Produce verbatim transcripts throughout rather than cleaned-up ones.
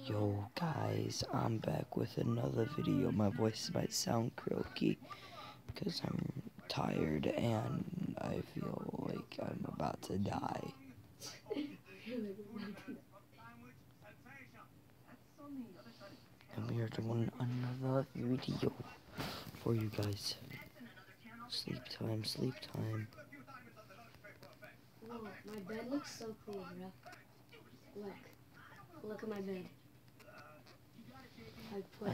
Yo guys, I'm back with another video. My voice might sound croaky because I'm tired and I feel like I'm about to die. And we are doing another video for you guys. Sleep time, sleep time. Whoa, my bed looks so cool, bro. Look. Look at my bed. I put...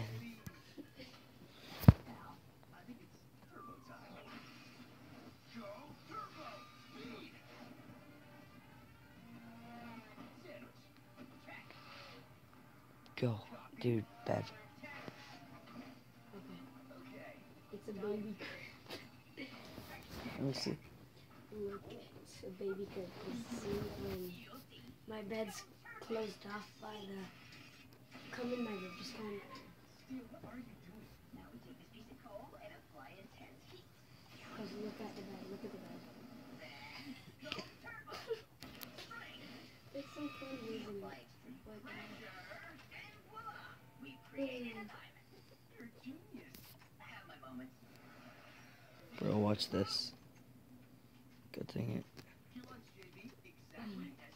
Go, dude, bed. Okay. It's a baby crib. Let me see. Look, it's a baby crib. See, um, my bed's closed off by the... Come in my room, just come in. Because look at the bed, look at the bed. It's so fun using it. Like, Bro, watch this. Good thing it. uh,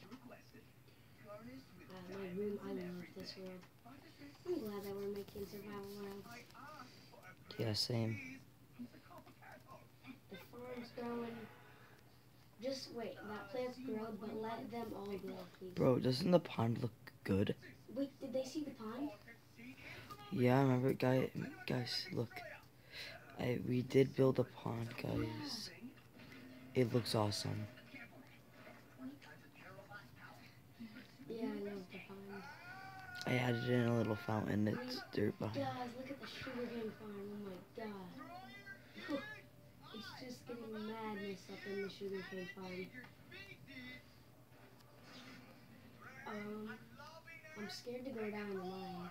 my room, I love this world. I'm glad that we're making survival worlds. Yeah, same. The farm's growing. Just wait, that plant's grown, but let them all grow, please. Bro, doesn't the pond look good? Wait, did they see the pond? Yeah, remember, guy, guys, look. I we did build a pond, guys. It looks awesome. Yeah, I love the pond. I added in a little fountain. It's dirt behind. Guys, look at the sugarcane farm. Oh my god. It's just getting madness up in the sugarcane farm. Um, I'm scared to go down the mine.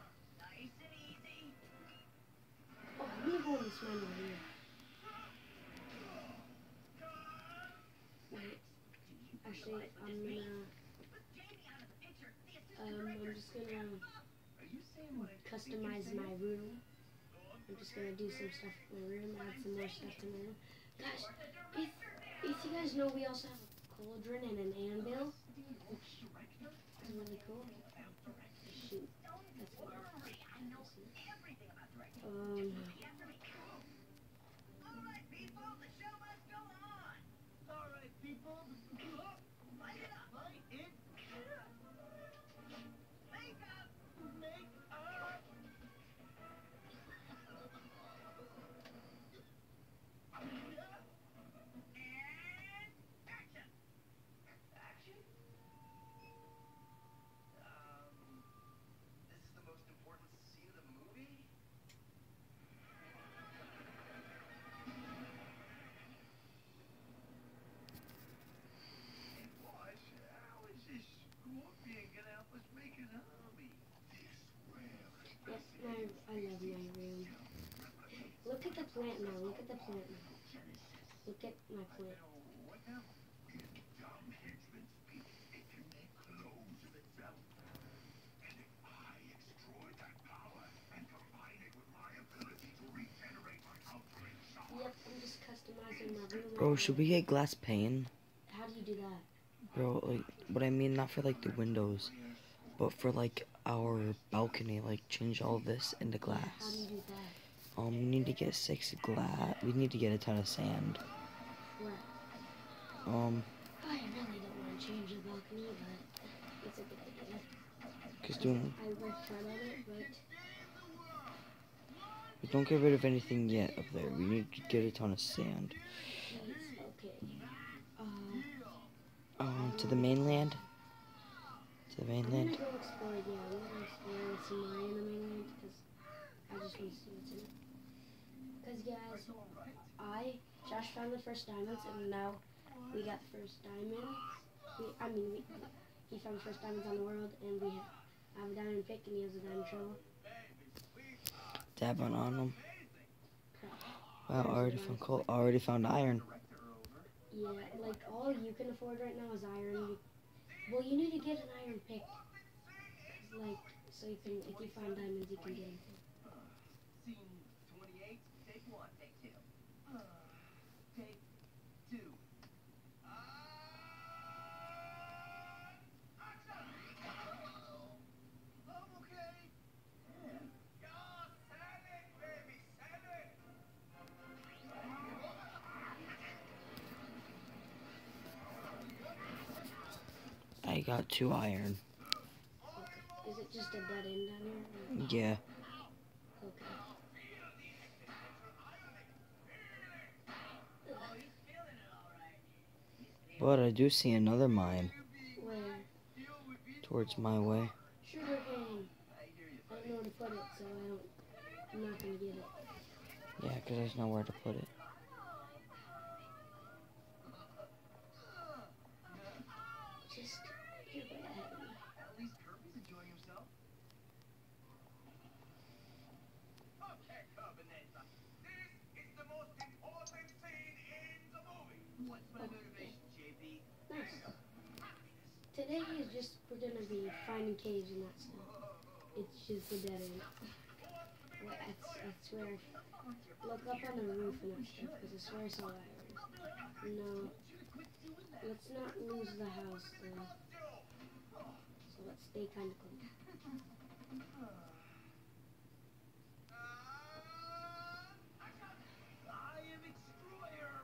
Oh, I'm gonna go in this mine over here. Wait. Actually, I'm gonna... Um, I'm just gonna customize my room. I'm just gonna do some stuff in my room, add some more stuff to my room. Guys, if if you guys know, we also have a cauldron and an anvil. It's really cool. Shoot, that's good. Um. Yes, my, I love my room. Look at the plant now. Look at the plant now. Look at my plant. Yep, I'm just customizing my room. Bro, should we get glass pane? How do you do that? Bro, like, what I mean, not for like the windows, but for like our balcony, like change all this into glass. Yeah, how do you do that? Um, we need to get six glass. We need to get a ton of sand. Where? Um, I really don't want to change the balcony, but it's a good idea. cause doing, I worked hard on it, but we don't get rid of anything yet up there. We need to get a ton of sand. geez, okay. Uh, Um, to the mainland. To the I'm mainland. gonna go explore. Yeah, I'm gonna explore what's in my in the mainland because I just want to see what's in it. Because guys, I Josh found the first diamonds, and now we got the first diamonds. We, I mean, we, he found the first diamonds on the world, and we have, I have a diamond pick, and he has a diamond shovel. Dab on on them. Wow, already found coal. Already found iron. Yeah, like all you can afford right now is iron. Well, you need to get an iron pick. 'Cause, like, So you can, if you find diamonds, you can get them too. Scene twenty-eight, take one, take two. Uh, take two. Uh, action! Oh, I'm okay. Yeah, sell it, baby, sell it! I got two iron. Okay. Is it just a dead end down here? Yeah. Okay. But I do see another mine Where? towards my way. Sugar cane. I don't know where to put it, so I don't. I'm not gonna get it. Yeah, because there's nowhere to put it. Just you're way ahead of me. At least Kirby's enjoying himself. Okay, Combinator. This is the most important scene in the movie. What's my motivation, J P? Nice. Today is just we're gonna be finding caves and that stuff. It's just a dead end. Well, I, I swear. Look up on the roof and that stuff, because I swear I saw that. No. Let's not lose the house, though. So let's stay kind of close. I am Extroyer.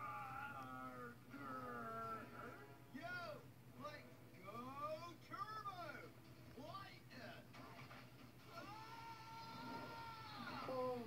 Yo, let's go turbo. Lightning. Oh,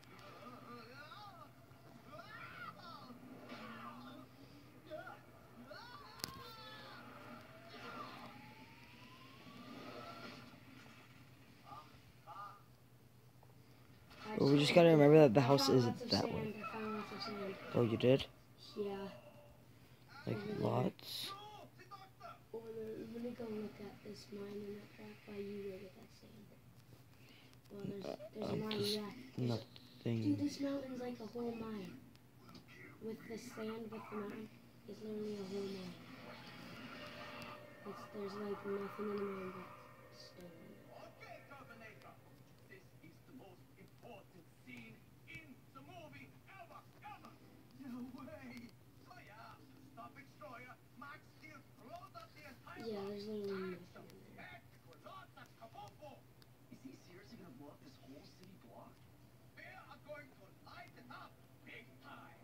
But we just gotta remember that the I house found isn't lots of that sand. way. I found lots of sand. Oh, you did? Yeah. Like, Over there. lots? Over there. Let me go look at this mine in that track while you go get that sand. Well, there's, there's a Um, mine, just yeah. Dude, nothing. this mountain's like a whole mine. With the sand, with the mountain, it's literally a whole mine. It's, there's like nothing in the mine but stone. Okay, Combinator. This is the most important scene in the movie ever, ever. No way. So yeah, stop Extroyer. Max Steel blows up the entire Yeah, there's literally block. nothing in there. Is he seriously gonna blow up this whole city block? We are going to light it up big time.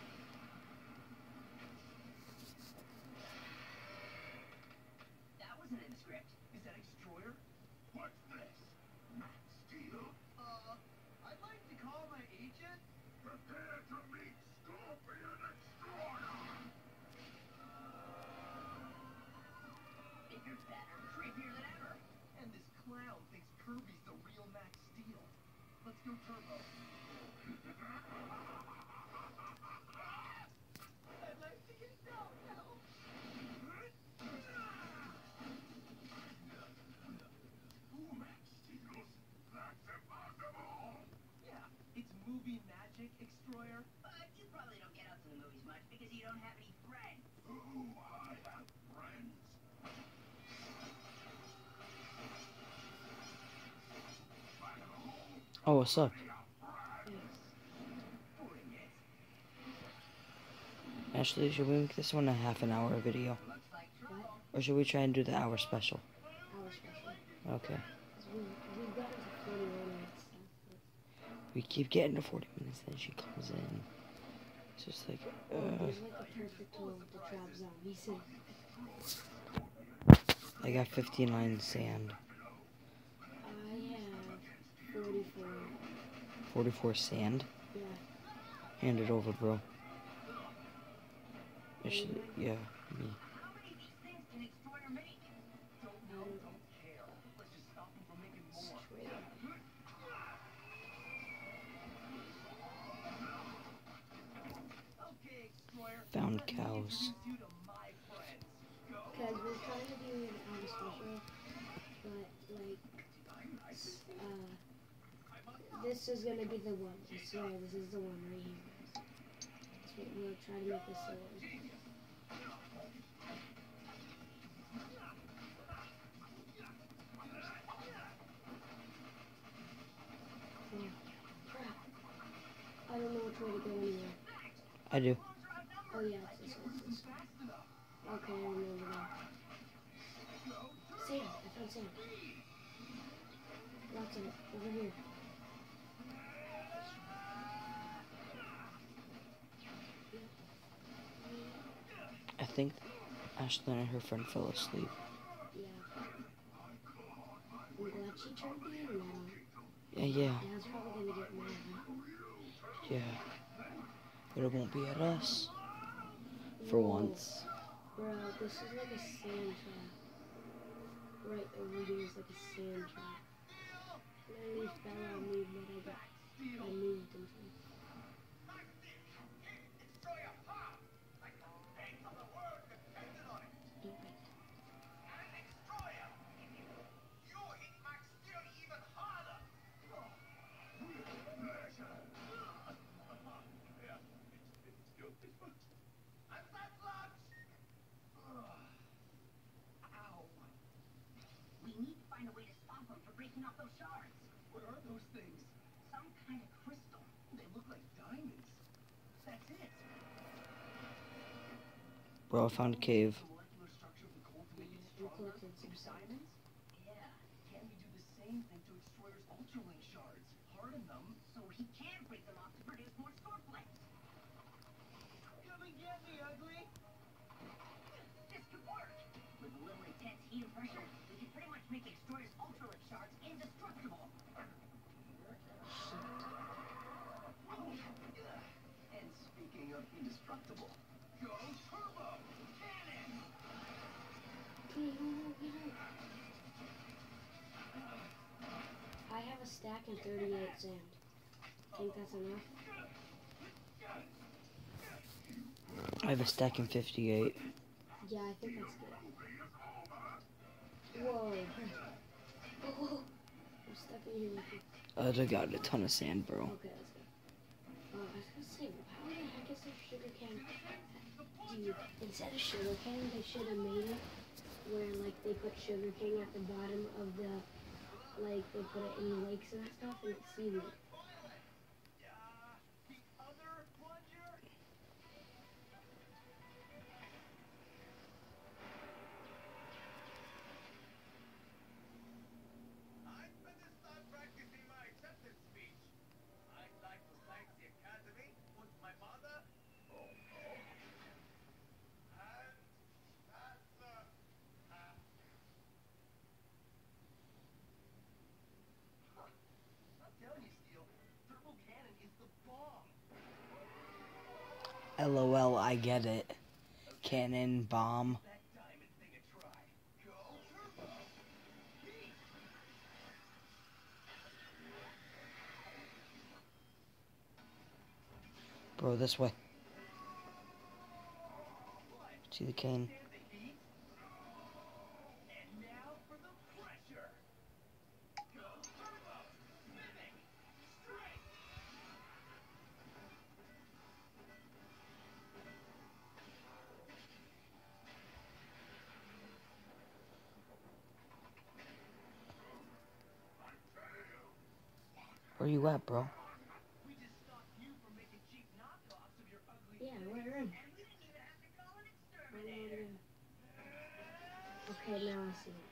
That wasn't in the script. Is that Extroyer? What's this? Max Steel? Uh, I'd like to call my agent. Prepare to meet Scorpion Extroyer. Bigger, better, creepier than ever. And this clown thinks Kirby's the real Max Steel. Let's go turbo. I'd like to get down now. Max Steel? That's impossible. Yeah, it's movie magic, Extroyer. But you probably don't get out to the movies much because you don't have any friends. Oh, I have friends. Oh, what's up? Ashley, should we make this one a half an hour video? What? Or should we try and do the hour special? Our special. Okay. 'Cause we, we got to forty-one minutes. So We keep getting to forty minutes, then she comes in. It's just like, uh, there's like a perfect hole to trap zombies in. I got fifty-nine sand. I have forty-four. forty-four sand? Yeah. Hand it over, bro. Actually, yeah, me. How many of these things can Extroyer make? Don't know, don't care. Let's just stop him from making more. Straight up. Okay, Extroyer. Found let me cows. introduce you to my friends. Go. Because we're trying to do an hour special, but like, uh, this is gonna be the one. I swear, this is the one right here. That's what we'll try to make this the one. which way to go anyway. I do. Oh yeah, it's this way. It's this way. Okay, I remember that. Sand. I found sand. Lots of it. Over here. I think Ashlyn and her friend fell asleep. Yeah. I'm glad she turned the internet on. Yeah, yeah, Dad's probably gonna get mad. yeah. But it won't be at us. For Whoa. once. Bro, this is like a sand trap. Right over here is like a sand trap. Literally fell on me, but I got, I moved into it. Don't bite. We need to find a way to stop them from breaking off those shards. What are those things? Some kind of crystal. They look like diamonds. That's it. Bro, I found a cave. The molecular structure of the coal to make it We stronger. collected some Use sand. diamonds? Yeah. Can we do the same thing to Extroyer's Ultralink shards? Harden them. So he can break them off to produce more Scoreflex. Come and get me, ugly. This could work. With a little intense heat and pressure, we can pretty much make Extroyer's Ultralift shards indestructible. And speaking of indestructible, go turbo cannon! I have a stack and thirty-eight sand. Think that's enough? I have a stack in fifty-eight. Yeah, I think that's good. Whoa. Whoa. I'm stuck in here with you. I dug out a ton of sand, bro. Okay, let's go. Oh, I was gonna say, how the heck is there sugar cane? Dude, instead of sugar cane, they should have made it where, like, they put sugar cane at the bottom of the, like, they put it in lakes and stuff, and it's seaweed. The other plunger? I'd better start practicing my acceptance speech. I'd like to thank the Academy, with my mother. Oh, oh. And that's, uh, uh. Huh. I'm telling you, Steel, Turbo Cannon is the bomb. LOL, I get it. Cannon, bomb. That diamond thing a try. Go Turbo! Beat! Bro, this way. What? See the cane? Stand the heat. And now for the pressure. Go Turbo! Spinning! Straight! Where you at, bro? We just stopped you from making cheap knockoffs of your ugly Yeah, things. we're in. And we didn't even have to call an Where exterminator. am I gonna- Okay, now I see it.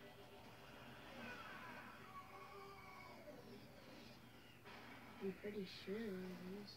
I'm pretty sure it is.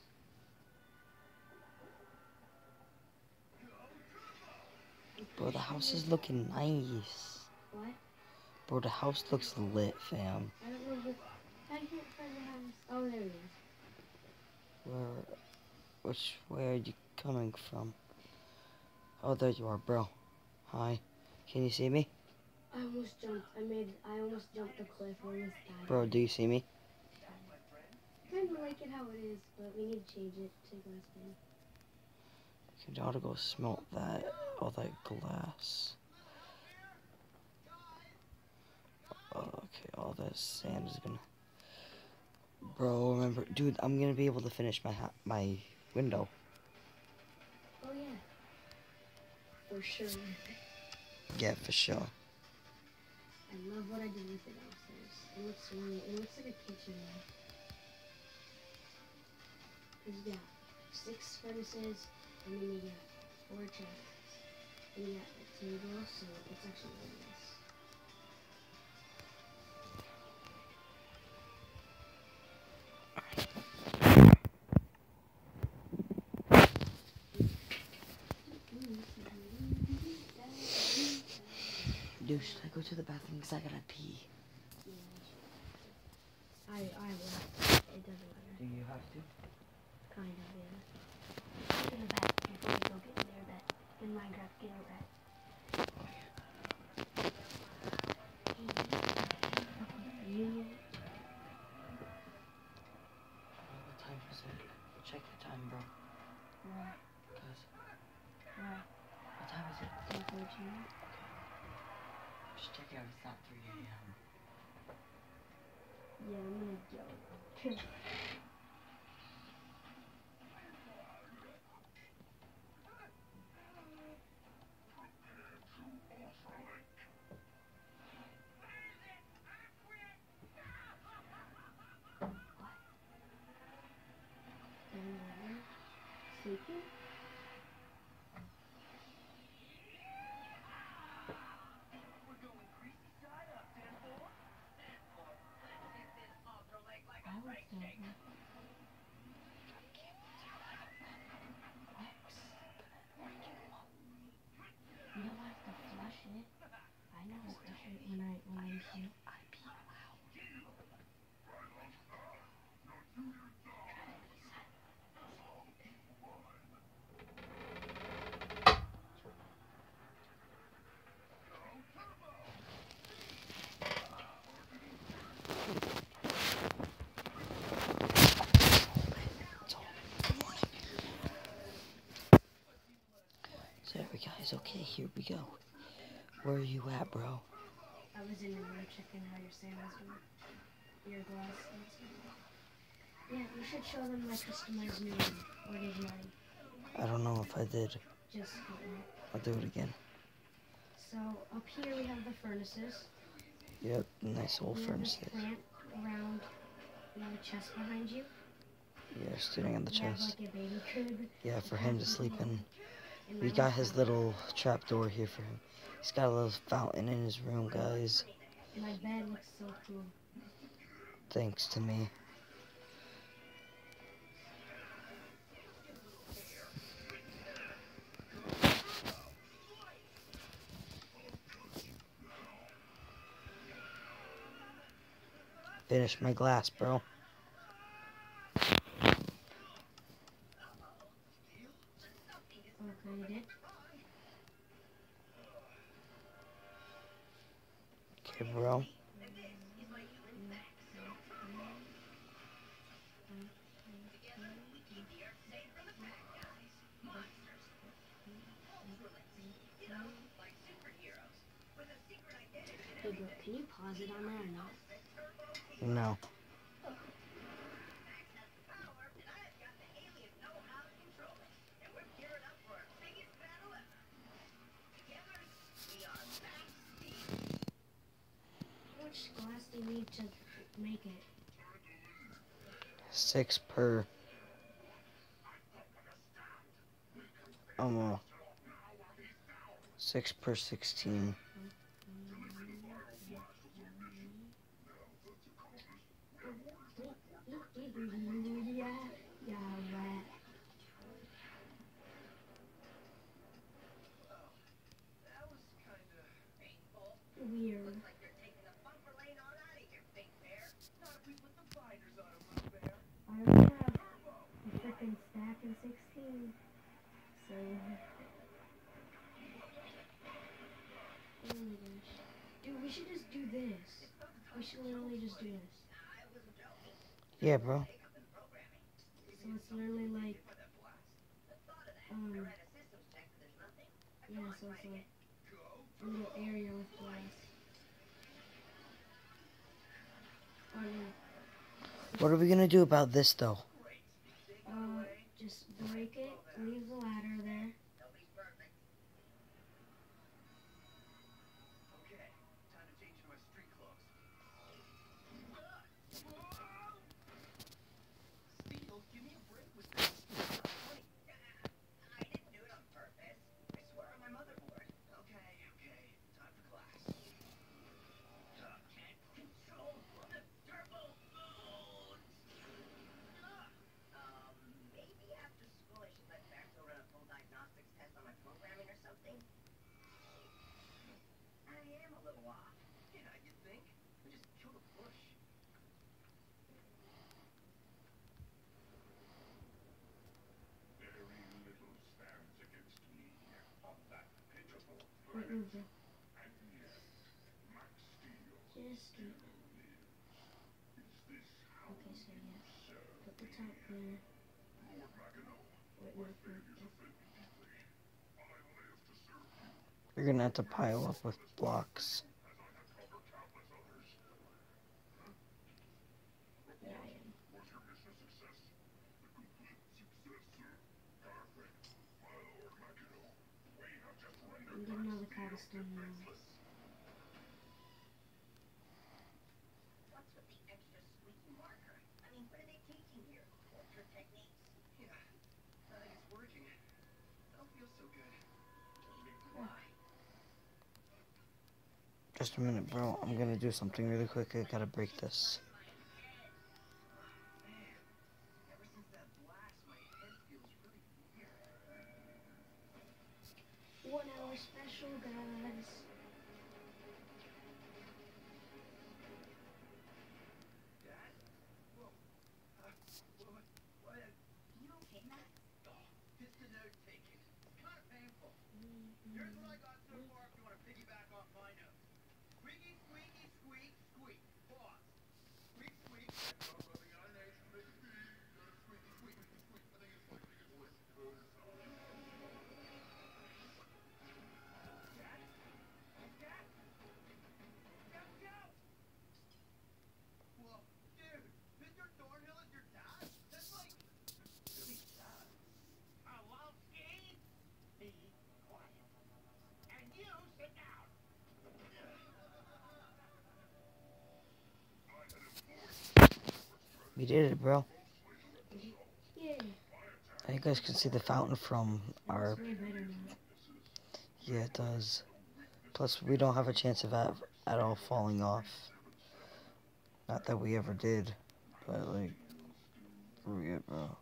Bro, the house is looking nice. What? Bro, the house looks lit, fam. I don't know who. I can't find the house. Oh, there it is. Where, which way are you coming from? Oh, there you are, bro. Hi. Can you see me? I almost jumped. I made. I almost jumped the cliff. I almost died. Bro, do you see me? Kind of like it how it is, but we need to change it to glass pane. You ought to go smelt that, all that glass. Okay, all that sand is gonna... Bro, remember, dude, I'm gonna be able to finish my ha my window. Oh yeah. For sure. Yeah, for sure. I love what I did with it downstairs. It looks really. It looks like a kitchen now. Cause yeah, six furnaces, and then you get four chests. And you got a table, so it's actually really nice. Dude, should I go to the bathroom because I gotta pee? I, I will. It doesn't matter. Do you have to? Kind of, yeah. Get in the back. You can go get in their bed. In Minecraft, get in your bed. You. What time is it? Check the time, bro. What? Cause What? what time is it? ten fourteen. Just check out. It's not three a m Yeah, I'm gonna go. Sleeping? We're going greasy side up, ten four. ten four. Let's hit this ultra leg like I a would brake say shake. that. You don't have to flush it. I know how to flush it when I when I use it. I pee loud. It's all. Good morning. So there we guys, okay, here we go. Where are you at, bro? I was in the room checking how your Sam was doing. Your glass. Yeah, you should show them my customized new one. Or did you already? I don't know if I did. Just go in. I'll do it again. So up here we have the furnaces. Yep, nice old We have this furnaces. plant around. We have a chest behind you. Yeah, sitting on the We have chest. like a baby crib. Yeah, for him to sleep in. And We my got his little little trap door here for him. He's got a little fountain in his room, guys. My bed looks so cool. Thanks to me. Finish my glass, bro. Okay, you did? Okay, bro. Hey, bro, can you pause it on there or not? No. How much glass do you need to make it? Six per. Um, uh, six per sixteen. Yeah, yeah, right. That was kinda painful. Weird. Like you're taking a bumper lane on out of here, big bear. Not if we put the binders on him, little bear. I only have a freaking stack in sixteen. So. Oh my gosh. Dude, we should just do this. We should literally just do this. Yeah, bro. So it's literally like. Um. Yeah, so it's like a little area with glass. Or, What are we gonna do about this, though? uh, just break it, leave the ladder there. Okay, time to change into my street clothes. Steel, give me a break with this. missed it. Okay, so yeah. Put the top there. Wait, no, no, no. You're gonna have to pile up with blocks. Yeah, I am. I'm getting all the cobblestone now. What's with the extra squeaky marker? I mean, what are they teaching here? Torture techniques? Yeah, I think it's working. I don't feel so good. Oh. Just a minute, bro. I'm gonna do something really quick. I gotta break this. Ever since that blast, my head feels really weird. One hour special, guys. Dad? Whoa. Uh, what? What? You okay, Max? Oh, it's the note taking. It's kind of painful. Here's what I got so far if you want to piggyback off my notes. Squeaky, squeaky, squeak, squeak. Pause. Squeak, squeak. Rubbing on an H, make a B. Squeaky, squeaky, squeak. I think it's like it's with. Dad? Dad? Dad, go! Well, dude, Mister Thornhill is your dad? That's like really sad. Hello, Steve? Be quiet. And you sit down. We did it, bro. Yay. You guys can see the fountain from our... It's way better now. Yeah, it does. Plus, we don't have a chance of that at all falling off. Not that we ever did. But, like... Forget, bro.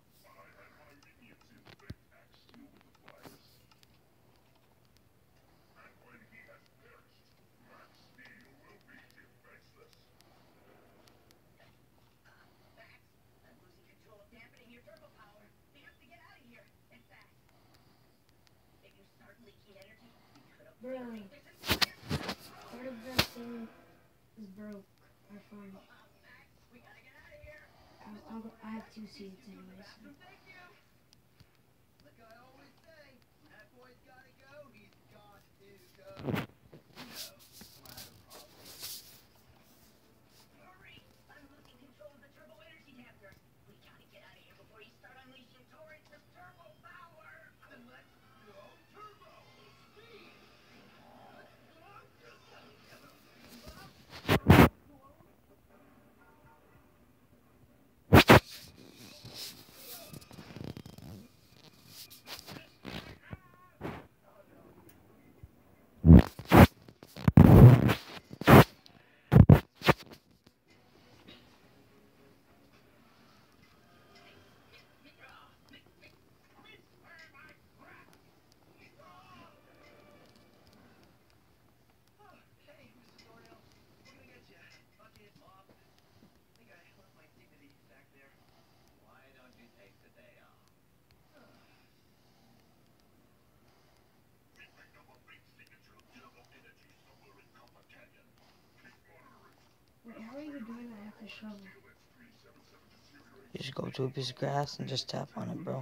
I'm losing control of dampening your turbo power. We have to get out of here. And fast. If you start leaking energy, you could have... Bro, part of the thing is broke. I find. Max, we gotta get out of here. I'll, I'll go, I have two seats anyways. So. Thank you. Like I always say, when that boy's gotta go, he's got to go. No, ladder problem. Hurry! I'm losing control of the turbo energy dampener. We gotta get out of here before you start unleashing torrents of turbo power. Then let's go turbo. Speed. Hey, Mister Thornhill, what can I get you? Bucket, mop? I think I left my dignity back there. Why don't you take the day off? We picked up a big signature of turbo energy somewhere in Copper Canyon. Keep monitoring. Wait, how are you doing that after shovel? You just go to a piece of grass and just tap on it, bro.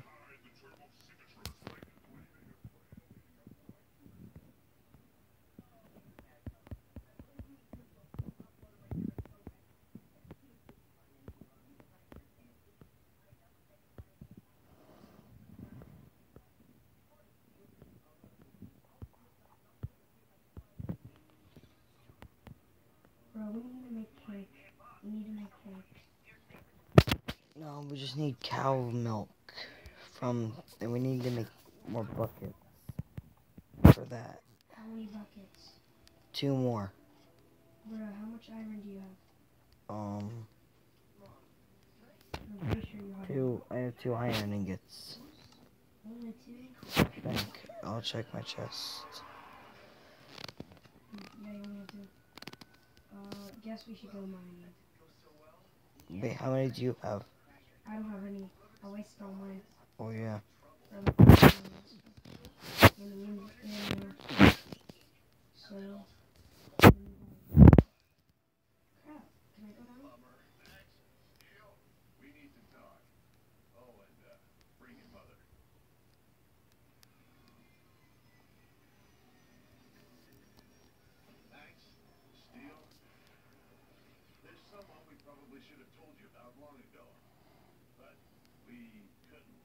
Bro, we need to make cake. We need to make cake. No, we just need cow milk from, and we need to make more buckets for that. How many buckets? Two more. Bro, how much iron do you have? Um, I'm pretty sure you have. two. I have two iron ingots. Only two? I think. I'll check my chest. Mm, Yeah, you only have two. Uh, guess we should go mining. Wait, how many do you have? I don't have any. I wasted all mine. Oh yeah. Um, and, and, and, uh, so, and, uh, long ago, but we couldn't.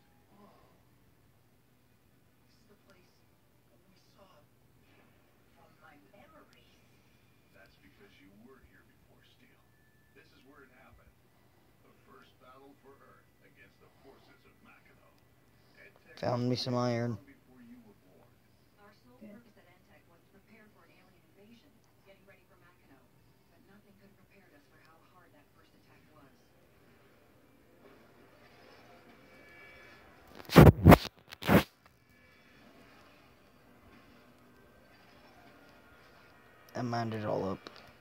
This is the place we saw from my memories. That's because you were here before, Steel. This is where it happened. The first battle for Earth against the forces of Mackinac. Edtech Found me some iron. long before you were born. Our sole Good. purpose at Entech was to prepare for an alien invasion, getting ready for Mackinac. But nothing could have prepared us for how hard that first attack was. I mined it all up.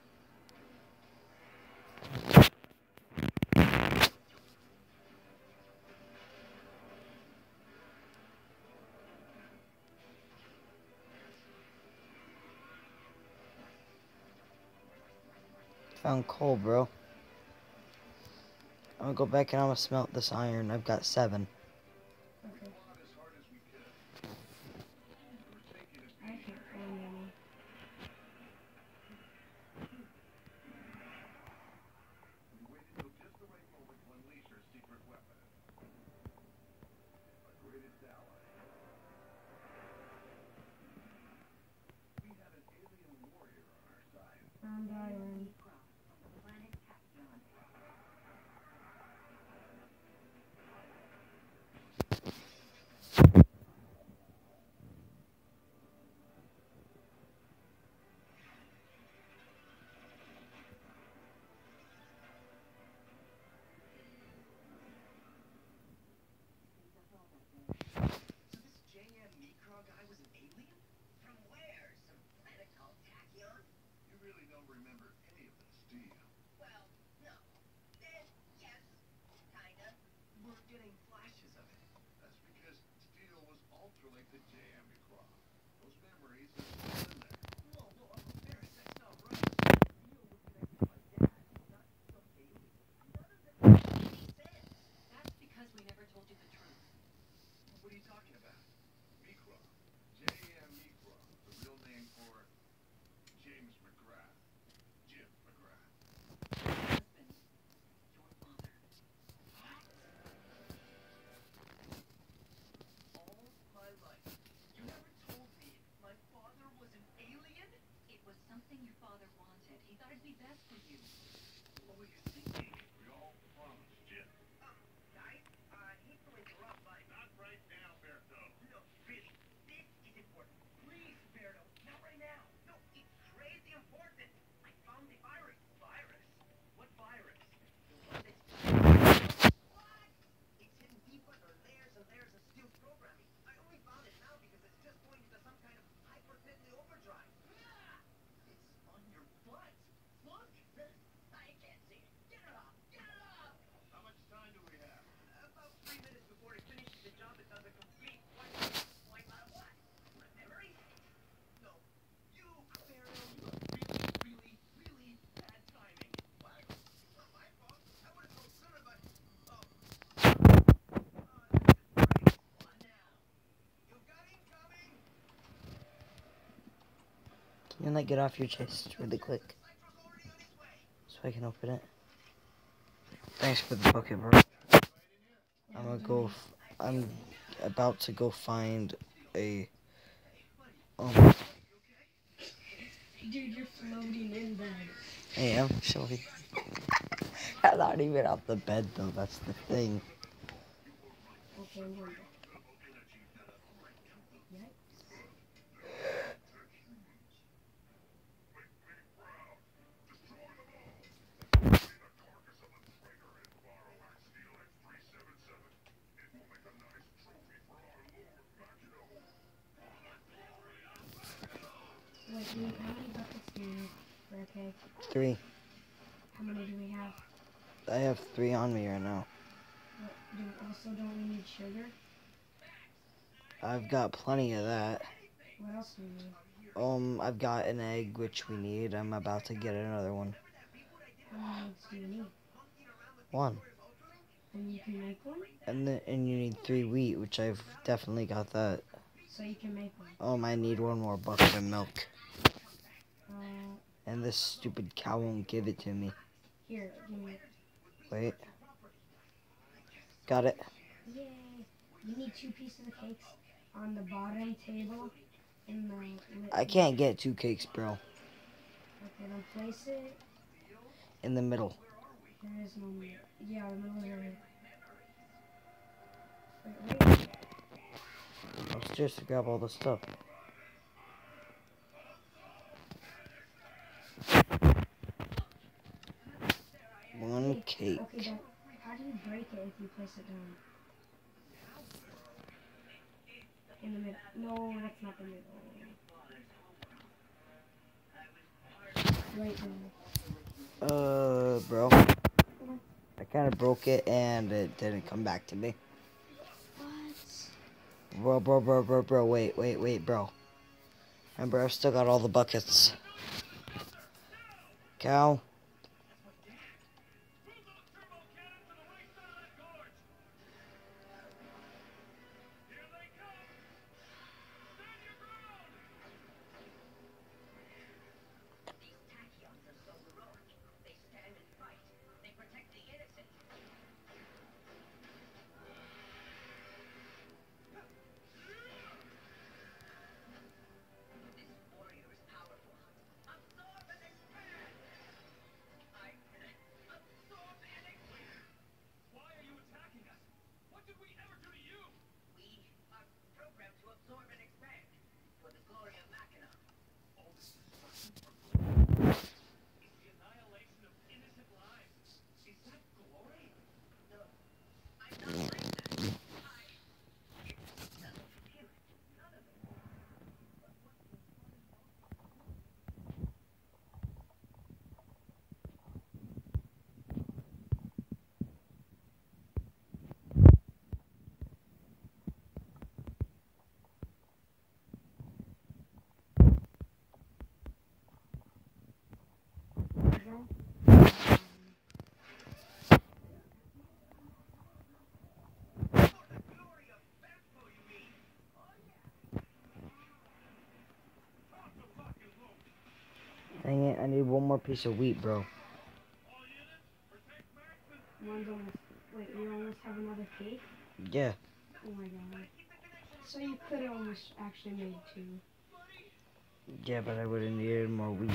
Found coal, bro. I'm gonna go back and I'm gonna smelt this iron. I've got seven. Okay. Fought as hard as we could. We were taking it I can't find any. We waited till just the right moment to unleash our secret weapon. Our greatest ally. We had an alien warrior on our side. Found iron. Necron from the planet Tachyon. So this J M Necron guy was an alien? From where? Some planet called Tachyon? You really don't remember any of this, do you? Well, no. Then, yes. Kinda. We're getting flashes of it. That's because Steel was ultra like the J M Necron. Those memories are still in there. Whoa, whoa, Uncle Ferris, that's not right. Neil was connected to my dad, not some alien. Any sense? That's because we never told you the truth. What are you talking about? Necron. J M Necron. The real name for James McGrath. Jim McGrath. Husband, your father. All my life, you never told me my father was an alien? It was something your father wanted. He thought it'd be best for you. What were you thinking? We all promised, Jim. Um, guys, uh, hate to interrupt, but Not right now, Berto. no, really, this is important. Please, Berto, not right now. No, it's crazy important. I found the virus. Virus? What virus? The one that's... What? It's hidden deep under layers and layers of steel programming. I only found it now because it's just going into some kind of hyper-deadly overdrive. Ah! It's on your butt. Look! I can't see it. Get it off! Get it off! How much time do we have? About three minutes before it finishes the job, it does a complete wipe. Wipe out of what? My memory? No. You, Berto, you have really, really, really bad timing. What? It's not my fault. I would have told sooner, but... Oh. Oh, this is great. What now? You got incoming! Can you like get off your chest really quick Cypher's already on his way. so I can open it? Thanks for the bucket, bro. I'm gonna go. F I'm about to go find a. Um. Dude, you're floating in bed. I am actually. I'm not even out the bed though. That's the thing. Okay, I'm going back. Yikes. Wait, do we, how many buckets do we need for a keg? Three. How many do we have? I have three on me right now. What, do, also, don't we need sugar? I've got plenty of that. What else do we need? Um, I've got an egg which we need. I'm about to get another one. How many eggs do you need? One. And you can make one? And then and you need three wheat, which I've definitely got that. So you can make one. Um, I need one more bucket of milk. Uh, And this stupid cow won't give it to me. here, give me. Wait. Got it. Yay! You need two pieces of cakes on the bottom table in the... I can't get two cakes, bro. Okay, then place it... In the middle. There is no... Yeah, the middle is right here. Wait, wait. Upstairs to grab all the stuff. One cake. Okay, then how do you break it if you place it down? In the middle. No, that's not the middle. Right there. Uh, bro. I kind of broke it and it didn't come back to me. What? Bro, bro, bro, bro, bro. Wait, wait, wait, bro. Remember, I've still got all the buckets. Cow. Dang it, I need one more piece of wheat, bro. One's almost... Wait, you almost have another cake? Yeah. Oh my god. So you could have almost actually made two. Yeah, but I would have needed more wheat.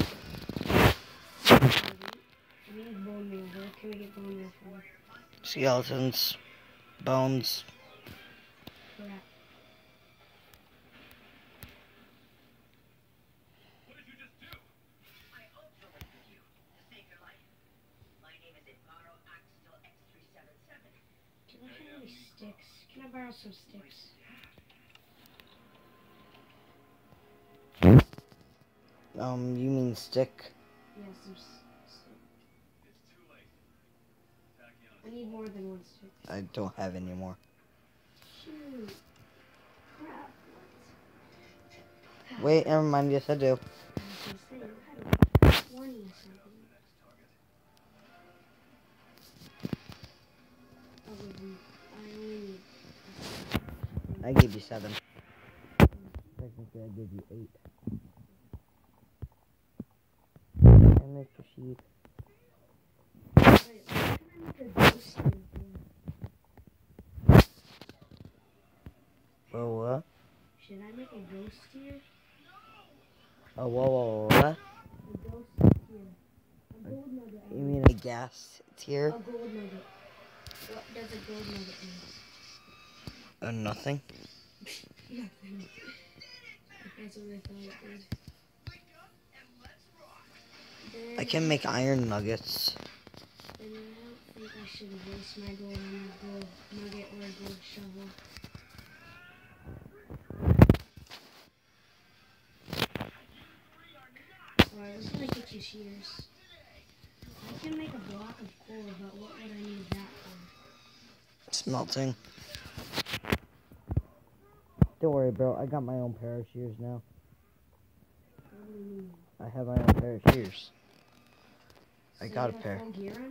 We need bone meal. Where can we get bone meal from? Skeletons. Bones. Crap. Do I have any sticks? Can I borrow some sticks? Um, you mean stick? Yeah, some s- stick. I need more than one stick. I don't have any more. Shoot. Crap. What? Wait, never mind. Yes, I do. I was gonna say, you had like twenty or something. I'll give you, I only need I gave you seven. Technically, I gave you eight. And Mister Sheep. Wait, what can I make a ghost here for? Oh, what? Should I make a ghost here? Oh, whoa, whoa, what? A ghost here. A gold nugget. I You mean. mean a gas tier? A gold nugget. What does a gold nugget mean? Uh, nothing. Nothing. That's what I thought it did. I can make iron nuggets. Then I don't think I should waste my gold on a gold nugget or a gold shovel. Alright, let's gonna get you shears. I can make a block of coal, but what would I need that for? Smelting. Don't worry, bro. I got my own pair of shears now. What do you mean? I have my own pair of shears. I So got a you have pair. full gear on?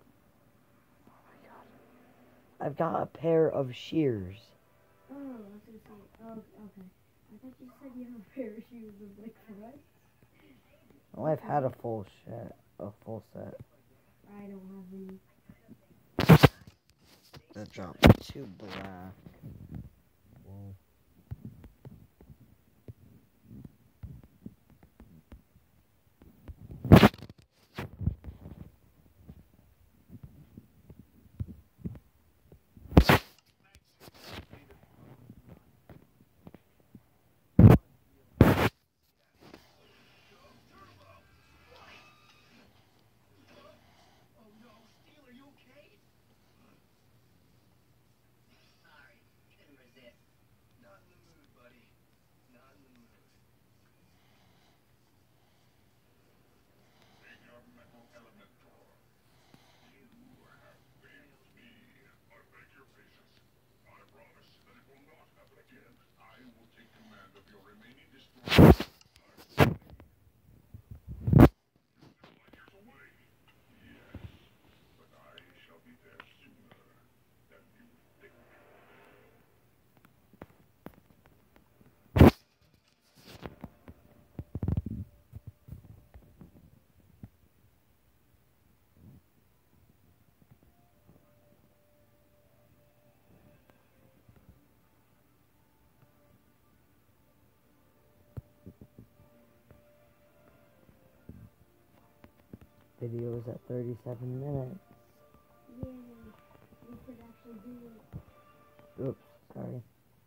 I've got a pair of shears. Oh, I was gonna say, oh, okay. I thought you said you have a pair of shoes. I was like, what? Oh, I've had a full set. A full set. I don't have any. That dropped too black. Whoa. Oh no, Steel, are you okay? Sorry, couldn't resist. Not in the mood, buddy. Not in the mood. Major Metal Elementor, you have failed me. I beg your patience. I promise that it will not happen again. I will take command of your remaining destroyers. Light years away. Yes, but I shall be there sooner than you think. Video is at thirty-seven minutes. Yay. We could actually do it. Oops, sorry.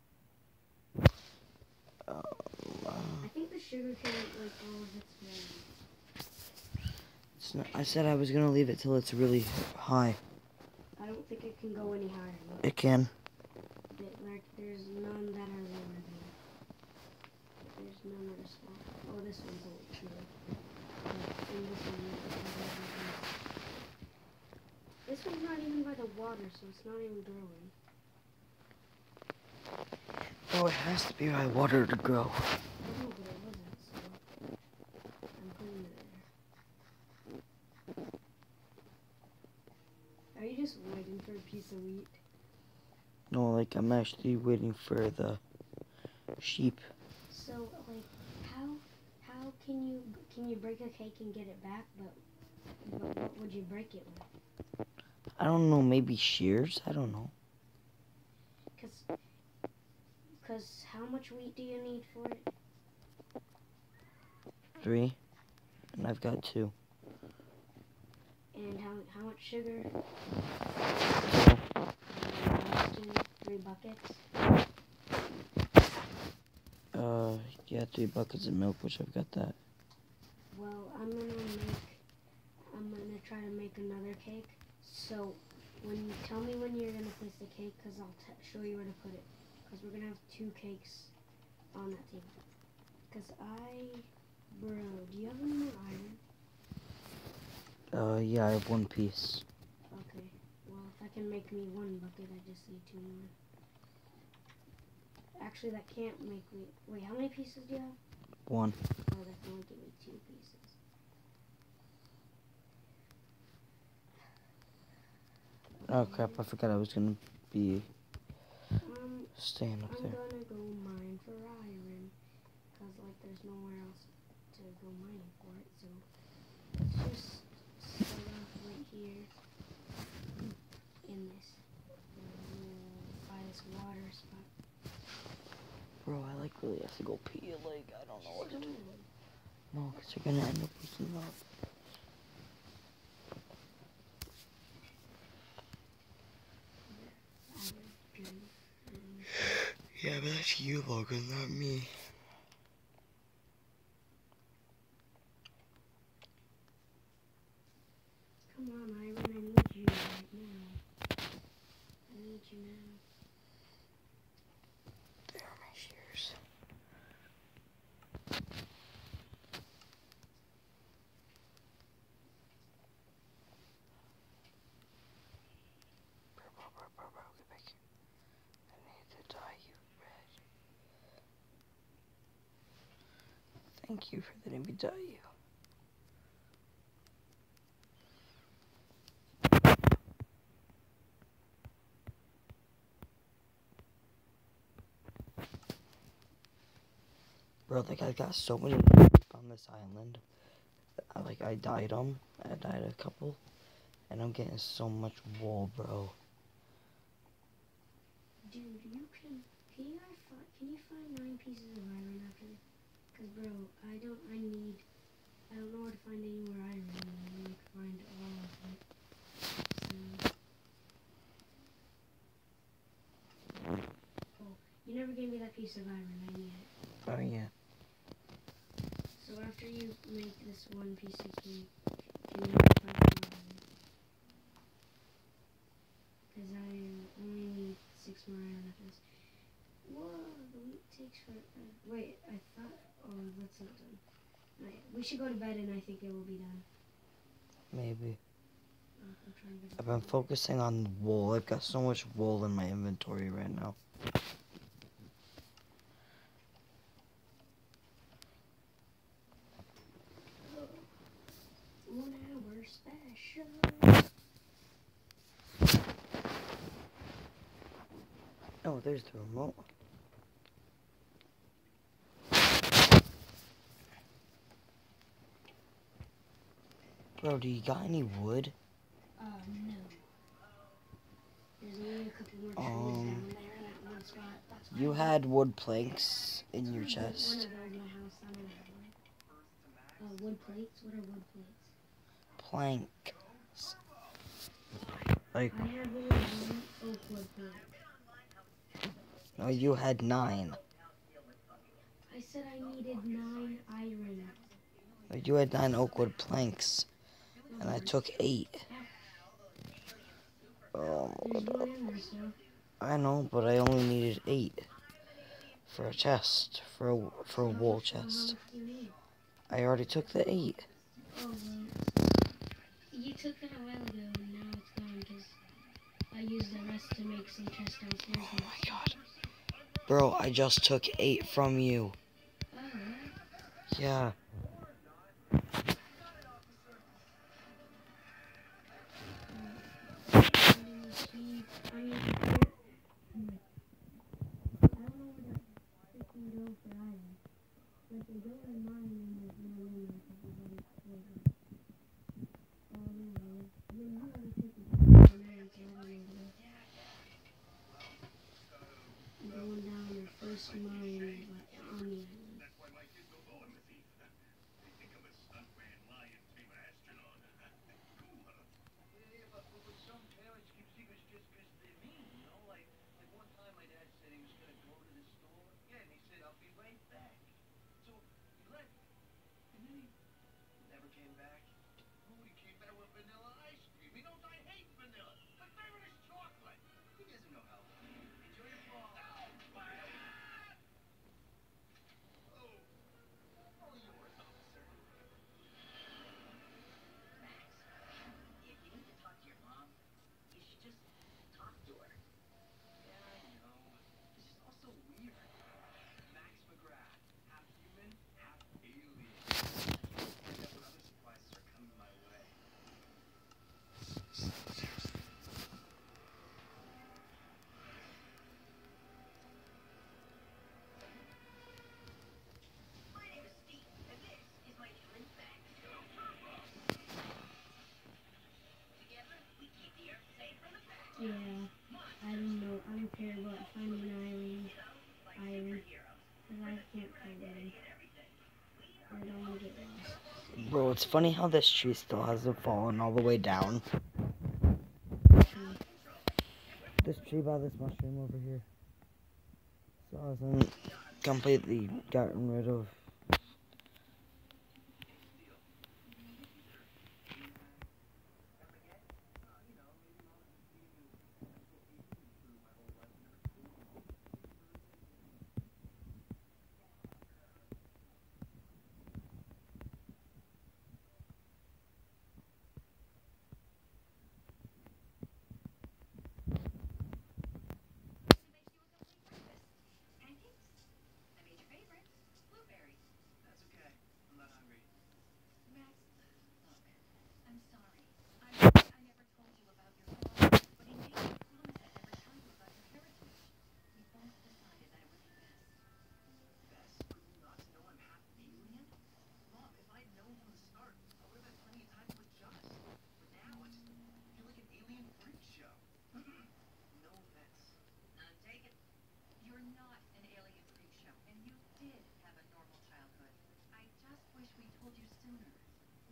Um, uh, I think the sugar cane, like, all of it's very. it's not, I said I was gonna leave it till it's really high. I don't think it can go any higher. Look, It can. there- like, there's none that are lower than. There's none that are small. Oh, this one's a little too. And this one, this one's not even- this one's not even by the water, so it's not even growing. Oh, it has to be by water to grow. I know, but it wasn't, so I'm putting it there. Are you just waiting for a piece of wheat? No, like I'm actually waiting for the sheep. So, like, how how can you can you break a cake and get it back? But, but what would you break it with? I don't know, maybe shears? I don't know. Cause, cause how much wheat do you need for it? Three. And I've got two. And how how much sugar? Three buckets. Uh, yeah, three buckets of milk, which I've got that. Well, I'm gonna make. I'm gonna try to make another cake. So, when you tell me when you're gonna place the cake, cause I'll t show you where to put it. Cause we're gonna have two cakes on that table. Cause I, bro, do you have any more iron? Uh, yeah, I have one piece. Okay. Well, if I can make me one bucket, I just need two more. Actually, that can't make me. Wait, how many pieces do you have? One. Oh, that can only give me two pieces. Oh crap, I forgot I was gonna be Um, staying up I'm there. gonna go mine for iron, cause like there's nowhere else to go mining for it. So let's just start off right here in this uh, by this water spot. Bro, I like really have to go pee, like, I don't know what to Just do. go. No, because you're gonna end up looking up. Iron, iron, iron. Yeah, but that's you, Logan, not me. Come on, Iron, I need you right now. I need you now. There are my shears. Bro, bro, bro, bro, bro, get back here. I need to dye you red. Thank you for letting me dye you. Bro, like I got so many sheep on this island. I, like I dyed them. I dyed a couple, and I'm getting so much wool, bro. Dude, you can. Can you guys find? Can you find nine pieces of iron after this? Cause bro, I don't. I need. I don't know where to find any more iron. I need to find all of it. So. Oh, you never gave me that piece of iron. I need it. Oh yeah. So after you make this one piece of cake, can you find more iron? Because I only need six more iron after this. Whoa, the wheat takes for. Uh, wait, I thought. Oh, that's not done. Right, we should go to bed and I think it will be done. Maybe. Oh, I'm trying to get I've been focusing on wool. I've got so much wool in my inventory right now. One hour special. Oh, there's the remote. Bro, do you got any wood? Uh, no. There's only a couple more trees Um, down there in that one spot. That's why You I- had wood planks in your One chest. of those in my house. I don't have one. Uh, wood plates? What are wood plates? Plank. Like, I have only one oak wood plate. no, you had nine. I said I needed nine iron. Like, you had nine oak wood planks. And I took eight. Oh, There's one in there, so. I know, but I only needed eight. For a chest. For a, for a wool So how chest. much do you need? I already took the eight. Oh, well. You took it a while ago, and now it's gone because I used the rest to make some chests downstairs. Oh my god. Bro, I just took eight from you. Oh, really? Yeah. I didn't see. I mean, I don't know where the freaking go for iron. Like, they go in mine and there's no in there because we already played it. Oh, anyway. Then you already took the for mine, so I don't know where to go. I'm going down the first mine but on the island. That's why my kids don't call him a thief. They think I'm a stuntman, lion, tamer, astronaut. Cool, huh? Yeah, but, but, but some parents keep secrets just because they're mean, you know? Like, like one time my dad said he was going to go to the store. Yeah, and he said, I'll be right back. So he left. And then he never came back. Oh, he came back with vanilla ice cream. He knows I hate vanilla. My favorite is chocolate. He doesn't know how. Enjoy your ball. Oh, all yours, officer. Max, if you need to talk to your mom, you should just talk to her. Yeah, I know. This is also weird. Max McGrath, half human, half alien. Yeah, but other surprises are coming my way. My name is Steve, and this is my human Max. Together, we keep the Earth safe from attack. Yeah, I don't know. I don't care about finding iron. Iron. Because I can't find it. I don't want to get lost. Bro, it's funny how this tree still hasn't fallen all the way down. True. This tree by this mushroom over here still hasn't completely gotten rid of. Pancakes? I made your favorites. Blueberries.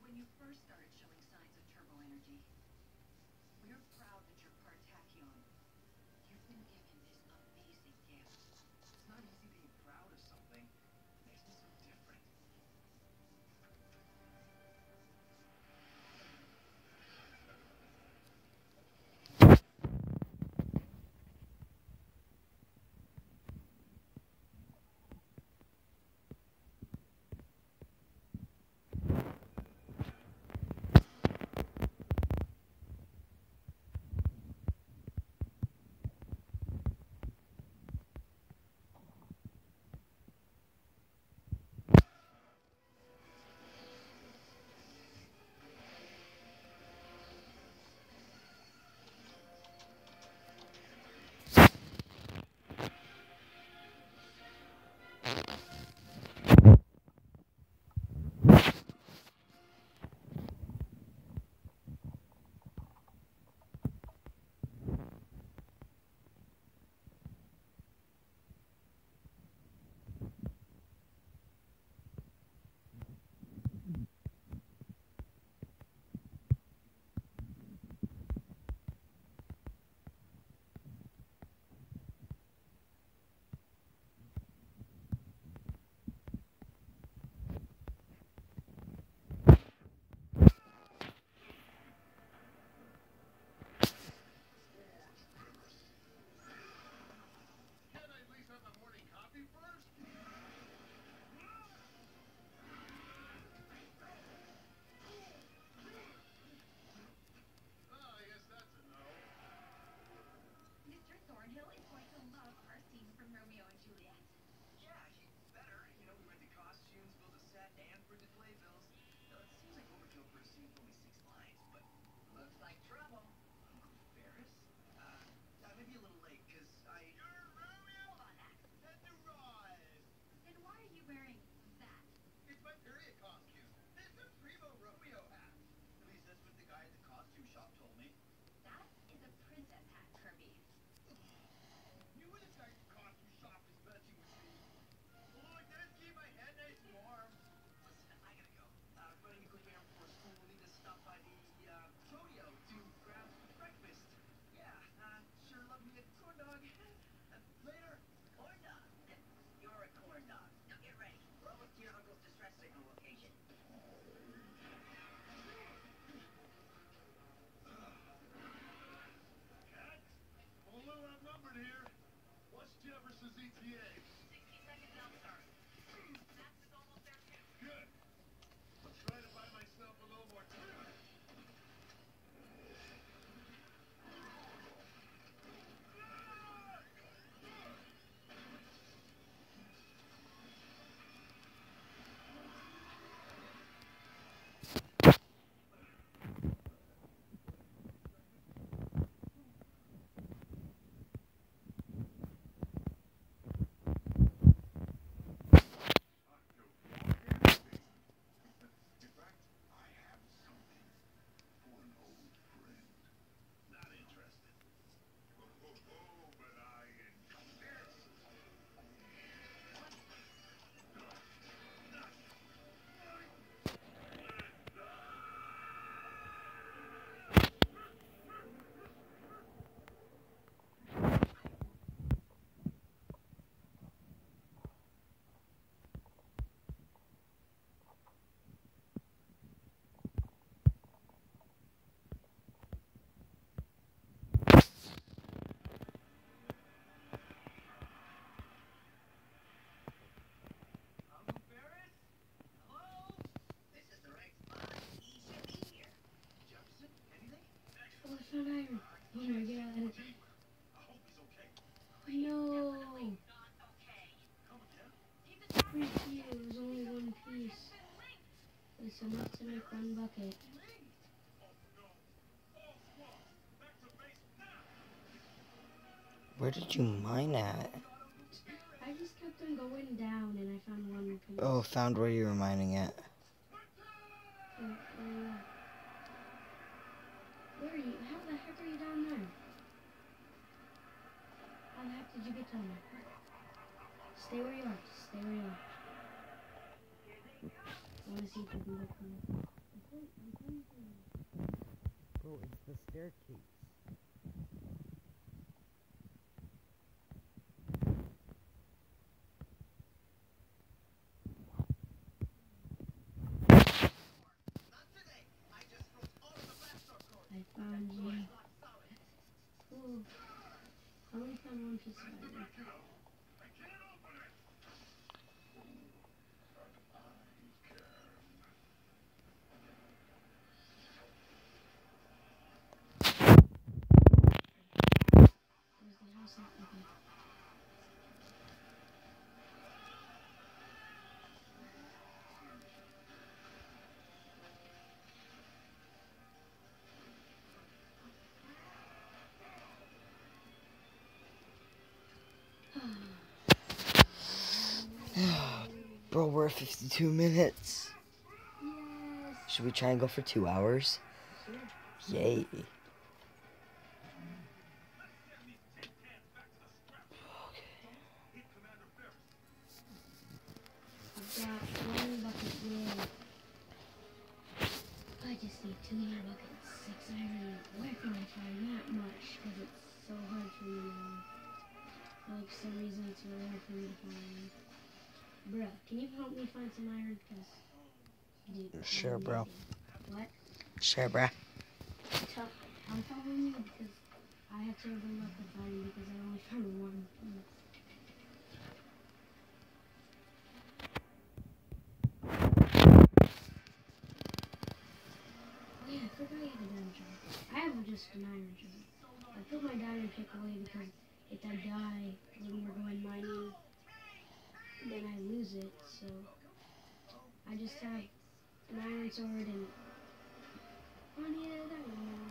when you first started showing signs of turbo energy. We're proud that you're part Tachyon. You've been given this amazing gift. It's not easy being proud of something. It makes me so different. Mister Thornhill is going to love our scene from Romeo and Juliet. Yeah, he better. You know, we rented costumes, built a set, and printed playbills. Now, it seems like overkill for a scene with only six lines, but Looks like trouble. Uncle Ferris? Uh, I may be a little late, because I... You're Romeo Hold on, Max. and the rise. Then why are you wearing that? It's my period costume. It's a primo Romeo hat. At least that's what the guy at the costume shop told me. That is a princess hat, Kirby. You would have thought the costume shop is messing with me. Although it does keep my head nice and warm. Listen, I gotta go. Uh, running a quick errand before school. We'll need to stop by the, uh, rodeo to grab breakfast. Yeah, uh, sure love me a corn dog. Uh, later. Corn dog. You're a corn dog. Now get ready. We're almost to your uncle's distress signal location. Cat? I'm a little outnumbered here. What's Jefferson's E T A? sixty seconds out, sir. Max is almost there, too. Good. I'll try to buy myself a little more time. In fact, I have something for an old friend. Not interested. Oh, oh, oh, but I insist. Uncle Ferris? Hello? This is the right spot. He should be here. Jefferson? Anything? Oh, I found iron. Oh my god. I hope he's okay. No. Not okay. Come again? Keep the top. Freak you. It was only one piece. It's enough to make one bucket. Oh, no. All squad, back to base now. Where did you mine at? I just kept on going down and I found one piece. Oh, found where you were mining at. Oh, oh. Where are you? How the heck are you down there? How the heck did you get down there? Stay where you are. Stay where you are. I want to see if we can go from Bro, it's the staircase. I found you. Ooh. I only found one piece of iron. Where's the house at? Okay. Bro, we're at fifty-two minutes. Yes. Should we try and go for two hours? Sure. Yay. I've got one bucket wood. I just need two more buckets, six iron. Where can I find that much? Because it's so hard for me now. For like some reason it's really hard for me to find. Bruh, can you help me find some iron? Because, dude, Sure, I'm bro. amazing. What? Sure, bruh. Tell, I'm following you because I have to go look with iron because I only found one. Oh yeah, I forgot you had a diamond jar. I have just an iron jar. I put my diamond pick away because if I die when we're going mining, then I lose it. So I just have an iron sword and oh yeah, that one.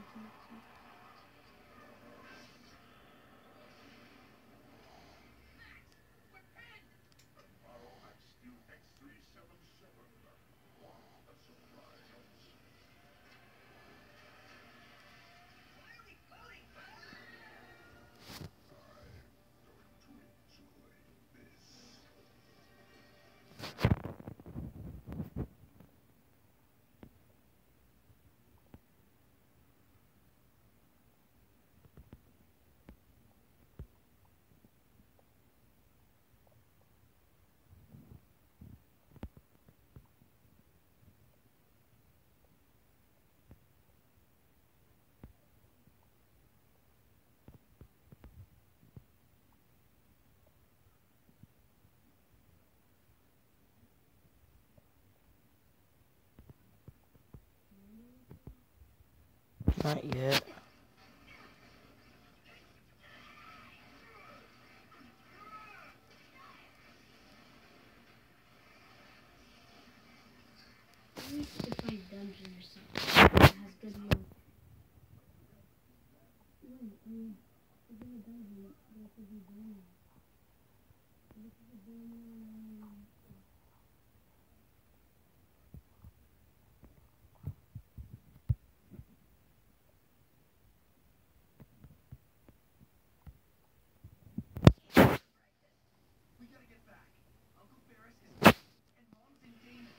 Not yet. I need to find a dungeon or something that has good meal. No, I mean, if in a dungeon, there could be bone. There could be bone. We gotta get back. Uncle Ferris is and Mom's in danger.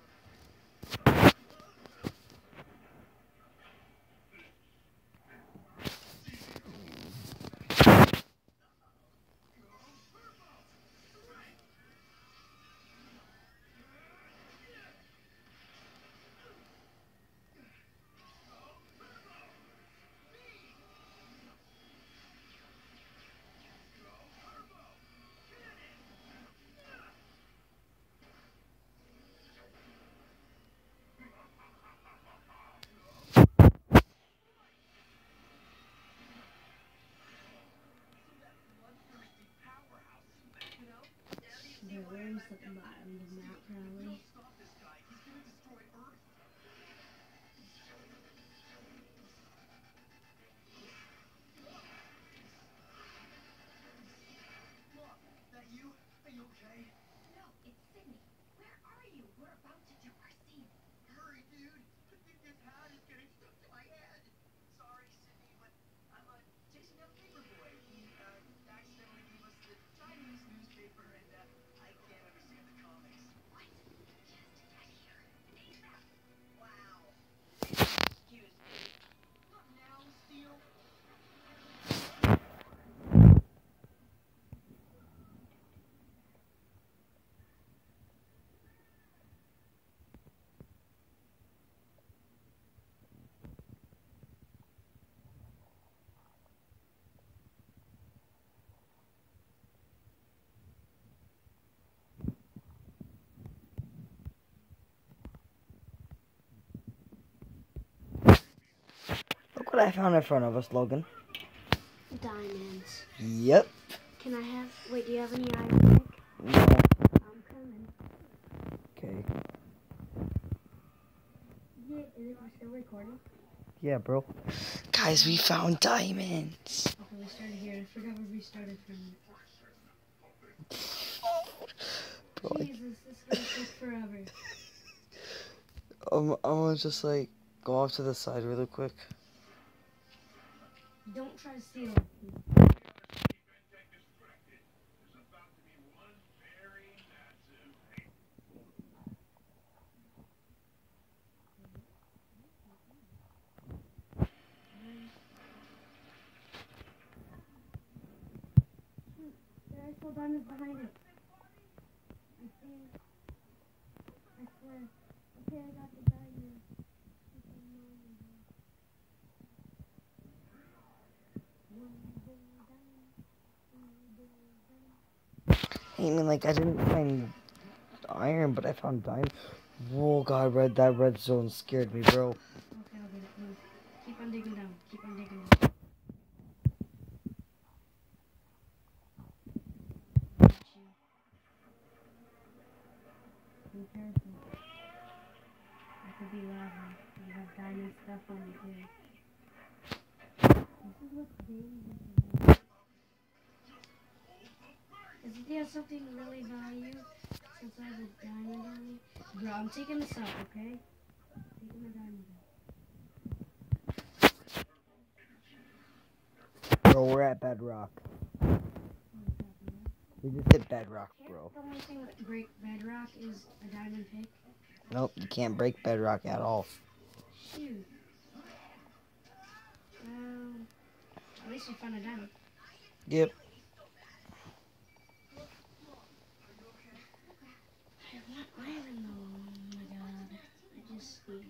The worms at the bottom of the map, probably. Stop this guy. He's gonna destroy Earth. Mom, that you? Are you okay? No, it's Sydney. Where are you? We're about to jump our scene. Hurry, dude. This hat is getting stuck to my head. Sorry, Sydney, but I'm uh, chasing down Paperboy. He uh, accidentally gave us the Chinese newspaper, and uh, I can't understand the comics. What? I found in front of us, Logan? Diamonds. Yep. Can I have? Wait, do you have any iron pick? No. I'm coming. Okay. Yeah, is it still recording? Yeah, bro. Guys, we found diamonds. Okay, we started here. I forgot where we started from. Bro, I- Jesus, this is gonna take forever. um, I'm gonna just like go off to the side really quick. Don't try to steal it. There are still diamonds behind it. I see. I swear. Okay, I got the diamond. I mean, like, I didn't find iron, but I found diamond. Whoa, God, red, that red zone scared me, bro. Okay, I'll get it. Move. Keep on digging down. Keep on digging down. Got you. Be careful. That could be lava. You have diamond stuff on you too. This is what's dangerous. Is there something really value since I have a diamond on me? Bro, I'm taking this out, okay? Taking the diamond out. Bro, we're at bedrock. What's happening? We just hit bedrock, bro. The only thing that break bedrock is a diamond pick. Nope, you can't break bedrock at all. Shoot. Well, at least you found a diamond. Yep. I want iron though. Oh my god. I just need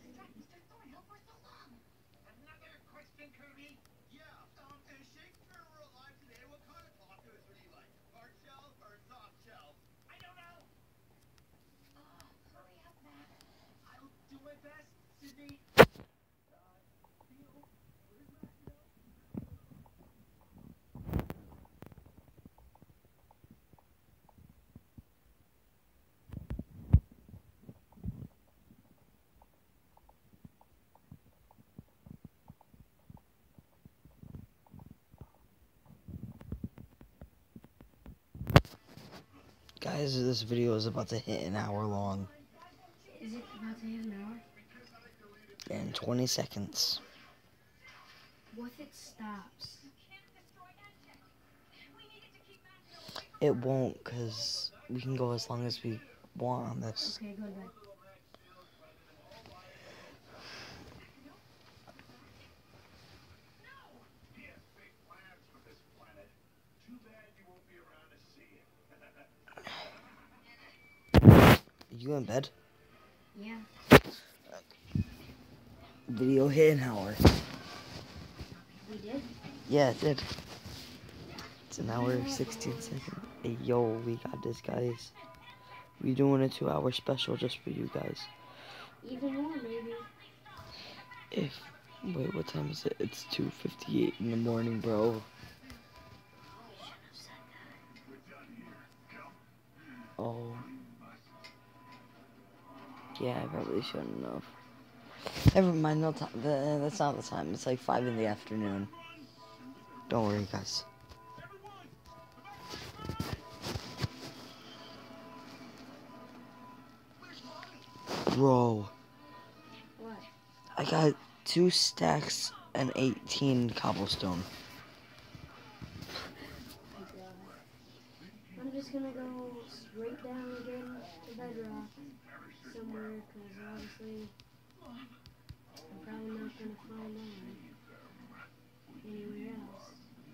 Another question, Kirby? Yeah, um, if Shakespeare were alive today, what kind of tacos would he like? Hard shell or soft shell? I don't know. Oh, hurry up, Matt. I'll do my best, Sydney. Guys, this video is about to hit an hour long. Is it about to hit an hour? In twenty seconds. What if it stops? It won't, because we can go as long as we want on this. Okay, go to bed. He has big plans for this planet. Too bad you won't be around to see it. You in bed? Yeah. Video hit an hour. We did? Yeah, it did. It's an hour, sixteen seconds. Hey, yo, we got this, guys. We doing a two hour special just for you guys. Even more, maybe. If, wait, what time is it? It's two fifty-eight in the morning, bro. Oh. Yeah, I probably shouldn't have. Never mind, no time. The, that's not the time. It's like five in the afternoon. Don't worry, guys. Bro, What? I got two stacks and eighteen cobblestone. My god. I'm just gonna go straight down again to bedrock somewhere, because obviously I'm probably not gonna find iron anywhere else.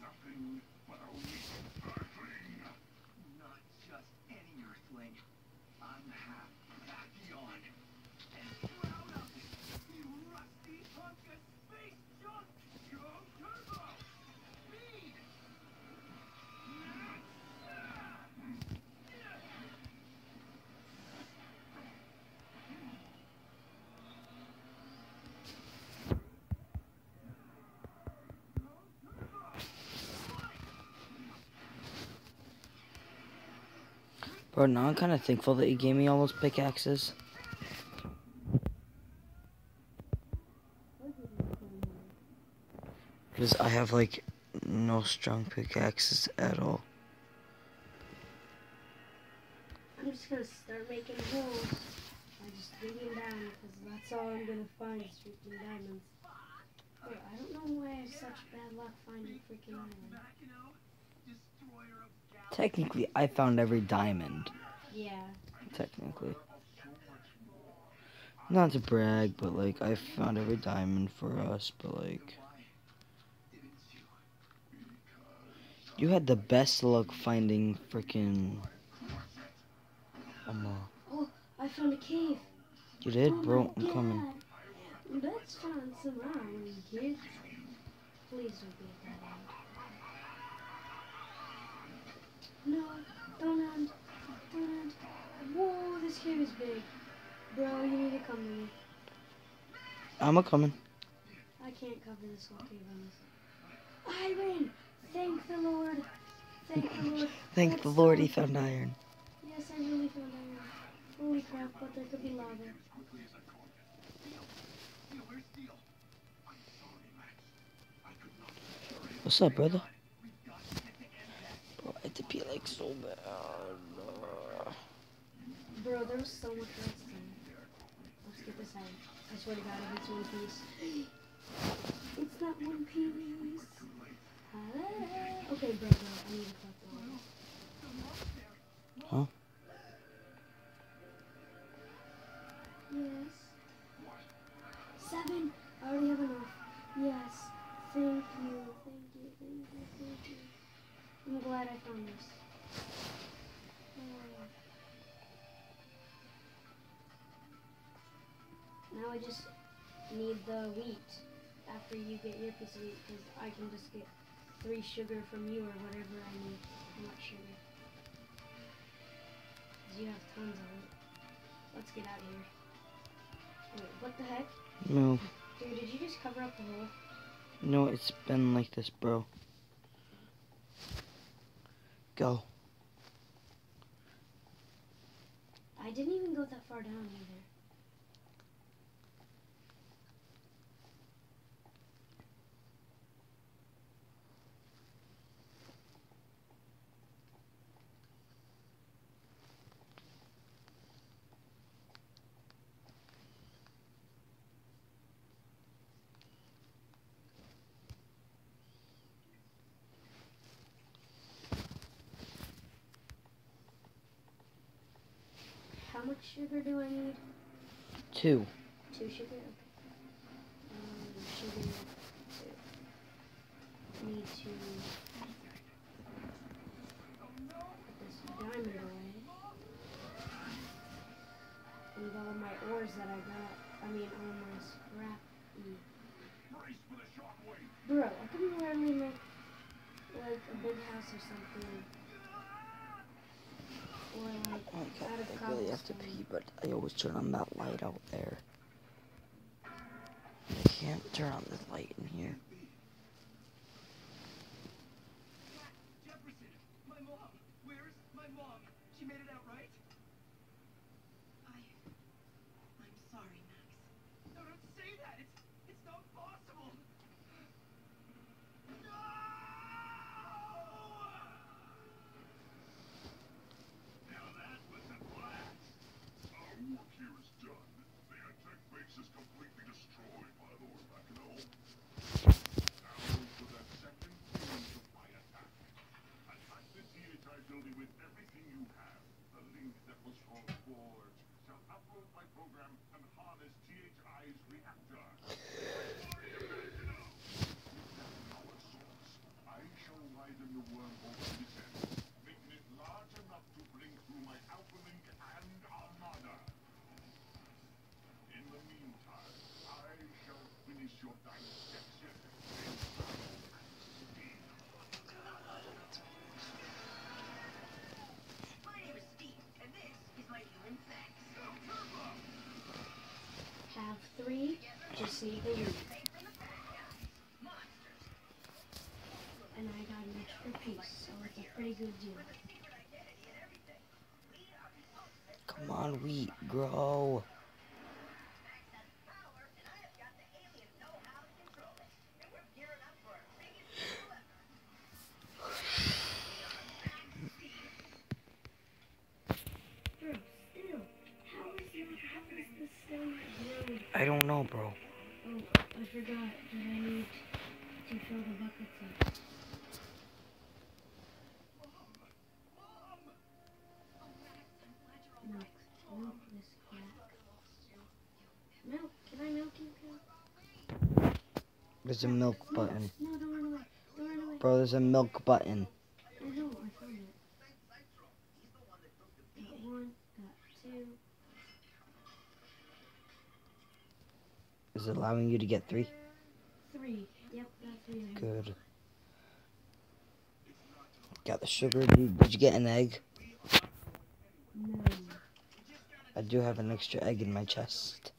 Not just any earthling. I'm half Tachyon. And proud of it, you rusty hunk of space junk! Go turbo! Speed! Bro, now I'm kind of thankful that you gave me all those pickaxes. Because I have, like, no strong pickaxes at all. I'm just gonna start making holes by just digging down, because that's all I'm gonna find is freaking diamonds. Bro, I don't know why I have such bad luck finding freaking iron. Technically, I found every diamond. Yeah. Technically. Not to brag, but, like, I found every diamond for us, but, like... You had the best luck finding freaking... Um, uh, Oh, I found a cave. you did? Oh Bro, my I'm God. coming. Let's find some iron, kids. Please don't be a dead end. No, don't end. Don't end. Whoa, this cave is big. Bro, you need to come to me. I'm a coming. I can't cover this whole cave on this. Iron! Thank the Lord. Thank the Lord. Thank That's the Lord so- he found iron. Yes, I really found iron. Holy crap, but there could be lava. What's up, brother? Bro, I had to pee like so bad. Uh, Bro, there was so much redstone. Let's get this iron. I swear to God, if it's one piece. It's not one piece. Ah. Okay, bro, bro, I need to cut the wire. Huh? Yes. Seven. I already have enough. Yes. Thank you. Thank you. Thank you. Thank you. I'm glad I found this. Oh. Now I just need the wheat after you get your piece of wheat, because I can just get three sugar from you or whatever I need. How much sugar? Because you have tons of it. Let's get out of here. Wait, what the heck? Move. Dude, did you just cover up the hole? No, it's been like this, bro. Go. I didn't even go that far down either. How much sugar do I need? Two. Two sugar? Okay. Um, sugar two. Need to put this diamond away. And all my ores that I got. I mean, all my scrap. Bro, I can literally make like a big house or something. Or like Oh my God, out of I really have to cobblestone. pee, but I always turn on that light out there. I can't turn on this light in here. Jefferson, my mom. Where's my mom? She made it out right? I... I'm sorry, Max. No, don't say that. It's... it's not possible. No! Now that was a blast. Our work here is done. The Antec base is completely destroyed, my lord Macno. Now for that second phase of my attack. Attack the T H I building with everything you have. The link that was forged shall upload my program and harness T H I's reactor. Power source. I shall widen the wormhole to this end, making it large enough to bring through my Alphalink and Armada. In the meantime, I shall finish your dissection. My name is Steve, and this is my human sex. Have three. Just need the wheat. And I got an extra piece, so it's a pretty good deal. Come on, wheat, grow. Bro, still, how is that, how is this still not growing? I don't know, bro. Oh, I forgot that I need to fill the buckets up. Milk, milk this crack. Milk, can I milk you, Cal? There's a milk No, button. no, don't run away, don't run away. Bro, there's a milk button. I know, I found it. Got one, got two. Is it allowing you to get three? Three. Yep, got three of them. Good. Got the sugar. Did, did you get an egg? No. I do have an extra egg in my chest.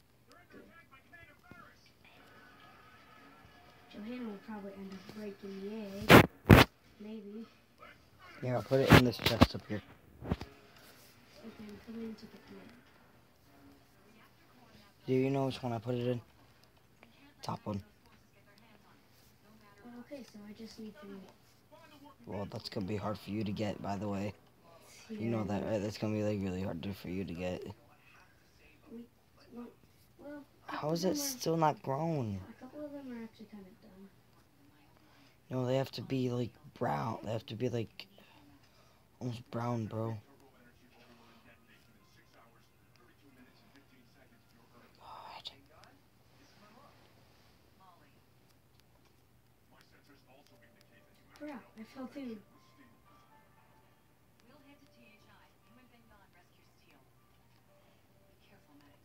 Johanna will probably end up breaking the egg. Maybe. Here, I'll put it in this chest up here. Okay, I'm coming to get the egg. Do you know which one I put it in? Top one. Oh, okay, so I just need three. Well, that's gonna be hard for you to get, by the way. Yeah. You know that, right? That's gonna be like really hard to, for you to get. We, well, well, a How couple is of it them are- still not grown? A couple of them are actually kind of done. No, they have to be like brown. They have to be like almost brown, bro. God. Crap, I fell too. We'll head to T H I. You and Ben Gon rescue Steel. Be careful, medics.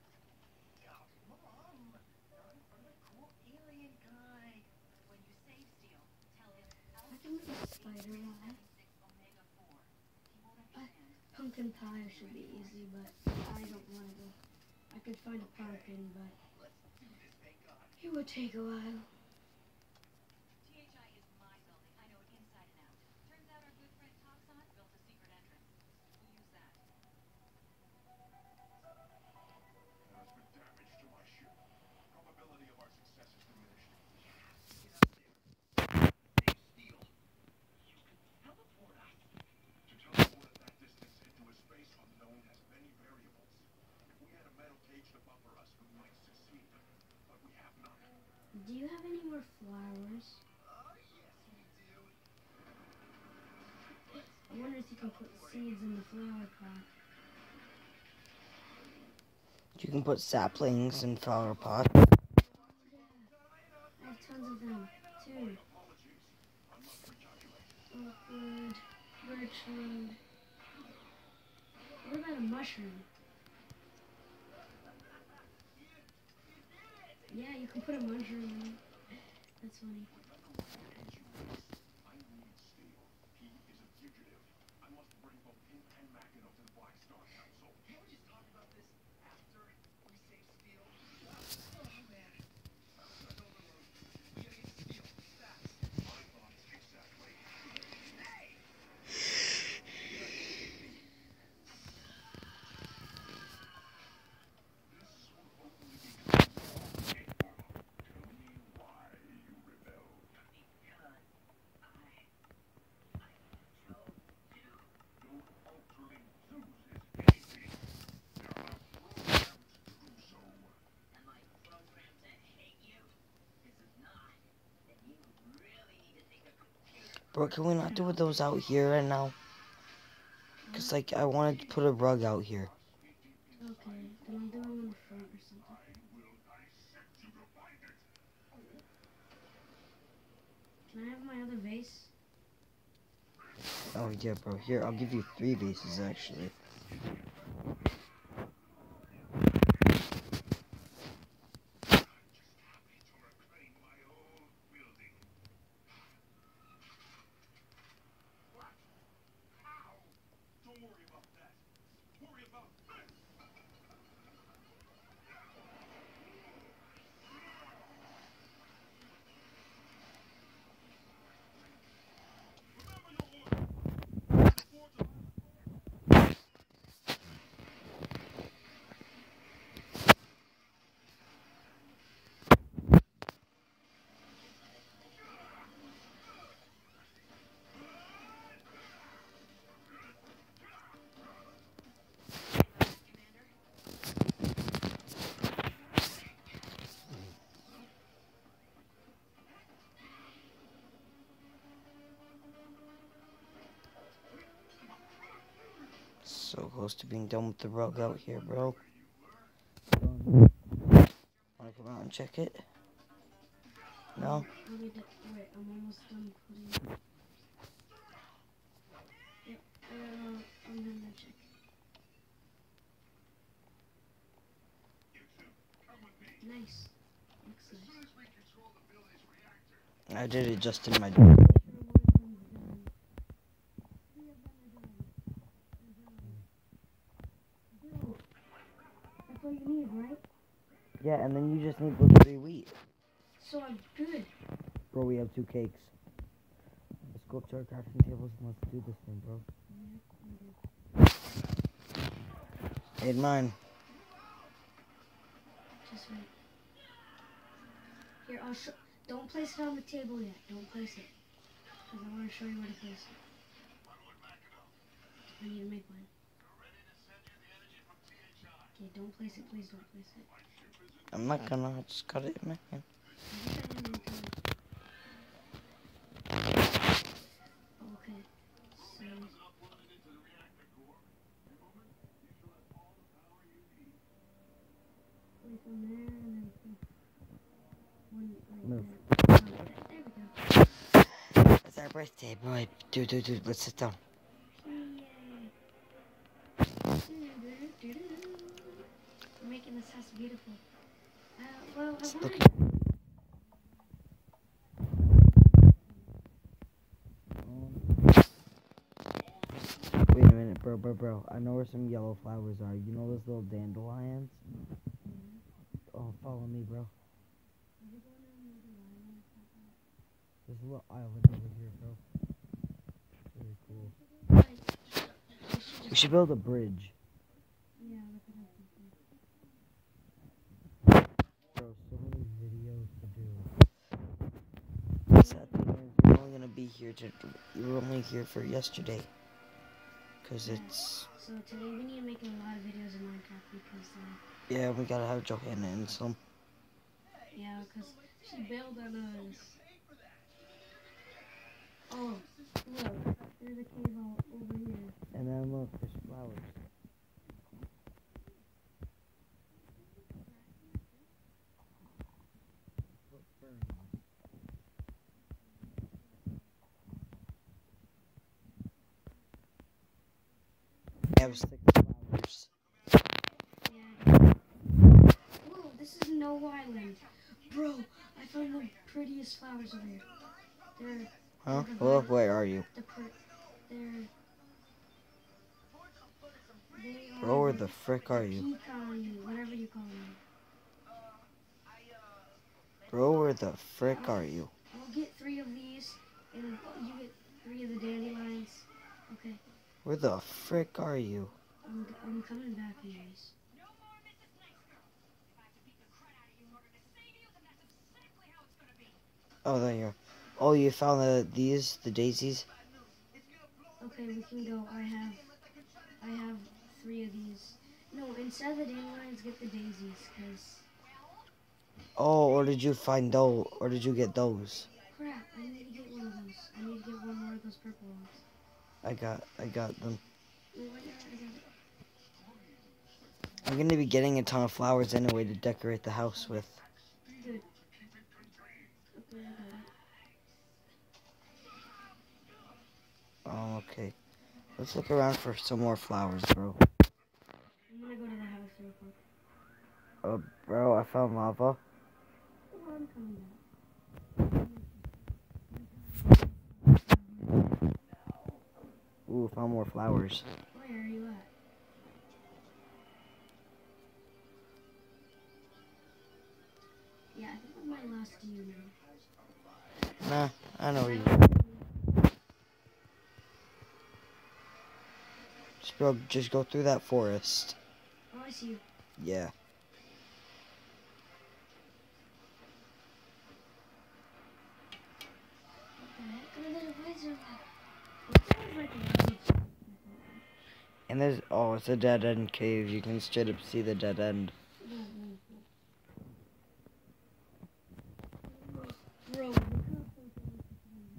Mom, I'm the cool alien guy. When you save Steel, tell him I can make a spider eye. six Omega four. He won't I, understand. pumpkin pie should be easy, but I don't want to. I could find a pumpkin, but it would take a while. T H I is my building. I know it inside and out. Turns out our good friend Toxon built a secret entrance. We'll use that. There's been damage to my ship. Probability of our success is diminished. Steel. You can teleport us. To teleport at that distance into a space unknown has many variables. If we had a metal cage to buffer us, we might succeed. But we have none. Do you have any more flowers? Oh, yes, we do. I wonder if you can put seeds in the flower pot. You can put saplings in flower pots. I have tons of them. Two. Awkward. Birchwood. What about a mushroom? Yeah, you can put a mushroom in. That's funny. I need Steel. He is a fugitive. I must bring both him and Mackinac to the Black Star Council. Can't we just talk about this after we save Steel? Oh, man. I was on overload. We gotta get Steel. Fast. My thoughts exactly. Hey! This will only be considered. Tell me why you rebelled. Because I... I told you. Your altering Zeus is anything. You're not programmed to do so. Am I programmed to hate you? This is not. Then you really need to take a computer. Bro, can we not do those out here right now? Cause like I wanted to put a rug out here. Okay, then I'll do them in the front or something. Will dissect you to find it. Can I have my other vase? Oh yeah, bro. Here, I'll give you three vases actually. Happy to reclaim my old building. What? How? Don't worry about that. Worry about this. Remember your order. Forge a- close to being done with the rug out here, bro. Wanna come out and check it? No? I'll be done. Wait, I'm almost done putting. Yep, uh, I'm gonna check. Nice. Looks nice. I did it just in my... That's all you need, right? Yeah, and then you just need those three wheat. So I'm good. Bro, we have two cakes. Let's go to our crafting tables and let's do this thing, bro. Ate mine. Just wait. Here, I'll show. Don't place it on the table yet. Don't place it. Because I want to show you where to place it. I need to make one. Okay, don't place it. Please don't place it. I'm not gonna, I just cut it in my hand. Okay, so... Place them there and then put one right Move. there. Oh, there we go. It's our birthday, boy. Dude, dude, dude, let's sit down. We're making this house beautiful. Uh, well, I It's want looking... Wait a minute, bro, bro, bro. I know where some yellow flowers are. You know those little dandelions? Oh, follow me, bro. There's a little island over here, bro. It's really cool. We should build a bridge. Yeah, look at that. Bro, so many videos to do. Sad thing is, we're only gonna be here to. We're only here for yesterday. Cause it's. So today we need to make a lot of videos in Minecraft because, uh, Yeah, we gotta have Johanna in some. yeah, because she bailed on us. Oh, look, there's a cave out over here. And then look, there's flowers. Yeah, six flowers. Yeah. Whoa, this is no island. Bro, I found the prettiest flowers over here. They're, Huh? they're the Well, violet- where are you? The per- they're, they are Bro, where the frick are you? pecan, whatever you call them. Bro, where the frick are you? We'll get three of these, and you get three of the dandelions. Okay, Where the frick are you? I'm, I'm coming back, anyways. Oh, there you are. Oh, you found the these, the daisies? Okay, we can go. I have, I have three of these. No, instead of the dandelions, get the daisies, cause Oh, or did you find those? Or did you get those? crap, I need to get one of those. I need to get one more of those purple ones. I got, I got them. Oh, I got it, I got it. I'm gonna be getting a ton of flowers anyway to decorate the house with. Good. Okay, I got it. Oh, okay. Let's look around for some more flowers, bro. I'm gonna go to the house real quick. Oh, bro, I found lava. Oh, I'm coming back. Ooh, found more flowers. Where are you at? Yeah, I think I might lost you now. Nah, I know where you are. Just, bro, just go through that forest. Oh, I see you. Yeah. What the heck? Oh, there's a wizard. It sounds like a wizard. And there's, oh, it's a dead end cave. You can straight up see the dead end. No, no, no. Bro, look how close it is to the moon. No, no, no, no, no.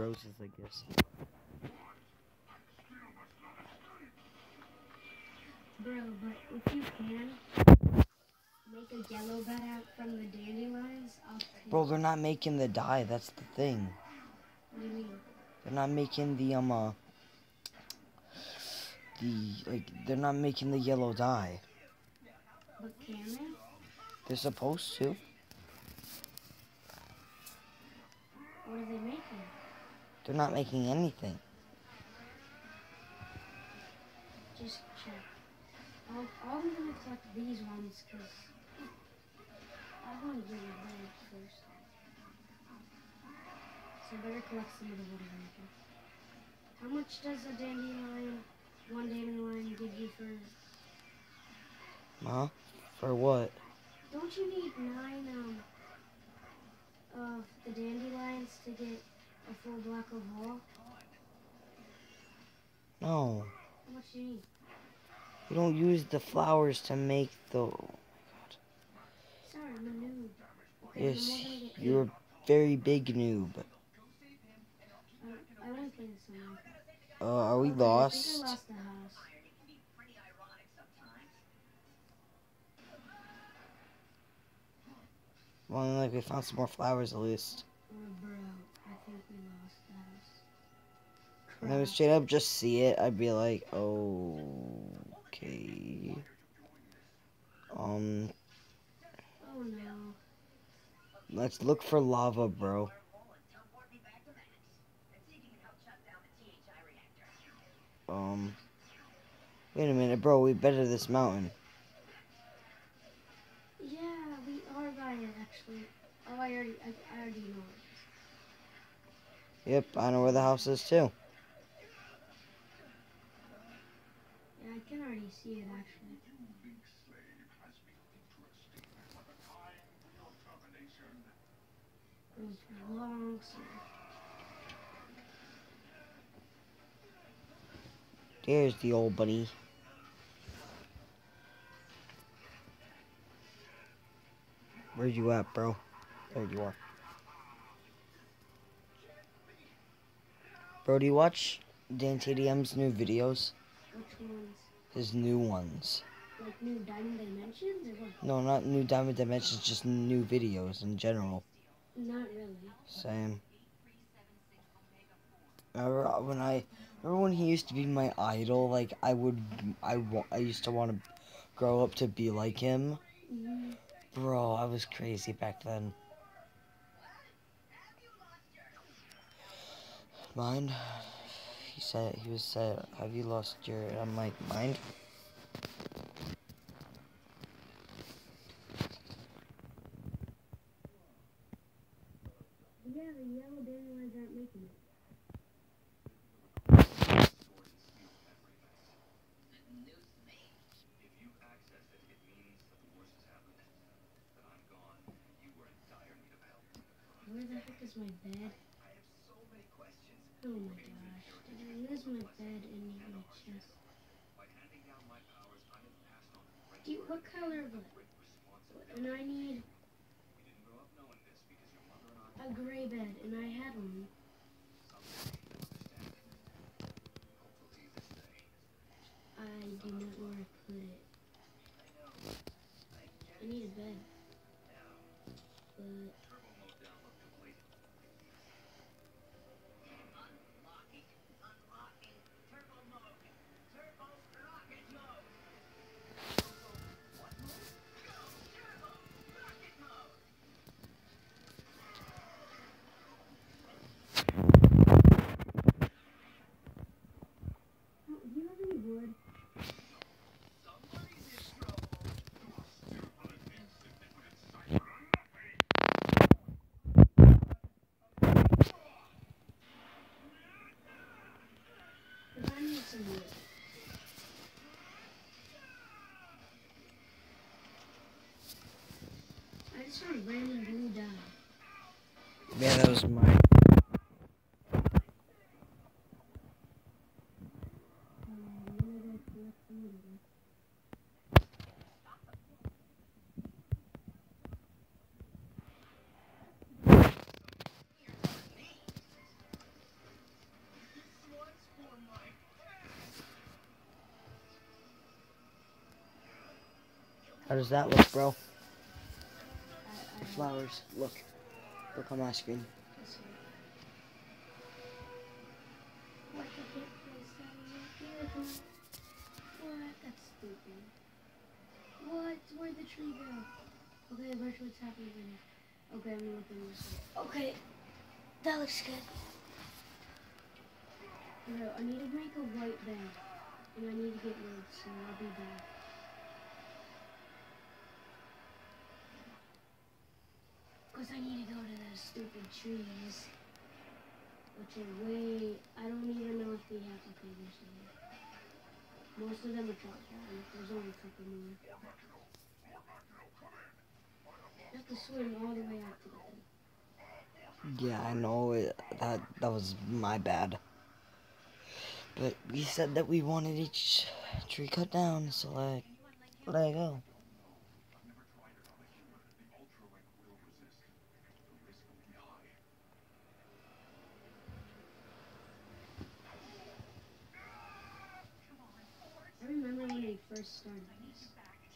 roses, I guess. Bro, but if you can make a yellow bed out from the dandelions, I'll take Bro, they're not making the dye. That's the thing. What do you mean? They're not making the um uh, the like they're not making the yellow dye. But can they? They're supposed to. What are they making? They're not making anything. Just check. I'll, I'm gonna collect these ones because I want to get your bag first. So I better collect some of the water maker. How much does a dandelion, one dandelion, give you for? Huh? For what? Don't you need nine um of the dandelions to get a full block of wall? No. How much do you need? You don't use the flowers to make the. Oh Sorry, I'm a noob. Okay, Yes, then we're gonna get you're a very big noob. I, I only play this on my Uh, are we Okay, I think I lost? lost the house. Irony can be pretty ironic sometimes. Well, like we found some more flowers at least. Oh, bro, I think we lost the house. And I would straight up just see it. I'd be like, okay. Um, Oh no. let's look for lava, bro. Teleport me back to Max. And see if you can help shut down the T H I reactor. Um, wait a minute, bro. We better this mountain. Yeah, we are by it actually. Oh, I already, I, I already know it. Yep, I know where the house is too. Yeah, I can already see it actually. Goes for long, so. There's the old bunny. Where you at, bro? There you are. Bro, do you watch Dan T D M's new videos? Which ones? His new ones. Like new Diamond Dimensions or what? No, not new Diamond Dimensions, just new videos in general. Not really. Same. Remember when I, remember when he used to be my idol? Like I would, I, wa- I used to want to grow up to be like him. Mm-hmm. Bro, I was crazy back then. Mind? He said, he was said, have you lost your, I'm like, mind? Yeah, the yellow dandelions aren't making it. News to me. If you access it, it means that the worst has happened. That I'm gone. You were in dire need of help. Where the heck is my bed? I have so many questions. Oh my gosh. Did I lose my bed in my chest? By handing down my powers, I have passed on great Dude, what color of it? great responsibility. And I need We didn't grow up knowing this because your mother and I a gray bed, and I had one. someday understand. Hopefully this day. I do not know where I put it. I need a bed. But Turbo mode download complete. Unlocking. Unlocking. Turbo mode. Turbo rocket mode. What mode? Go! Turbo rocket mode. oh, do you have any wood? Somebody's in trouble. Because I need some wood. I just found random blue dye. Yeah, that was mine. Um, where did I collect some of them? How does that look, bro? I, I, Flowers. Look. Look on my screen. This way. What, I can't place that in here? What? That's stupid. What? Where'd the tree go? Okay, watch what's happening in here. Okay, I'm looking this way. Okay, that looks good. Bro, I need to make a white bed. And I need to get wood, so I'll be back. Because I need to go to those stupid trees. Which are way... I don't even know if they have... Okay, there's some. Most of them are chopped down. There's only a couple more. You have to swim all the way out to get them. Yeah, I know it, that that was my bad. But we said that we wanted each tree cut down, so like, let it go. I remember when they first started this.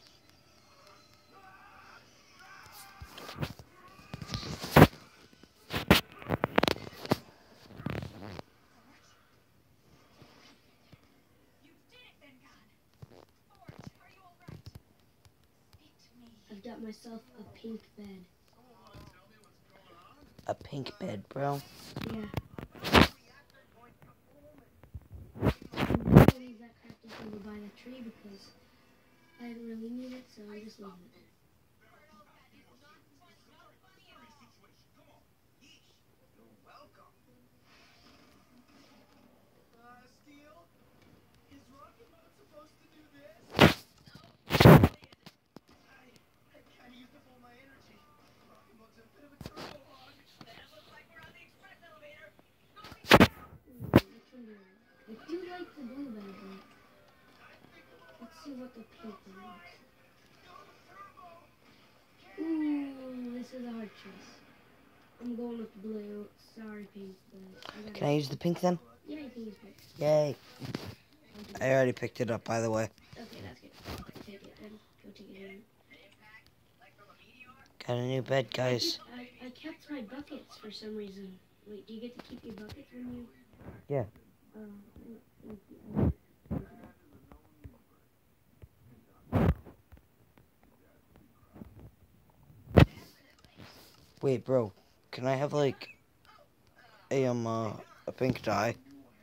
I've got myself a pink bed. A pink bed, bro. Yeah. I'm gonna leave that crafting table by the tree because I didn't really need it, so I'm just leaving it there. Welcome. Uh, Steel? Is Rocket Mode supposed to do this? I, I kinda used up all my energy. Rocket Mode's a bit of a turbo hog. That looks like we're on the express elevator. Mm, which one do I like? I do like the blue bed, but let's see what the pink one is. Ooh, this is a hard choice. I'm going with blue. Sorry, pink, but I gotta... Can I use the pink then? Yeah, you can use pink. Yay. I'll do I already picked it up, by the way. Okay, that's good. Take it then. Go take it in. Got a new bed, guys. I, I kept my buckets for some reason. Wait, do you get to keep your buckets when you... Yeah. Oh, thank you. Wait, bro. Can I have like a um uh, a pink dye?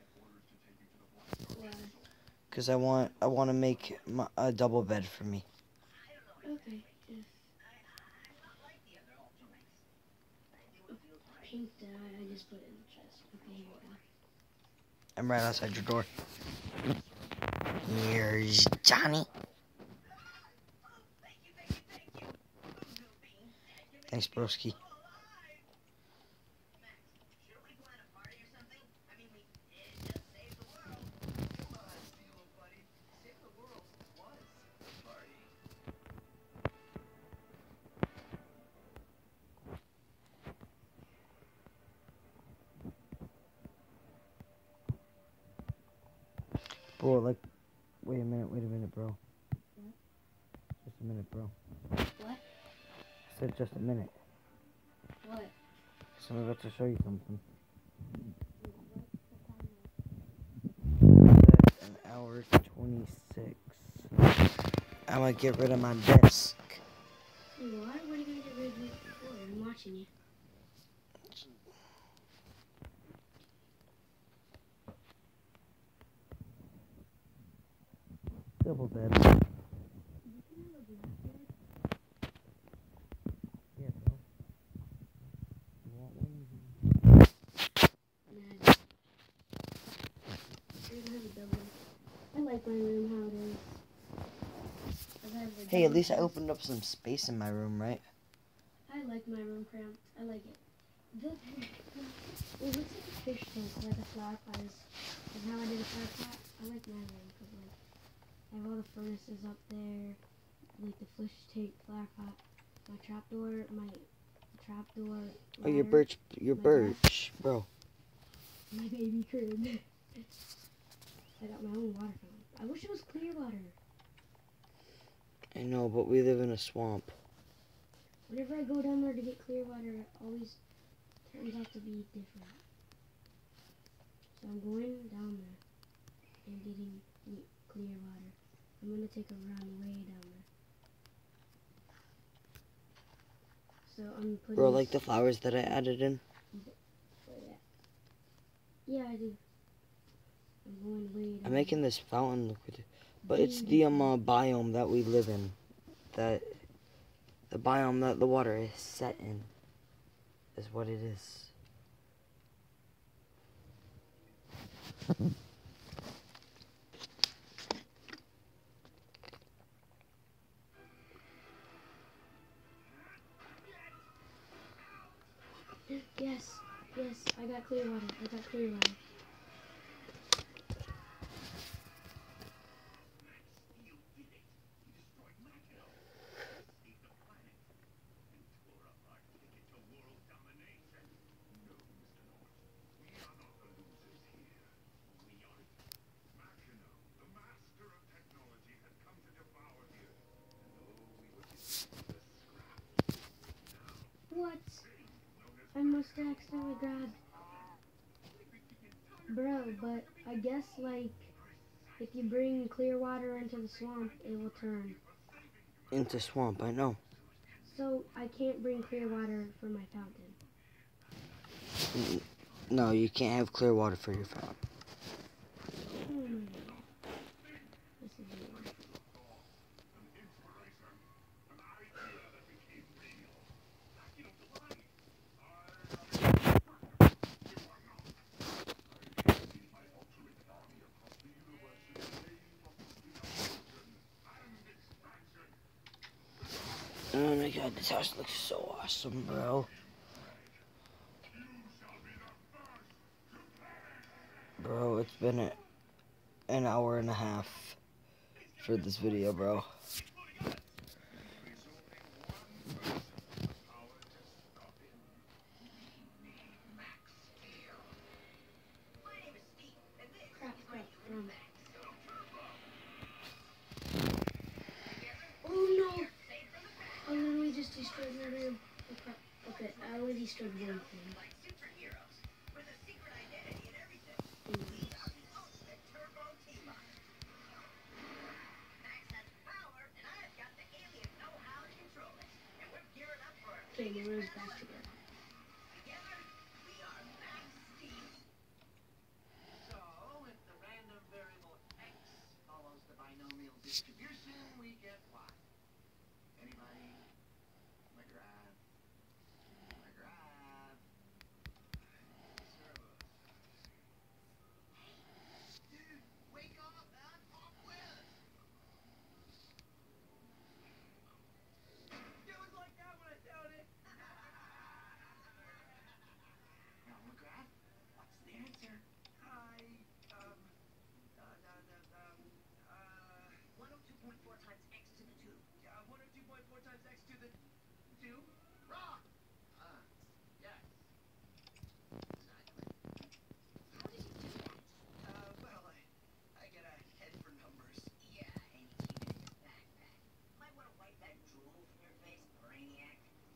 Why? Cause I want I want to make my, a double bed for me. Okay, if... Pink dye, I just put it in the chest. Okay, here we go. I'm right outside your door. Here's Johnny. Thanks, broski. Bro, like, wait a minute, wait a minute, bro. What? Just a minute, bro. What? I said just a minute. What? So I'm about to show you something. An hour twenty-six. I'm gonna get rid of my desk. Wait, what? What are you gonna get rid of me for? I'm watching you. Double bed. Yeah, bro. You want one? Nah. I don't have a double. I like my room how it is. I have a Hey, at double least I chest. opened up some space in my room, right? I like my room cramped. I like it. The, it looks like a fish tank, like a flower pot is. And how I did a flower pot. I like my room because like I have all the furnaces up there, like the fish tank, flower pot, my trapdoor, my trapdoor. Oh, your ladder, birch, your my birch, bro. My baby crib. I got my own water fountain. I wish it was clear water. I know, but we live in a swamp. Whenever I go down there to get clear water, it always turns out to be different. So I'm going down there and getting ne- clear water. I'm gonna take a run way down there. So I'm putting. Bro, like the flowers that I added in? Yeah, I do. I'm going way down. I'm making this fountain look with it. But it's the um uh, biome that we live in. That the biome that the water is set in is what it is. Yes, yes, I got clear water. I got clear water. What? I must have accidentally grabbed. Bro, but I guess, like, if you bring clear water into the swamp, it will turn. Into swamp, I know. So, I can't bring clear water for my fountain. N- No, you can't have clear water for your fountain. Hmm. This is weird. Oh my god, this house looks so awesome, bro. Bro, it's been a, an hour and a half for this video, bro. Crap, crap, um. Oh no! I literally just destroyed my room. Oh, crap. Okay, I only destroyed one thing. Okay, my room's back together. So, if the random variable x follows the binomial distribution, we get what? Anybody? McGrath. McGrath. Dude, wake up, man. Pop quiz. It was like that when I found it. Now, McGrath, what's the answer? I, um, uh, uh, uh, um, uh, one oh two point four times x to the two. yeah, one oh two point four times x to the two? Wrong! Ah, yes. Exactly. How did you do that? Uh, well, I, I get a head for numbers. Yeah, and you keep it in your backpack. Might want to wipe that drool from your face, brainiac.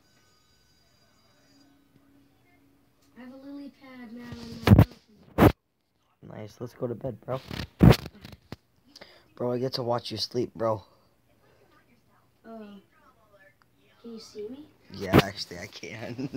I have a lily pad now in my fountain. Nice, let's go to bed, bro. Bro, I get to watch you sleep, bro. Oh. Can you see me? Yeah, actually, I can.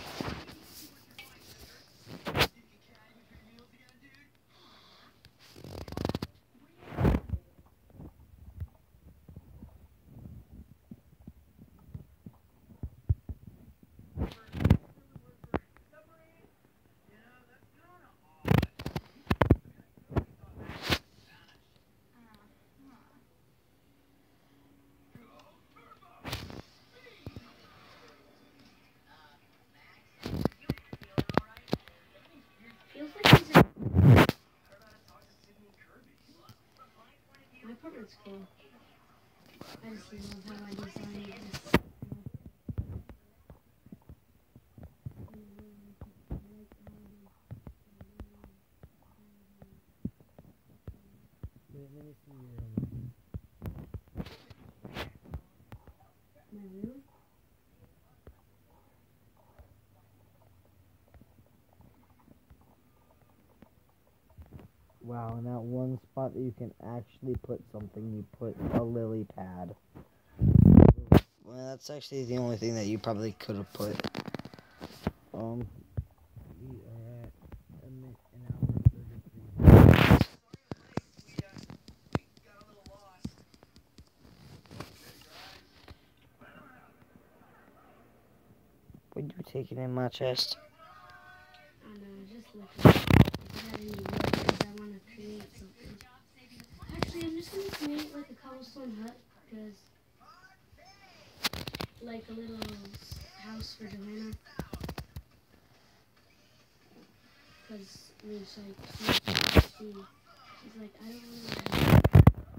Feels like he's in... My apartment's cool. I just love how I designed this. on that one spot that you can actually put something, you put a lily pad. Well, that's actually the only thing that you probably could have put. Um, we are at a minute, an hour thirty-three. What are you taking in my chest? I know, just looking. If I got any wood, because I want to create something. Actually, I'm just going to create like a cobblestone hut, because like a little house for Joanna. Because, I mean, she's like, she's, she's like, I don't want to.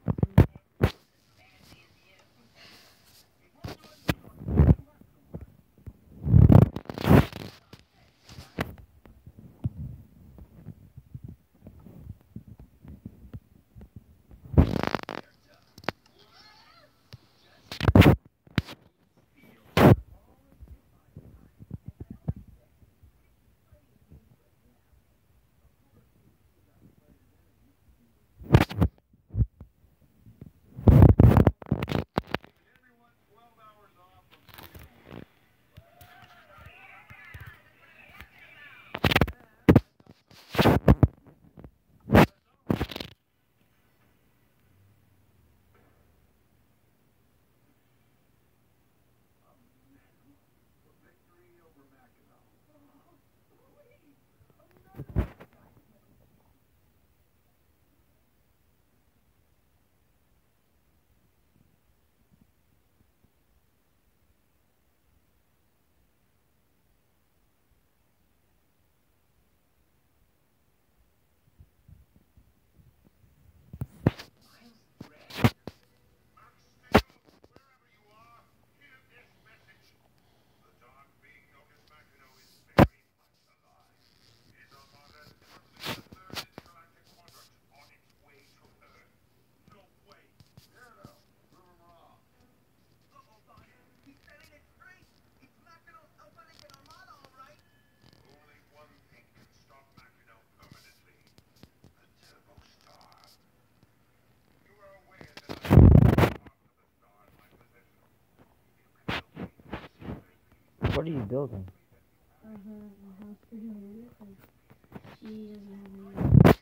What are you building? Uh, her, her house for Joanna, because she doesn't have any.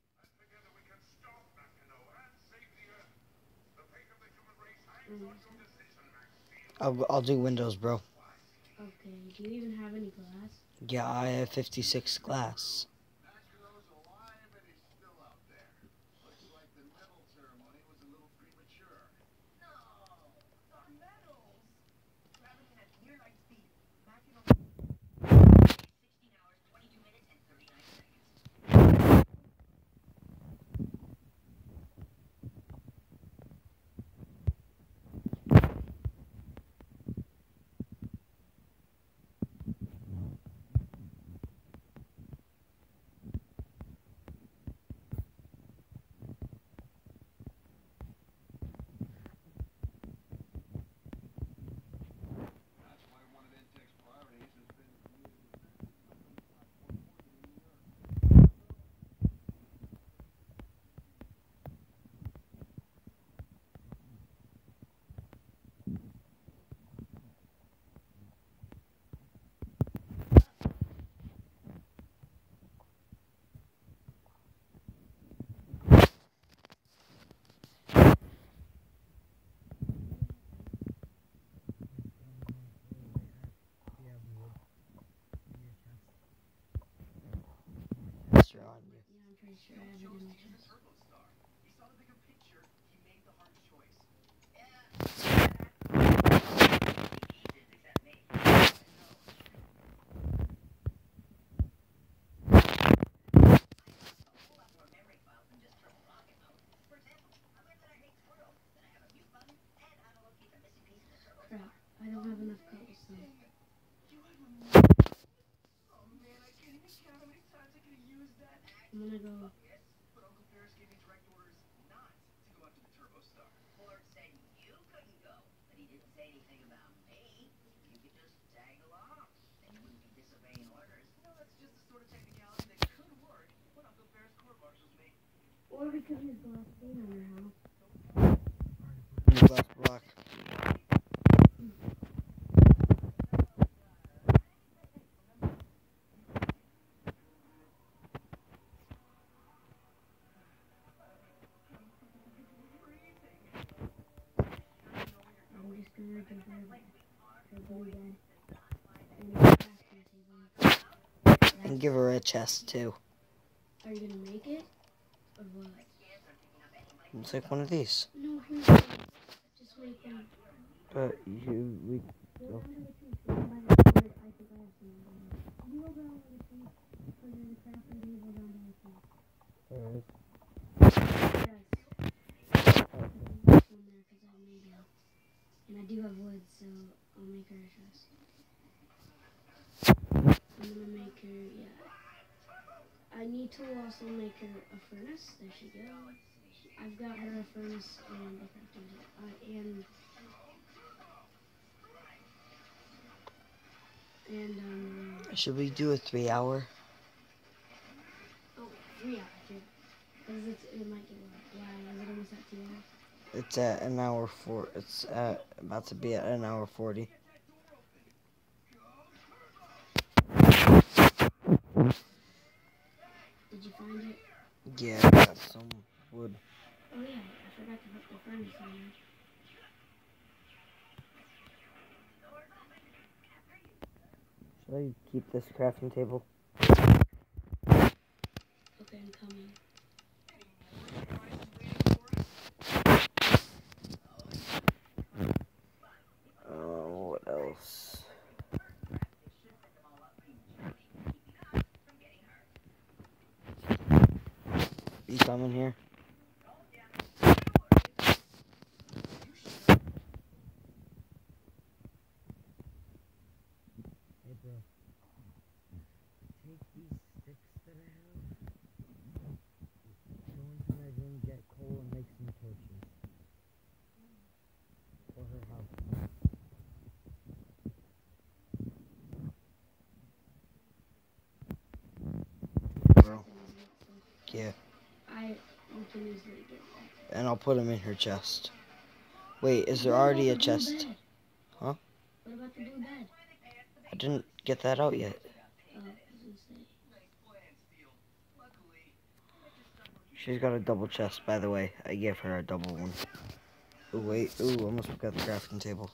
I'll, I'll do windows, bro. Okay, do you even have any glass? Yeah, I have fifty-six glass. Mackino's alive and he's still out there. Looks like the medal ceremony was a little premature. No, our medals. Traveling at near light speed. Mackinac. sixteen hours, twenty-two minutes, and thirty-nine seconds. That's why one of Intech's priorities has been Yes, you're on you. Yeah, I'm pretty sure I have it in my chest. Turbo Star. He saw the bigger picture. He made the hard choice. Crap, I don't have enough cobblestone. Oh man, I can't even count how many times I could have used that. I'm gonna go. But Uncle Ferris gave me direct orders not to go after the Turbo Star. Ford said you couldn't go, but he didn't say anything about me. You could just tag along, then you wouldn't be disobeying orders. You know, that's just the sort of technicality that could work when Uncle Ferris court martials me. Or we could use glass paint on her house. Use glass block. I'm just gonna give her her blue bed. And a crafting table. And give her a chest too. Are you gonna make it? Or what? It's like one of these. No, here's the just wait one. But you, we, Go down to the tree. Go by the tree. I think I have some down there. You go down to the tree. Put it in the crafting table down to the tree. there it is. Yes. This one there because I made it. And I do have wood, so I'll make her a chest. I'm gonna make her, yeah. I need to also make her a furnace. There she goes. I've got her a furnace and a crafting table. Uh, and and um. Should we do a three hour? Oh, three hours. Because it's it might get long. Why is it almost at two hours? It's at an hour four. It's at, about to be at an hour forty. Did you find it? Yeah, I got some wood. Oh yeah, I forgot to put the furnace on there. Should I keep this crafting table? Okay, I'm coming. Oh, what else? You coming here? Hey, bro. Take these sticks that I have. Go into my room, get coal, and make some torches. For her house. Bro. Yeah, I we can easily get that. and I'll put them in her chest. Wait, is there already a What about the blue chest? bed? Huh? What about the blue bed? I didn't get that out yet. Oh, I was gonna say. She's got a double chest, by the way. I gave her a double one. Ooh, wait. Ooh, almost forgot the crafting table.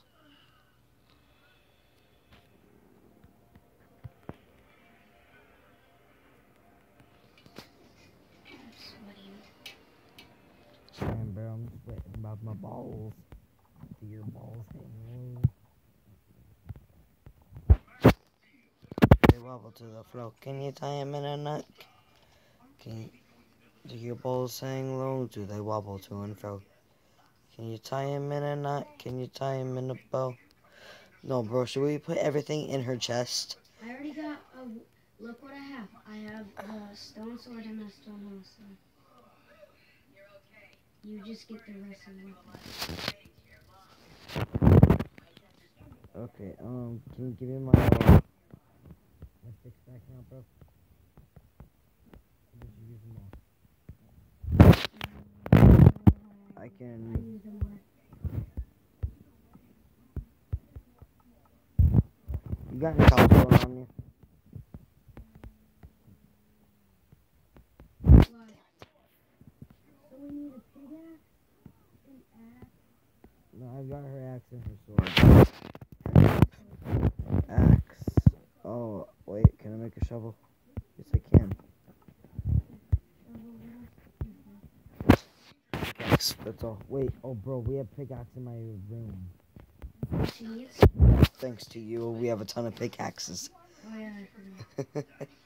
I'm sweating. Damn, bro, I'm sweating about my balls. Do your balls hang low? They wobble to the floor. Can you tie him in a nut? Can you, do your balls hang low? Do they wobble to and fro? Can you tie him in a knot? Can you tie him in a bow? No, bro, should we put everything in her chest? I already got a. Look what I have. I have a stone sword and a stone hoe. So you just get the rest of the weapons. Okay, um, can you give me my, uh, my sticks back now, bro? Or did you use them all? I I can, use them more. you got any cobblestone on you? Why? So we need a pickaxe, an axe. No, I've got her axe and her sword. Axe. Oh, wait, can I make a shovel? Yes, I can. Pickaxe, that's all. Wait, oh, bro, we have pickaxe in my room. Cheese. Thanks to you, we have a ton of pickaxes. Oh yeah, I forgot.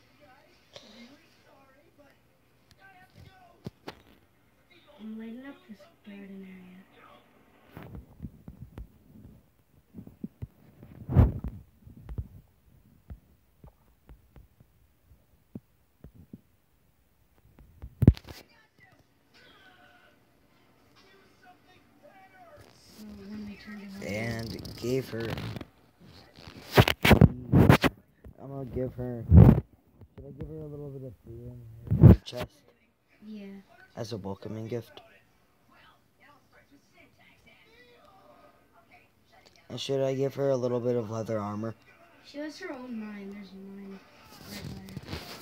I'm lighting up this garden area. So when we turn it on, And gave her. I'm gonna give her. Should I give her a little bit of food in her chest? yeah. as a welcoming gift. And should I give her a little bit of leather armor? She has her own mine. There's mine right there.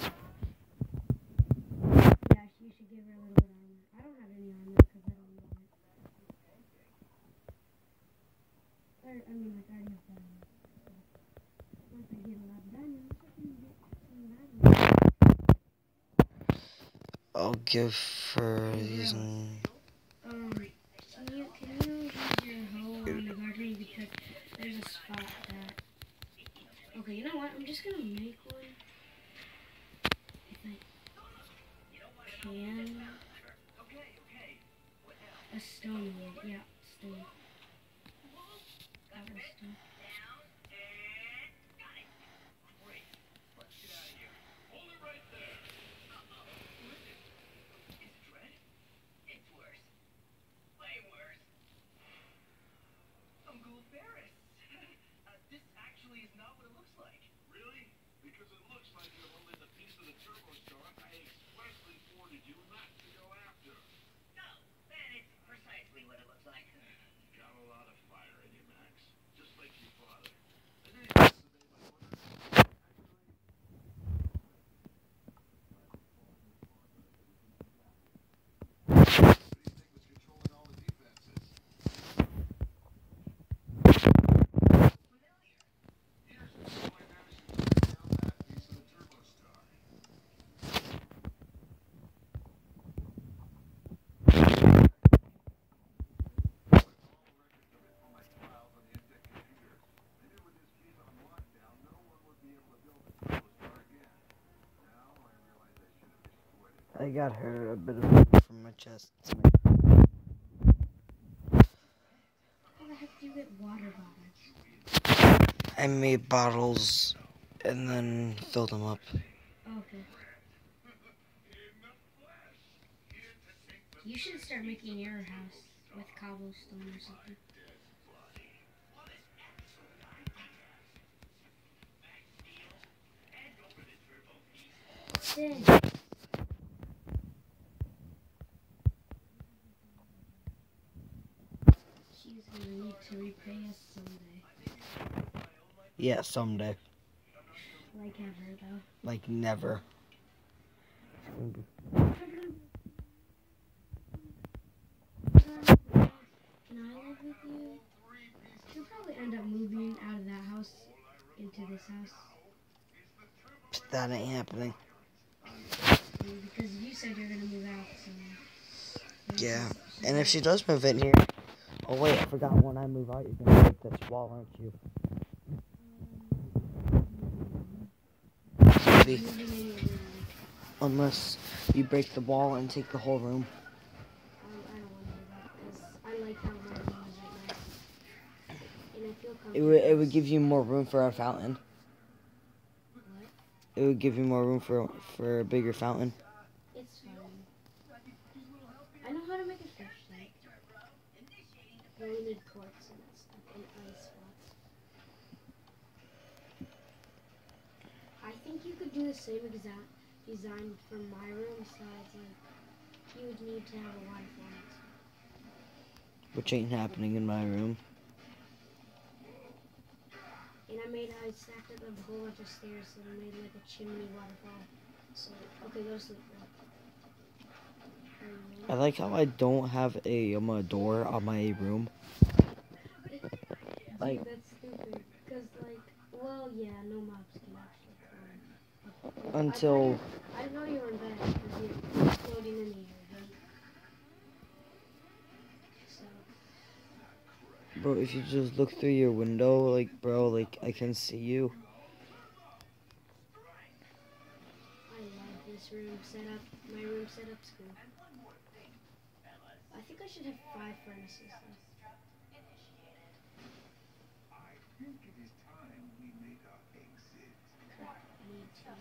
Yeah, you should give her a little bit of armor. I don't have any armor because I don't know it. Or, I mean, like, I already have diamonds. Once I get a lot of diamonds, I can get some diamonds. I'll give her these. And Um, can you, can you use your hoe on the garden because there's a spot that... Okay, you know what? I'm just gonna make one. If I can. A stone wood. Yeah, stone. Cobblestone. I got her a bit of food from my chest. How the heck do you get water bottles? I made bottles and then filled them up. Okay. You should start making your house with cobblestone or something. Dang. She's gonna need to repay us someday. Yeah, someday. Like ever, though. Like never. Can I live with you? She'll probably end up moving out of that house into this house. That ain't happening. Because you said you're gonna move out, so... Yeah. And if she does move in here... Oh wait, I forgot when I move out, you're gonna break this wall, aren't you? Maybe. Unless you break the wall and take the whole room. Um, I don't want to do that, because I like how my room is right now. And I feel It would, it would give you more room for a fountain. What? It would give you more room for for a bigger fountain. It's fine. I know how to make a flashlight. You only need quartz and that stuff, and ice spots. I think you could do the same exact design for my room, besides, like, you would need to have a waterfall next to it. Which ain't happening in my room. And I made, I stacked up a whole bunch of stairs, so I made like a chimney waterfall. So, okay, go to sleep. I like how I don't have a um, a door on my room. Like, that's stupid. Cause like, well, yeah, no mobs can actually climb. until I, I didn't know you were in bed because you're floating in the air, right? So. bro, if you just look through your window, like, bro, like, I can see you. I love this room setup. My room setup's cool. I think I should have five furnaces though. I think it is time we make our exit. Crap, I need two.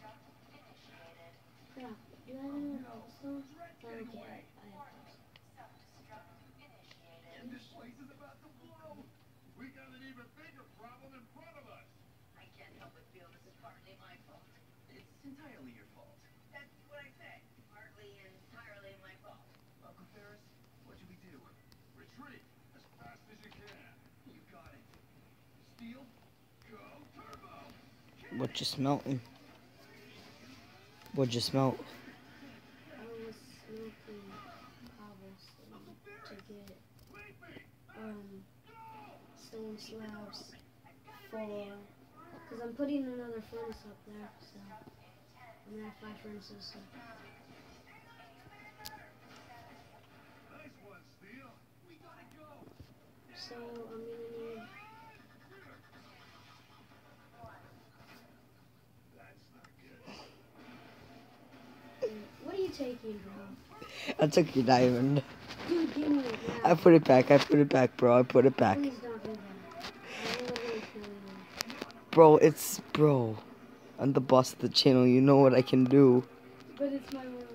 Crap, do I have any cobblestone? Oh, okay, I have cobblestone. And this place is about to blow. We got an even bigger problem in front of us. I can't help but feel this is partly my fault. It's entirely your fault. That's what I said. Partly entirely my fault. retreat as fast as you can. You got it. Steel, go turbo. What you smelting? What'd you smelt? I was smoking cobblestone to get um stone slabs for, because I'm putting another furnace up there, so I'm gonna have five furnaces. So. Nice one, Steel. We gotta go. So I'm gonna need. That's not good. What are you taking, bro? I took your diamond. Dude, give me it now. I put it back. I put it back, bro. I put it back. Please don't do that. I will literally kill you. Bro, it's bro. I'm the boss of the channel. You know what I can do. But it's my world.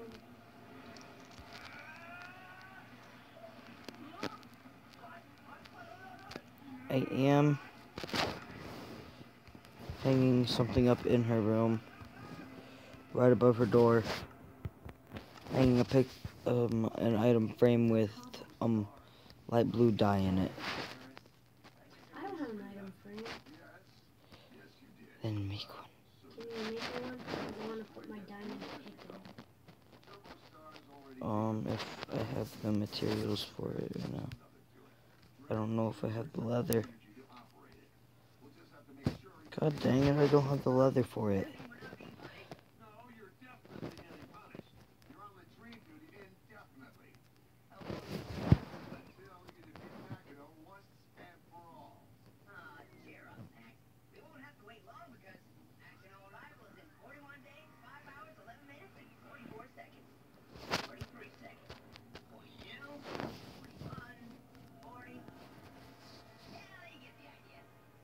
I am hanging something up in her room, right above her door. Hanging a pic, um, an item frame with um, light blue dye in it. I don't have an item frame. Then make one. Can you make me one? Because I want to put my diamond pick in it. Um, if I have the materials for it or not. I don't know if I have the leather. God dang it, I don't have the leather for it. No, you're definitely getting punished. You're on latrine duty indefinitely. Until you defeat Makido once and for all. Ah, cheer up, Mac. We won't have to wait long because actual arrival is in forty-one days, five hours, eleven minutes, and forty-four seconds. forty-three seconds. forty-two, forty-one, forty. Yeah, you get the idea.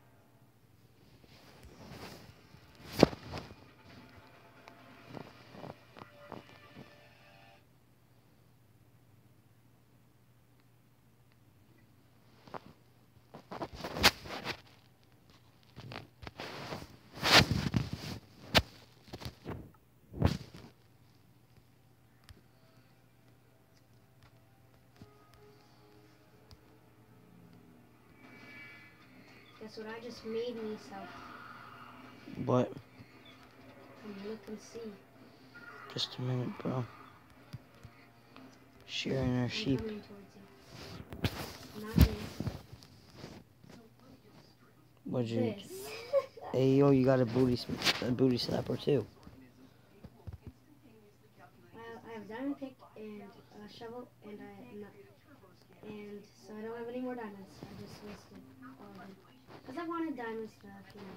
Guess what I just made myself? What? Come look and see. Just a minute, bro. Shearing our I'm sheep. coming towards you. Not this. What'd you? This. Hey, yo, you got a booty, sm- a booty slapper too. I, I have a diamond pick and a shovel, and I not, and so I don't have any more diamonds. I just wasted all of them because I wanted diamond stuff.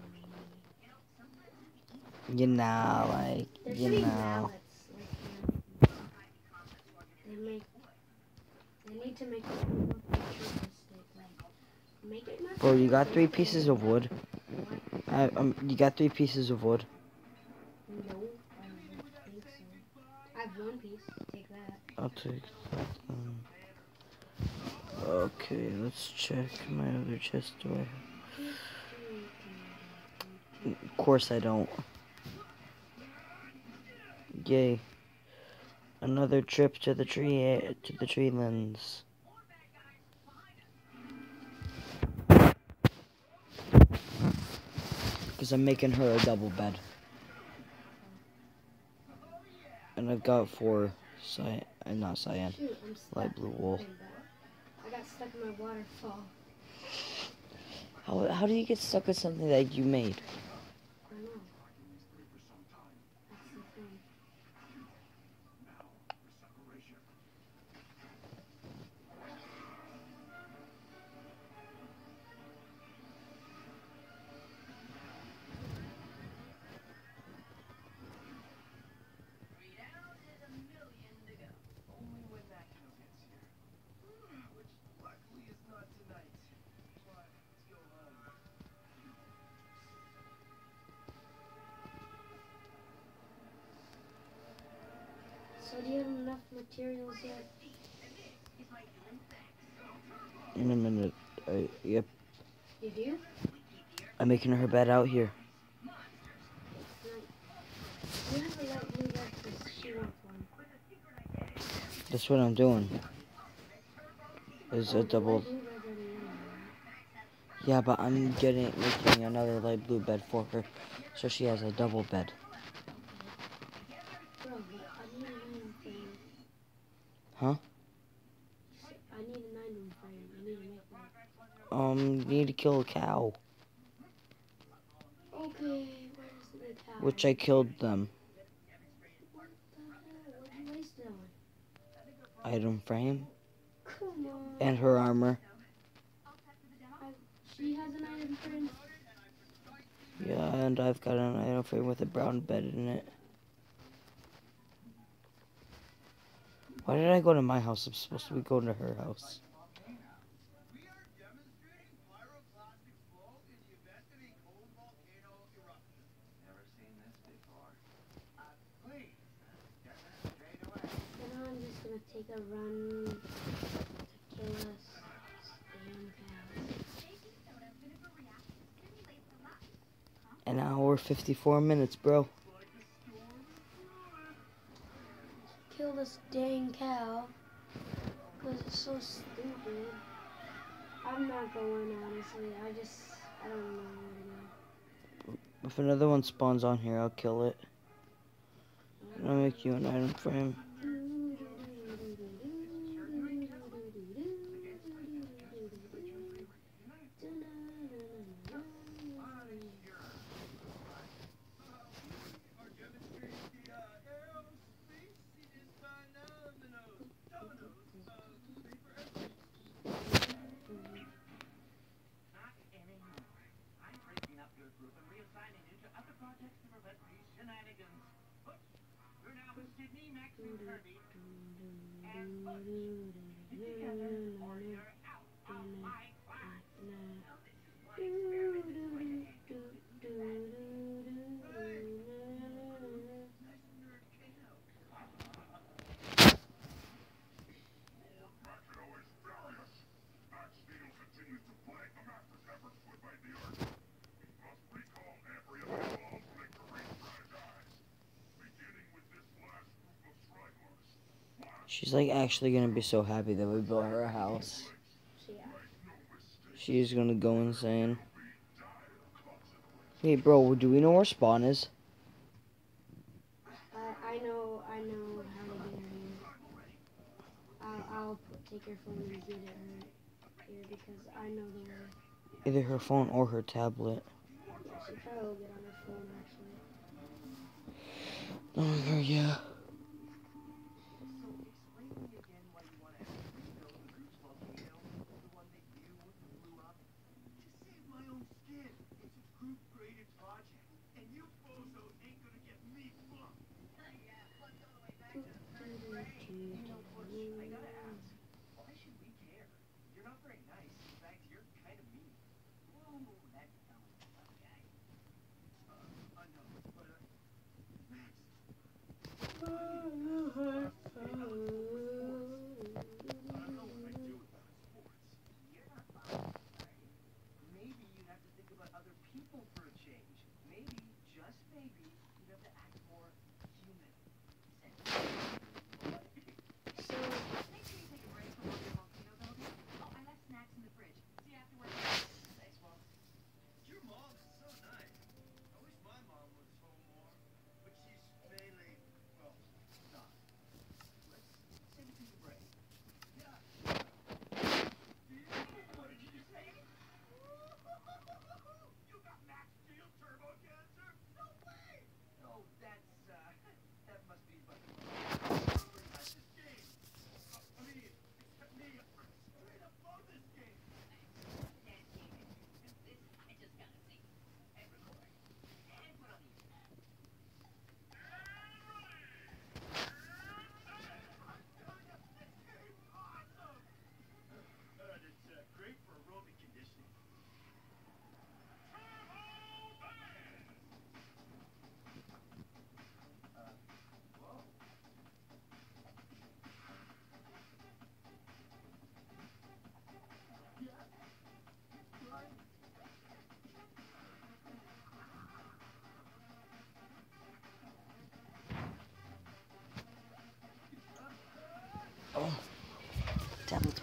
You know. You know, like, There you should be know. mallets. Like, you know, they make. They need to make it more futuristic. Like, make it not. Bro, you got three futuristic. pieces of wood. What? I, um, you got three pieces of wood. No, I don't think so. I have one piece. Take that. I'll take that. Um, okay, let's check my other chest. Do I have? Of course I don't. Yay! Another trip to the tree to the tree lens. Because I'm making her a double bed. And I've got four cyan, uh, not cyan, Shoot, I'm stuck. light blue wool. I got stuck in my waterfall. How, how do you get stuck with something that you made? I know. That's the thing. Three down is a million to go. Only when Makido gets here. Which luckily is not tonight. But let's go home. So do you have enough materials yet? In a minute. I, yep. You do? I'm making her bed out here. You have to let me back because she wants one. That's what I'm doing. is Oh, a the double. light blue bed's already in there. Yeah, but I'm getting making another light blue bed for her, so she has a double bed. Bro, but I need a nine frame. Huh? I need a nine room frame. I need to make that. Um, you need to kill a cow, Okay, where's the cow? which I killed them. What the hell? What'd you waste it on? Item frame Come on. and her armor. I, she has an item frame. Yeah, and I've got an item frame with a brown bed in it. Why did I go to my house? I'm supposed to be going to her house. We are demonstrating pyroclastic flow in the event of a cold volcano eruption. Never seen this before. Uh, please, demonstrate away. And now I'm just gonna take a run to kill us. Damn cows. An hour fifty-four minutes, bro. Kill this dang cow. Cause it's so stupid. I'm not going, honestly. I just, I don't know what to do. If another one spawns on here, I'll kill it. And I'll make you an item frame. Are demonstrating the uh, aerospace phenomenal dominoes of vapor Not anymore. I'm breaking up your group and reassigning you to other projects to prevent these shenanigans. Butch, you're now with Sydney, Max, and Kirby. And Butch, get together or you're out of my class. Now, this is one experiment that's going to take you to Macro is furious. Max Steel continues to flank the Master's efforts to invade the Earth. We must recall every available opening to re-strategize. Beginning with this last group of stragglers. She's like actually gonna be so happy that we built her a house. Yeah. She's gonna go insane. Hey, bro, do we know where spawn is? I, I know, I know how to get her here. I'll, I'll put, take her phone and get it her here because I know the way. Either her phone or her tablet. Yeah, she probably will get on her phone actually. Oh, yeah. So explain to me again why you want to rebuild the group's volcano, the one that you blew up. To save my own skin. It's a group-created project. And you bozos ain't gonna get me bumped. You know, Butch, I gotta ask, why should we care? You're not very nice. In fact, you're kind of mean. Whoa, that's not some guy. Uh, I know, but, uh, Max.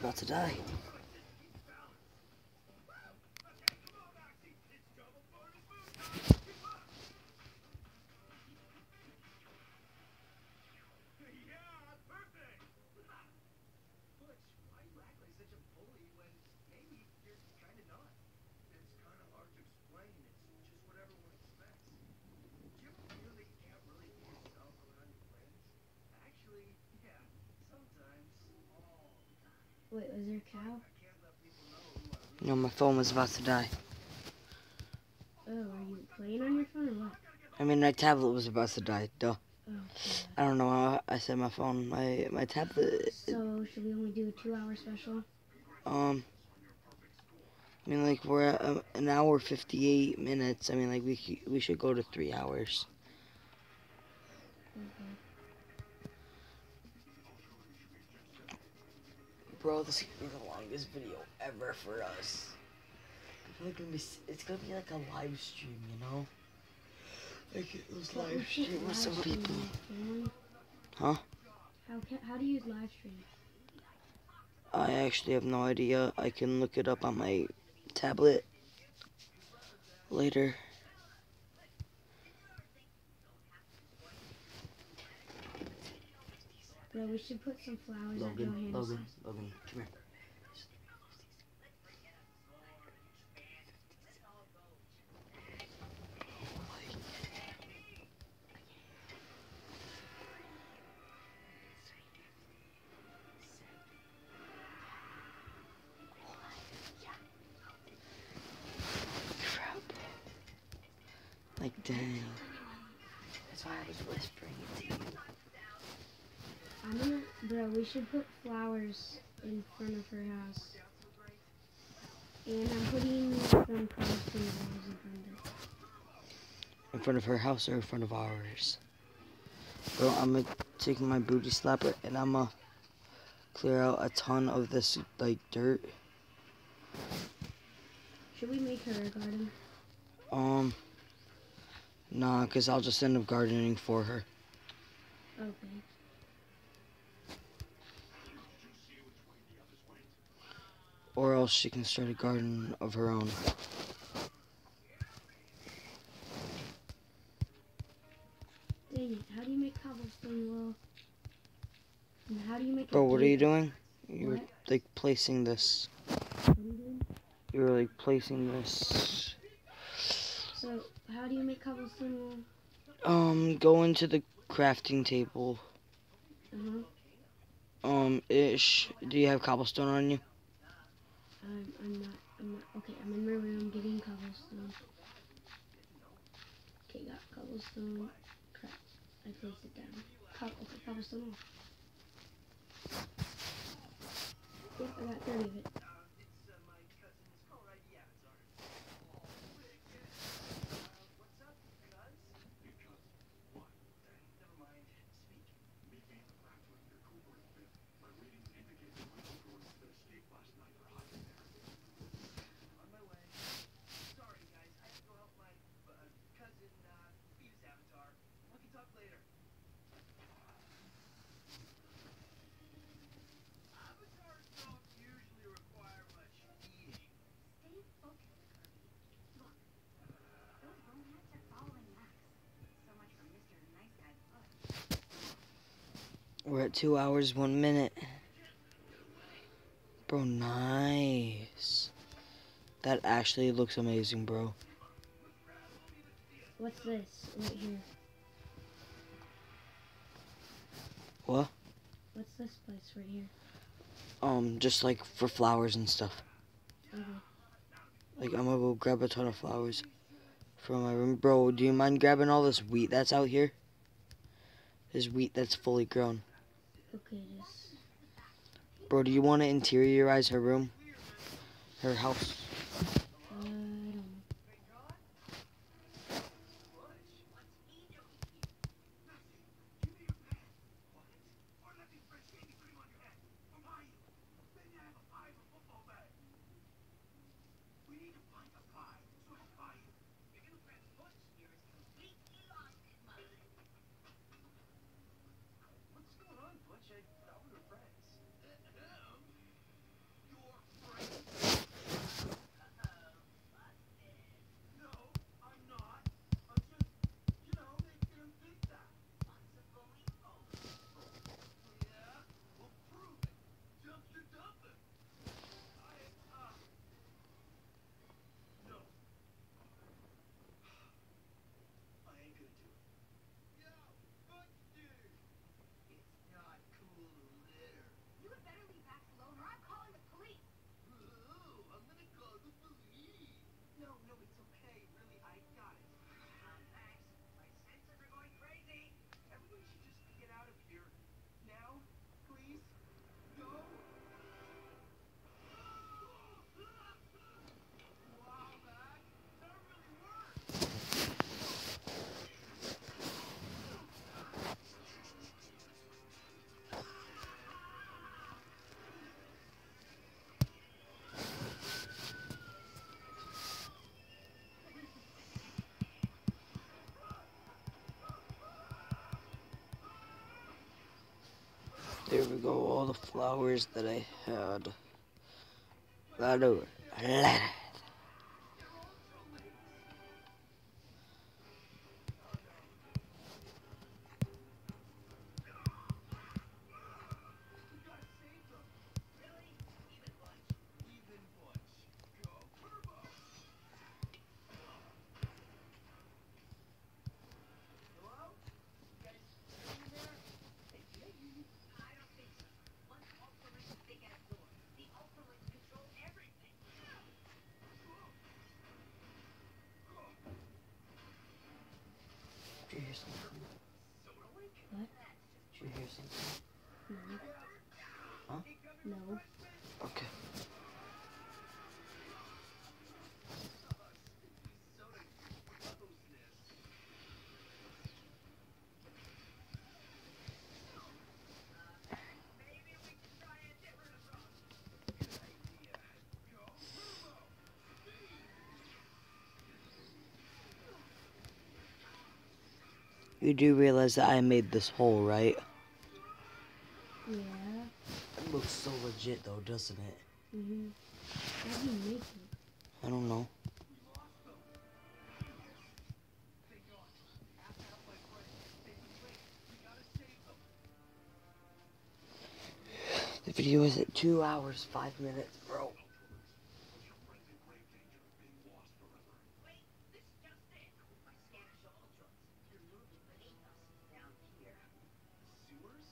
about to die. Yeah, perfect! Butch, why you act like such a bully when maybe you're kind of not? It's kind of hard to explain. It's just what everyone expects. Do you ever feel that you can't really be yourself around your friends? Actually, yeah, sometimes. All the time. Wait, was there a cow? I can't let people know who I really No, my phone was about to die. Oh, are you playing on your phone or what? I mean, my tablet was about to die. Duh. Oh, I don't know how I said my phone. My my tablet. so should we only do a two-hour special? Um. I mean, like we're at um, an hour fifty-eight minutes. I mean, like we c- we should go to three hours. Okay. Bro, this is gonna be the longest video ever for us. I feel like gonna be, it's gonna be like a live stream, you know? Like those What, live what's stream it with some live stream, people. family? Huh? How can, how do you use live stream? I actually have no idea. I can look it up on my tablet later. Bro, we should put some flowers at Logan, Johannes' Logan, house. Logan, come here. Crap. Like, dang. That's why I was whispering it to you. I'm gonna, bro, we should put flowers in front of her house. And I'm putting some costume balls in front of it. In front of her house or in front of ours? Bro, I'm gonna take my booty slapper and I'm gonna clear out a ton of this, like, dirt. Should we make her a garden? Um, nah, because I'll just end up gardening for her. Okay. Or else she can start a garden of her own. Dang it, how do you make cobblestone wool? And how do you make a Bro, what are you gate? doing? You were, What? like, placing this. What are you doing? You were, like, placing this. So, how do you make cobblestone wool? Um, go into the crafting table. Uh-huh. Um, ish. Do you have cobblestone on you? I'm, I'm not, I'm not, okay, I'm in my room getting cobblestone. Okay, got cobblestone. Crap, I placed it down. Co okay, cobblestone wool. Yep, I got thirty of it. It's uh, my cousin's car right? Yeah, it's ours. Uh, what's up, cuz? Because what? Never mind. Speak. Meet me in the Bradford near Cooper and Fifth. My readings indicate the real Gordon that escaped last night are hiding there. On my way. Sorry, guys. I have to go help my uh, cousin uh, beat his avatar. We can talk later. Avatars don't usually require much eating. Stay focused, Kirby. Look, those boneheads are following Max. So much for Mister Nice Guy Butch. We're at two hours, one minute. Bro, nice. That actually looks amazing, bro. What's this right here? What? What's this place right here? Um, just like for flowers and stuff. Okay. Like, I'm gonna go grab a ton of flowers from my room. Bro, do you mind grabbing all this wheat that's out here? This wheat that's fully grown. Okay, this. Bro, do you want to interiorize her room? Her house? Uh, I don't know. We need to find a pie. So I'll buy it. Your new friend Butch here is completely lost his mind. What's going on, Butch? I thought we were friends. No, no, it's okay. Really, I got it. Um, Max, my senses are going crazy. Everybody should just get out of here. Now, please. Go. Wow, Mac. That really worked. There we go, all the flowers that I had. That over. We gotta save them. Really? Even bunch. Even bunch. Go Turbo. Hello? You guys still in there? Hey, maybe. I don't think so. Once Ultralight's big ass door. The Ultralight's control everything. Did you hear something? Soda Link? What? Did you hear something? No. Huh? No. Okay. Soda grossness. Maybe we can try a different approach. Good idea. Go Turbo. You do realize that I made this hole, right? Yeah. It looks so legit though, doesn't it? Mhm. How do you make it? I don't know. We lost them. Thank God. Half half my friends. They were late. We gotta save them. The video is at two hours, five minutes, bro. Wait, this just in. My scanners show Ultrons. They're moving beneath us, down here. Sewers?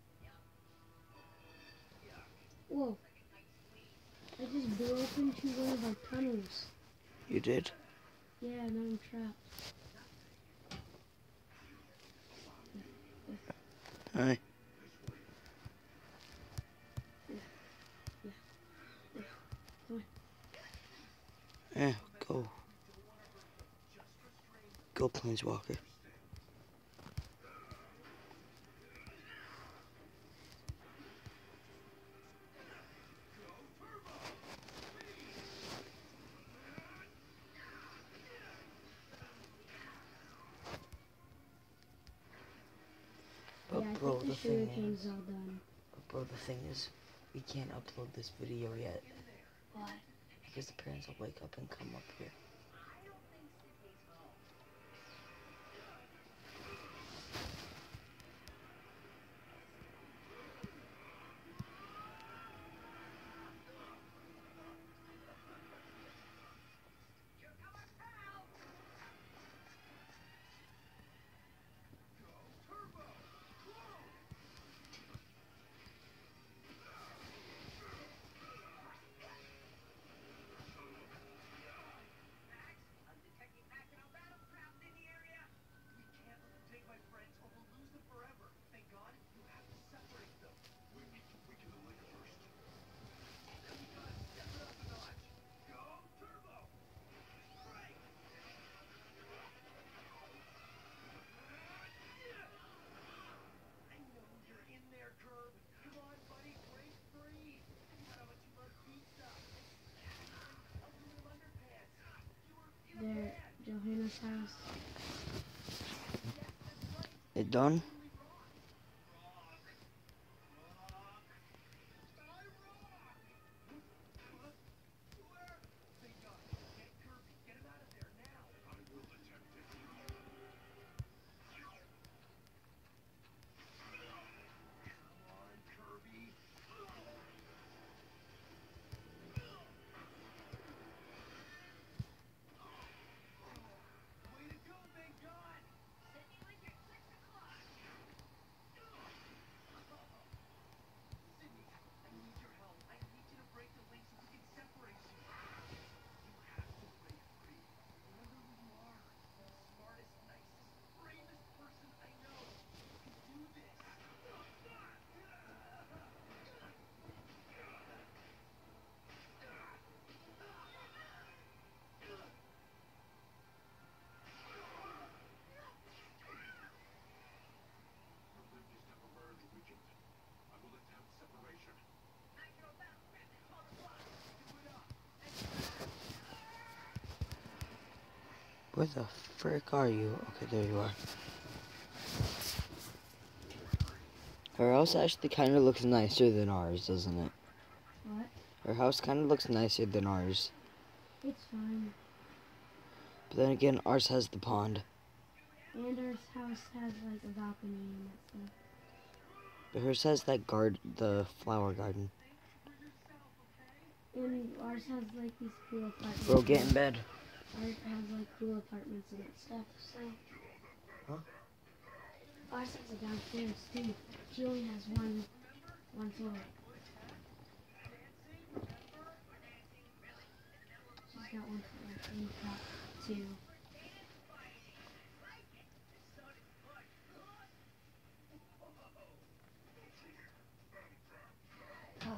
Whoa. Like a tight squeeze. I just broke into one of our tunnels. You did? Yeah, now I'm trapped. Hi. Yeah, go. Go, Planeswalker. But Yeah, I bro, think the the thing sugarcane's is, all done. but bro, the thing is, we can't upload this video yet Why? because the parents will wake up and come up here. I don't think Sydney's home. Here come our pals! Max, I'm detecting Machinal battlecraft in the area. We can't let them take my friends or we'll lose them forever. Thank God you have to separate them. We need to weaken the link first. Then we gotta step it up a notch. Go Turbo! Break! I know you're in there, Curb. Come on, buddy, break free. I forgot how much you love pizza. I'll do them underpants. You were in a There, band. Johanna's house. Yes, that's right. It done? Really rock. Rock. Rock. I rock! What? Where? Thank God. Get Kirby. Get him out of there now. I will attempt it. Come on, Kirby. Way to go, Big God! Sydney Link at six o'clock. Where the frick are you? Okay, there you are. Her house actually kind of looks nicer than ours, doesn't it? What? Her house kind of looks nicer than ours. It's fine. But then again, ours has the pond. And our house has like a balcony and that stuff. But hers has that guard, the flower garden. And ours has like these cool apartments. Bro, get in bed. Ours has like cool apartments and stuff, so. Huh? Ours has a downstairs too. She only has one, one floor. She's got one floor. And we've got two. Oh.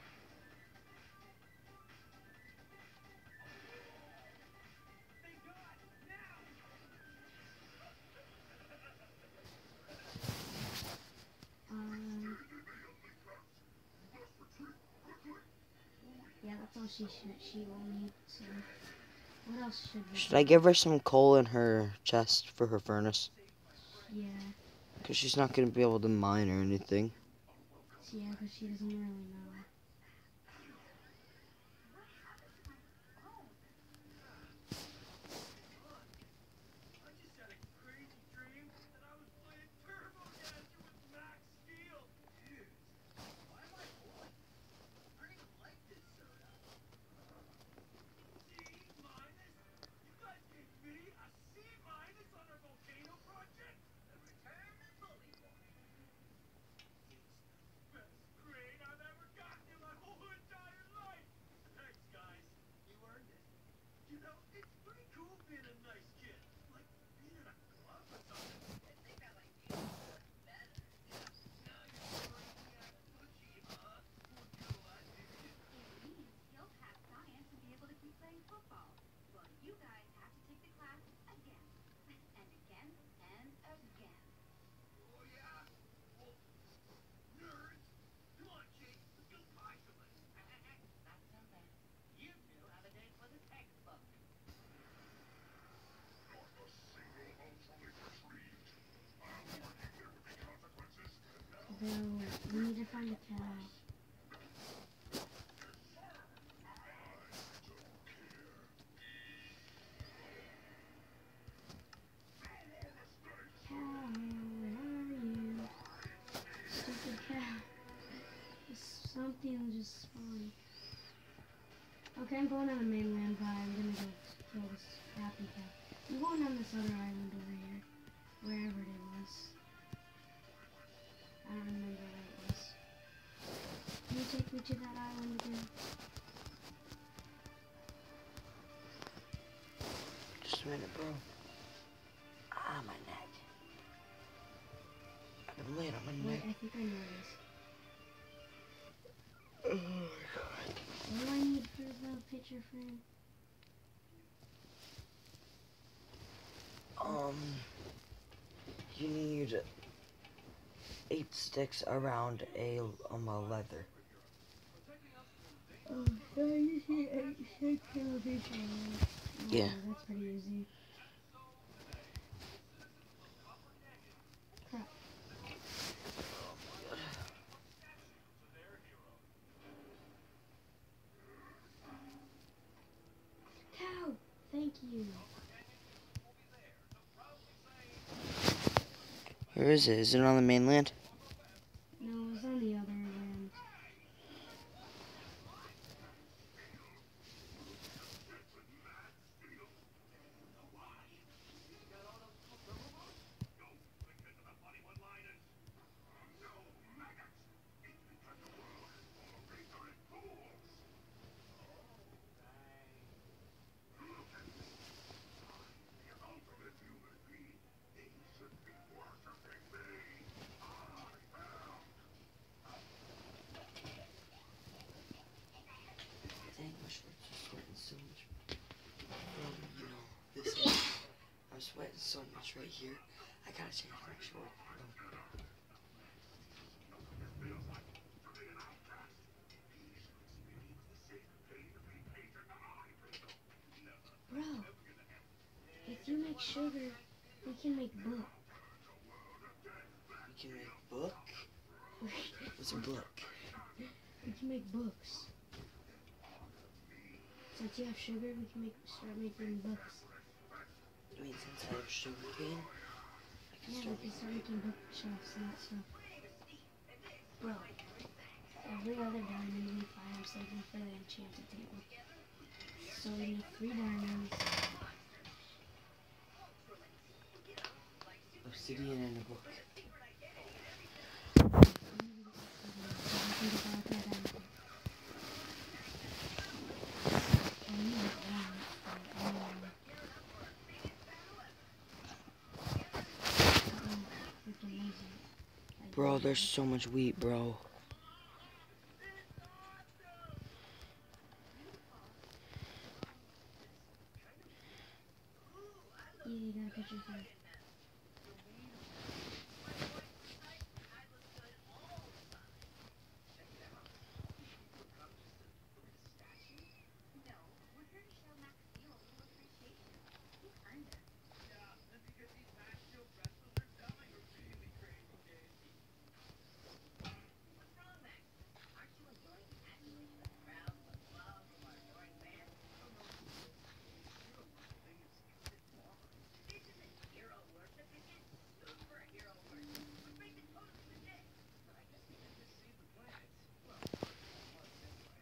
Um, yeah, that's all she should. She will need. So, what else should we? Should I give her some coal in her chest for her furnace? Yeah, Because she's not going to be able to mine or anything. yeah, because she doesn't really know. I just had a crazy dream that I was playing Turbo Dasher with Max Steel. Dude, why am I bored? I don't even like this soda. C minus? You guys gave me a C minus on our volcano project? The return of Bully Boy. It's the best grade I've ever gotten in my whole entire life. Thanks, guys. You earned it. You know, it's pretty cool being a nice kid. Like being in a club or something. And they got like you better. Now you're working at Fukushima. He'll pass science and be able to keep playing football. Well, you guys have to take the class again. And again and again. Oh yeah? Well, nerds. Come on, Jake. Let's go buy somebody. Not so bad. You two have a date for the textbook. Not a single ounce will be retrieved. I'll warn you there will be consequences. Though, we need to find a cow. Cow, where are you? Stupid cow. Just something just spawned. Okay, I'm going on the mainland, but I'm gonna go kill this happy cow. I'm going on this other island over here. Wherever it was. I don't remember where it was. Can you take me to that island again? Just a minute, bro. Ah, my neck. I've been laying on my Wait, neck. I think I know this. Oh my god. What do I need for the picture frame? Um, you need eight sticks around a um a leather. Oh, I usually eight six television. Oh, Yeah. That's pretty easy. Crap. Cow! Thank you. Where is it? Is it on the mainland? No, it was on the other end. Dang, my shorts are sweating so much. Um, you know, this is, I'm sweating so much right here. I gotta change my shorts. Bro, if you make sugar, we can make book. We can make book? What's a book? We can make books. Since you have sugar, we can make start making books. You mean since I have sugar cane? I can Yeah, start we can making start making bookshelves and that stuff. Bro, every other diamond we find, I'm saving for the enchanted table. So we need three diamonds. obsidian and a book. Bro, there's so much wheat, bro. Yeah, you gotta put your phone. No, we're here to show Max Steel a little appreciation. He earned it. Yeah, and because these Max Steel pretzels are selling really crazy, Casey. What's wrong, Max? Aren't you enjoying the adulation of the crowd with love from our adoring fans? This isn't hero worship, it's just superhero worship, which makes it totally legit. But I guess we could just save the planet. Well, once anyway.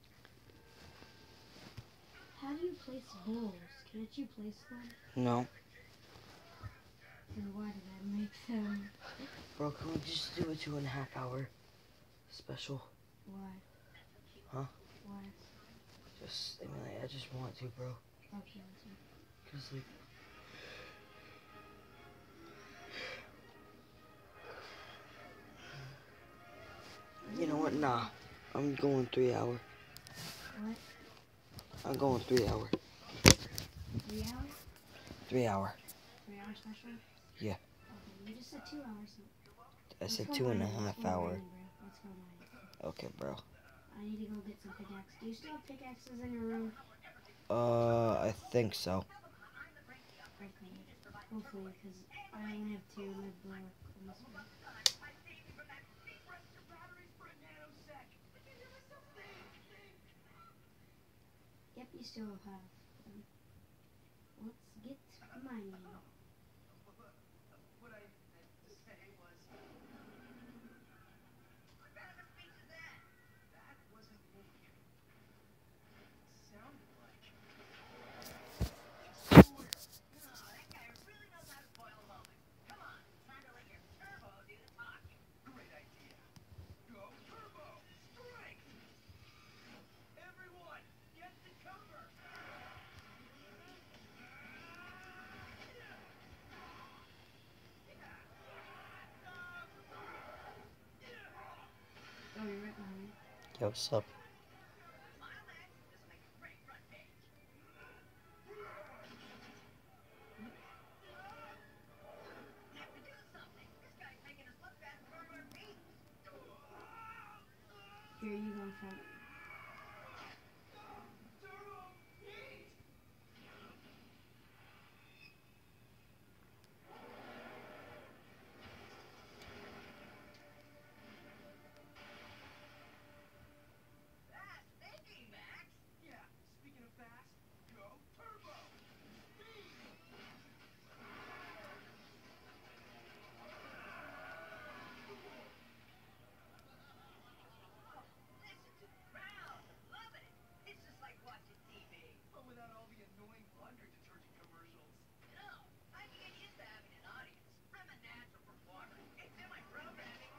How do you place bowls? Can't you place them? No. Then why did I make them? Bro, can we just do a two and a half hour special? Why? Huh? Why? Just, I mean, like, I just want to, bro. Okay, let's see. Cause like, you know what? Nah, I'm going three hour. What? I'm going three hour. Three hours? Three hour. Three hour special? Yeah. Okay, you just said two hours. So I let's said go two and a mining, let's half go hour. mining, bro. Let's go mining. Okay, bro. I need to go get some pickaxes. Do you still have pickaxes in your room? Uh, I think so. Okay. Hopefully, because I only have two and my blow almost broke. Yep, you still have them. Let's get mining. What I meant to say was, What kind of a speech is that? that wasn't me. It sounded like. Oh, that guy really knows how to spoil a moment. Come on, time to let your turbo do the talking. Great idea. Go turbo! Strength! Everyone, get to cover! Oh, you're right behind me. Yo, what's up? My land, this will make a great front page. Have to do something. This guy's making us look bad in front of our team. Here, you go in front. Fast thinking, Max. Yeah, speaking of fast, go turbo! Speed! Listen to the crowd. Loving it. It's just like watching T V. But without all the annoying laundry detergent commercials. No, I can get used to having an audience. I'm a natural performer. It's in my programming.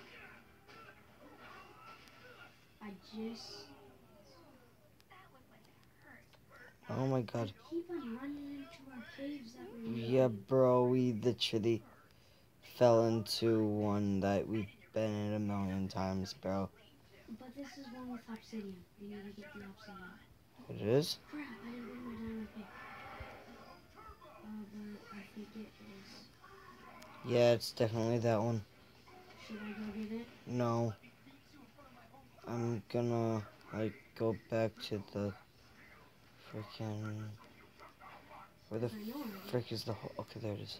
I just That looked like it hurt. Oh my god. keep on running into our caves that we Yeah, bro, we literally fell into one that we've been in a million times, bro. But this is one with obsidian. We need to get the obsidian. It is? Crap, I didn't bring my diamond pick. Uh, but I think it is. Yeah, it's definitely that one. Should I go get it? No. I'm gonna, like, go back to the freaking Where the I know already. frick is the hole? Okay, there it is.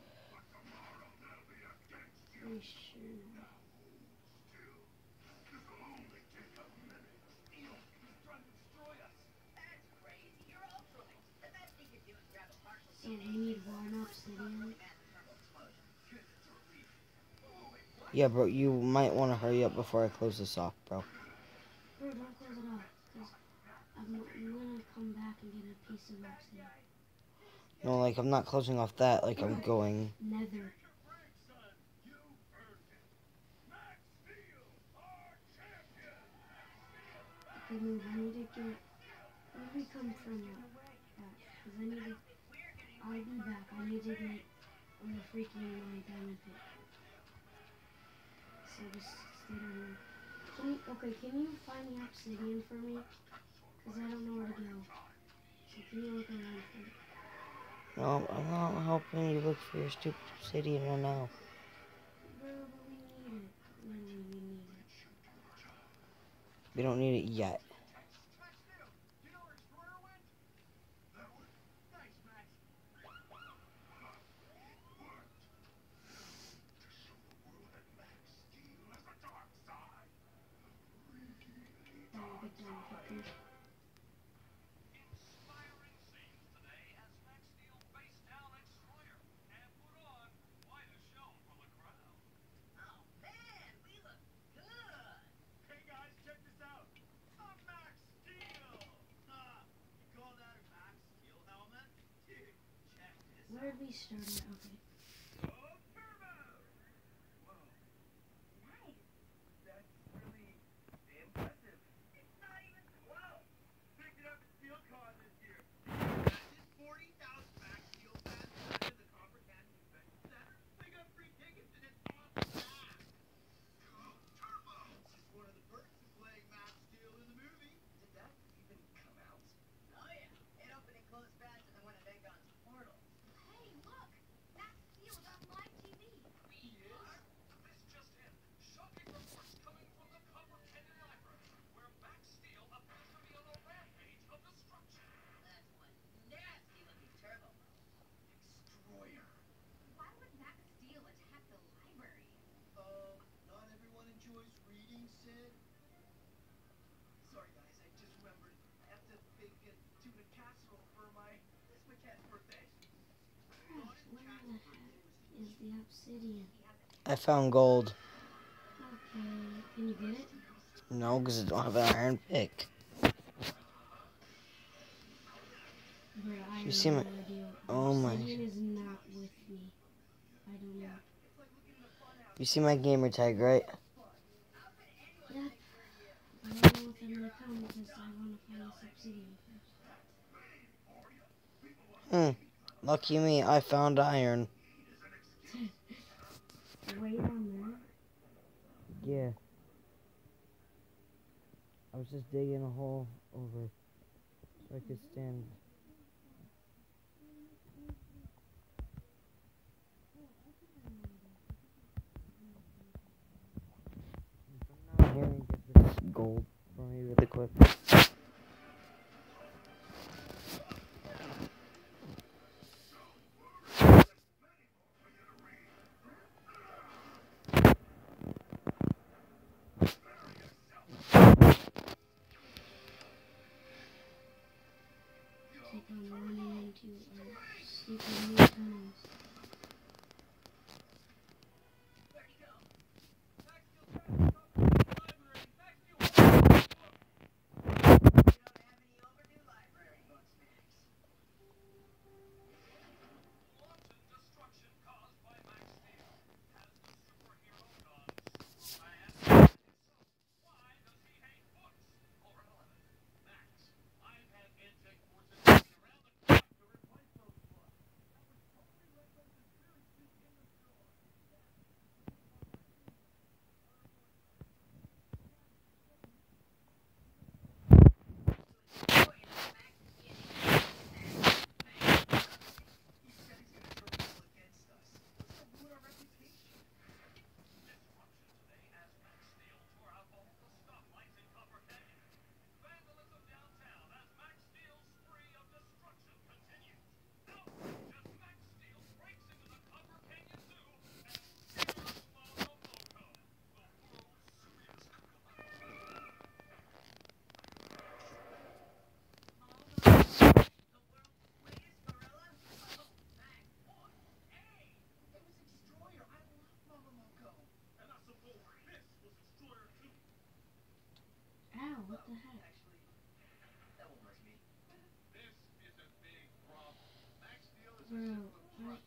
Pretty sure. So we need one obsidian. Yeah, bro, you might want to hurry up before I close this off, bro. Bro, don't close it off, because I'm, I'm gonna come back and get a piece of obsidian. No, like, I'm not closing off that, like, I'm going. Nether. Okay, move. I need to get. Where did we come from? Uh, back. Because I need to. I'll be back. I need to get on the freaking my diamond pick. So just stay down here. Can you, okay, can you find the obsidian for me? Because I don't know where to go. So can you look around for me? No, I'm not helping you look for your stupid obsidian right now. Bro, but we need it. Literally, we need it. We don't need it yet. Oh, good time, good time. Where did we start at? Okay. Hey, look! Max Steel is on live T V. That's one nasty looking turbo. Why would Max Steel attack the library? Uh, not everyone enjoys reading, Sid. Sorry, guys, I just remembered. I have to bake a tuna casserole for my, it's my cat's birthday. Where the heck is the obsidian? I found gold. Okay, can you get it? No, because I don't have an iron pick. Bro, I You have see no my- idea. oh my- Obsidian is not with me. I don't know. You see my gamer tag, right? Yep. I don't know if I'm gonna come because I wanna find this obsidian first. Hmm. Lucky me, I found iron. Way down Yeah. I was just digging a hole over so I could stand. Come down here and get this gold for me really quick. Keep on running into our secret new tunnels.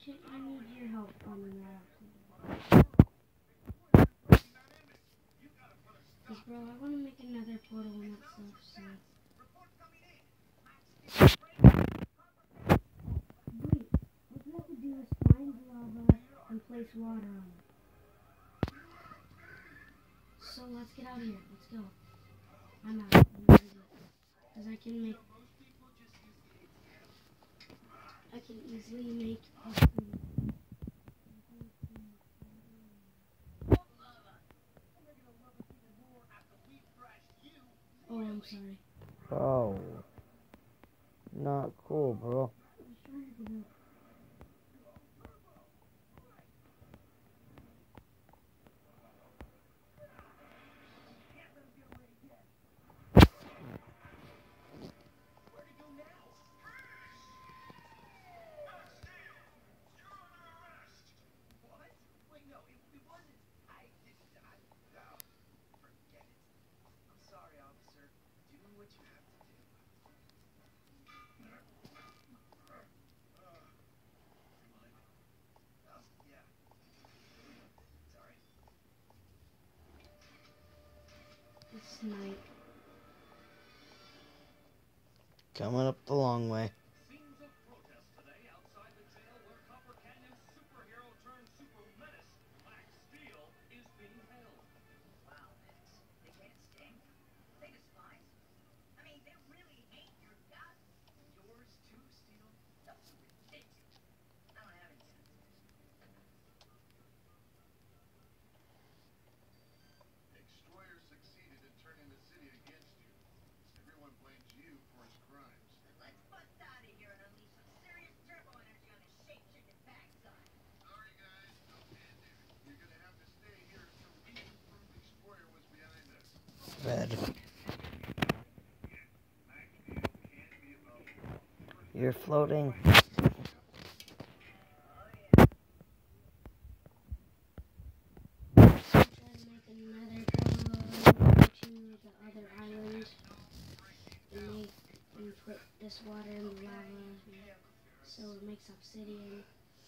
can, I need your help on that. Cause bro, I want to make another portal and that stuff, so. Wait, what we have to do is find lava and place water on it. So let's get out of here, let's go. I'm out, because I can make, I can easily make a food. Oh, I'm sorry. Bro. Not cool, bro. I was trying to get up. It's night. Coming up the long way. Scenes of protest today outside the jail where Copper Canyon's superhero turned super menace, Black Steel, is being held. Wow, Max. They can't sting. They despise. I mean, they really hate your guts. Yours too, Steel? That's ridiculous. I don't have any sense. Extroyer succeeded in turning the city against you. Everyone blames you for his crimes. Let's bust out of here and unleash some serious turbo energy on this shape-shifting backside. Sorry, guys. No can do. You're gonna have to stay here until we can prove Extroyer was behind us. Red. You're floating. I'm trying to make another portal to the other island and make and put this water in the lava so it makes obsidian.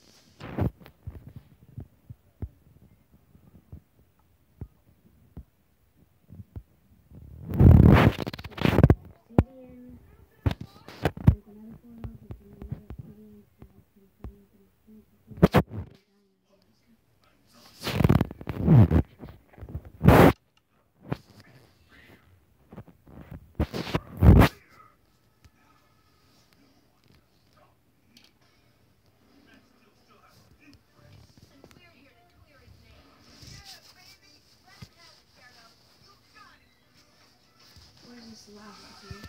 Obsidian. Make another portal, get some more obsidian so we can put it in the food and diamonds and stuff. And we're here to clear his name. Yeah, baby! Let him have it, Sparrow. You got it! Where's this lava, dude?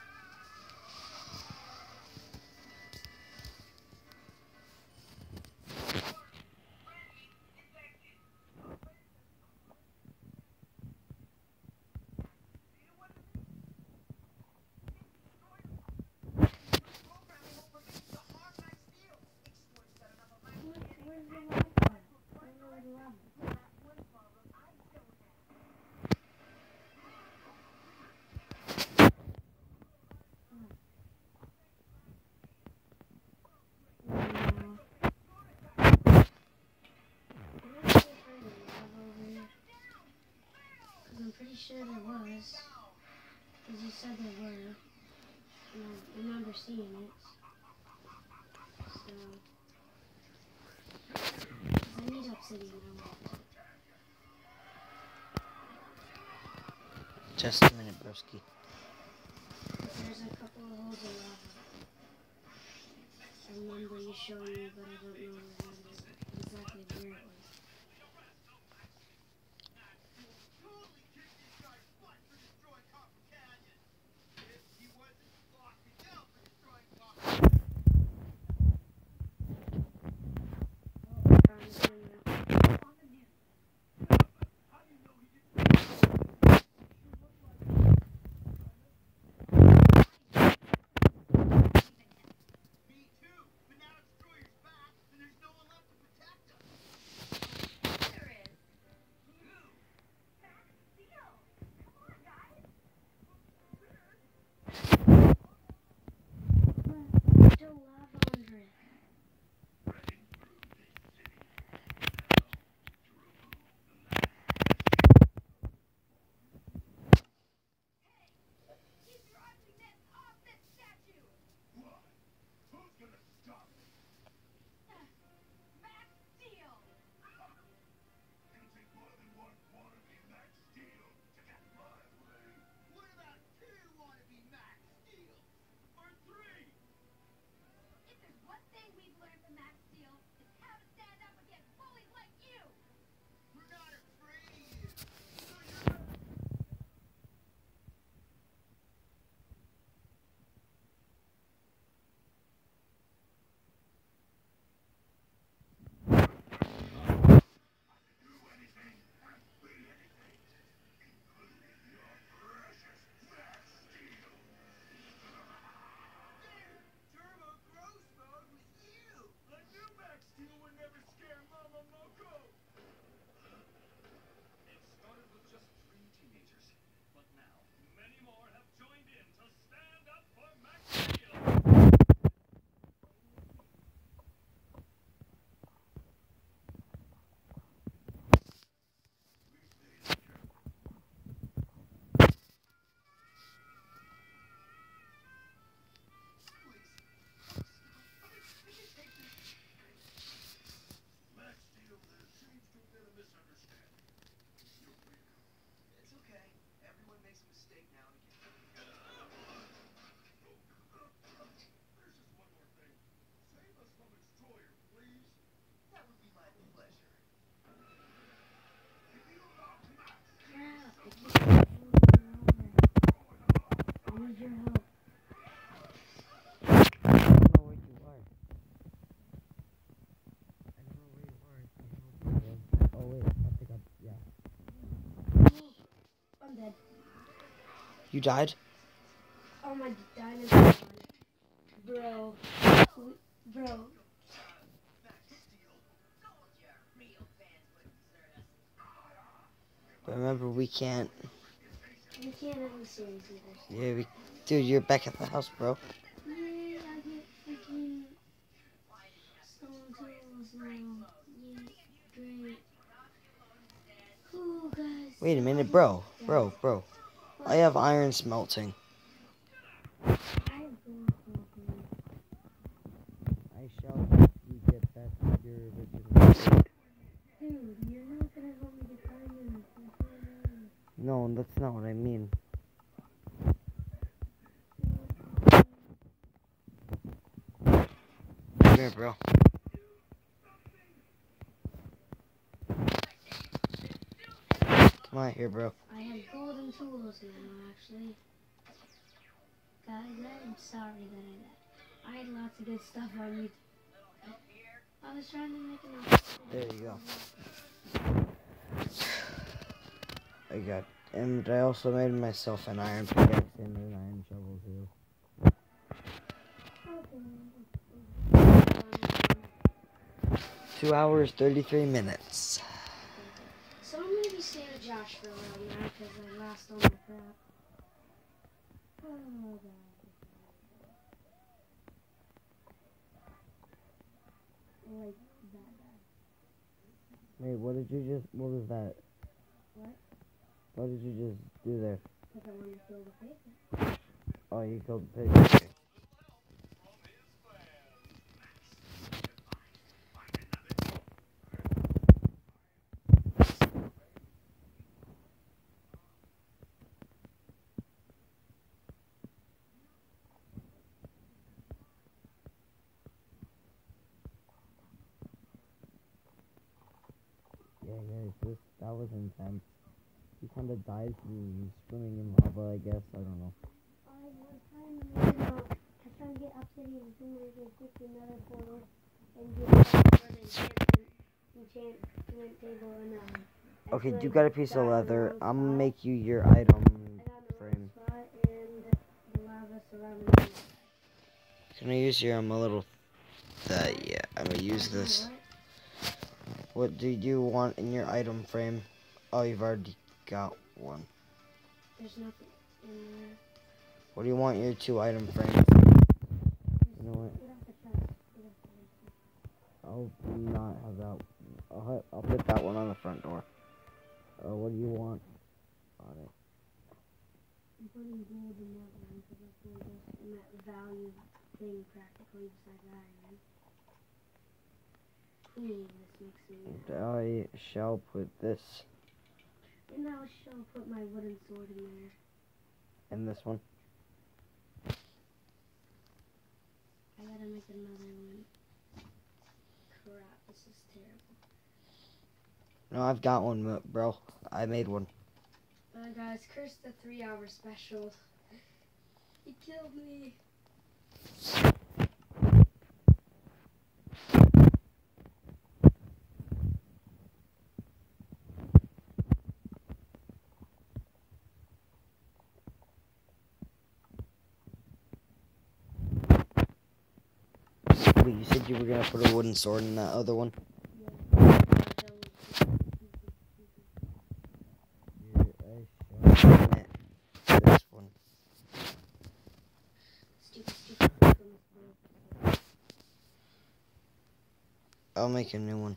Where- Where's the lava? Where's the lava? I'm pretty sure there was, because you said there were, and I remember seeing it. So, 'cause I need obsidian. I want it. Just a minute, broski. There's a couple of holes in lava. I remember you showing me, but I don't know remember exactly where it was. Totally kicked this guy's butt for destroying Copper Canyon. If he wasn't locked in jail for destroying Copper Canyon. Found it in there. On the news. How do you know he didn't? Sure looked like it. Me too. But now Destroyer's back, and there's hell? I don't know where you are. I don't know where you are. I can't help you. Oh wait, I think I'm, yeah. I'm dead. You died? Oh my dinosaur. Bro. Bro. But remember, we can't. We can't have a series either. Yeah, we. Dude, you're back at the house, bro. Yeah, I get freaking stone tools now. Yeah, great. Cool, guys. Wait a minute, bro. Bro, bro. I have iron smelting. I have gold smelting. I shall help you get back to your original state. Dude, you're not gonna help me get diamonds. No, that's not what I mean. Come here, bro. Come on here, bro. I have golden tools now, actually. Guys, I'm sorry that I died. I had lots of good stuff on me. I was trying to make an offer. There you go. I got, and I also made myself an iron pickaxe and an iron shovel too. Two hours, thirty-three minutes. Someone maybe save Josh for a while now because I lost all my crap. Oh god. Like that bad. Wait, what did you just, what was that? What? What did you just do there? Because I wanted to kill the paper. Oh, you killed the pig. Okay. Yeah, guys, this, that was intense. He kind of died through swimming in lava, I guess. I don't know. I was trying to make it up. I was trying to get obsidian as soon as I could get another portal and get an enchantment, enchantment table and uh. Okay, actually you got a piece of got the leather. wrong I'm gonna spot. make you your item I got the wrong frame. spot and the lava surrounding me. Can I use your um, a little... Uh, yeah, I'm gonna use this. What? What do you want in your item frame? Oh, you've already got one. There's nothing in there. What do you want in your two item frames? Just You know what? get off the chest. Get off the chest. I'll not have that. I'll, ha I'll put that one on the front door. Uh, what do you want on it? I'm putting gold in that one because that's the best and that value thing practically besides iron. Ooh, this makes me mad. I shall put this And I shall put my wooden sword in there. in this one. I gotta make another one. Crap, this is terrible. No, I've got one, mo- bro. I made one. Uh, guys, curse the three hour special. He killed me. Wait, you said you were gonna put a wooden sword in that other one? Yeah. Yeah, I shall put it in this one. Stupid, stupid, stupid. I'll make a new one.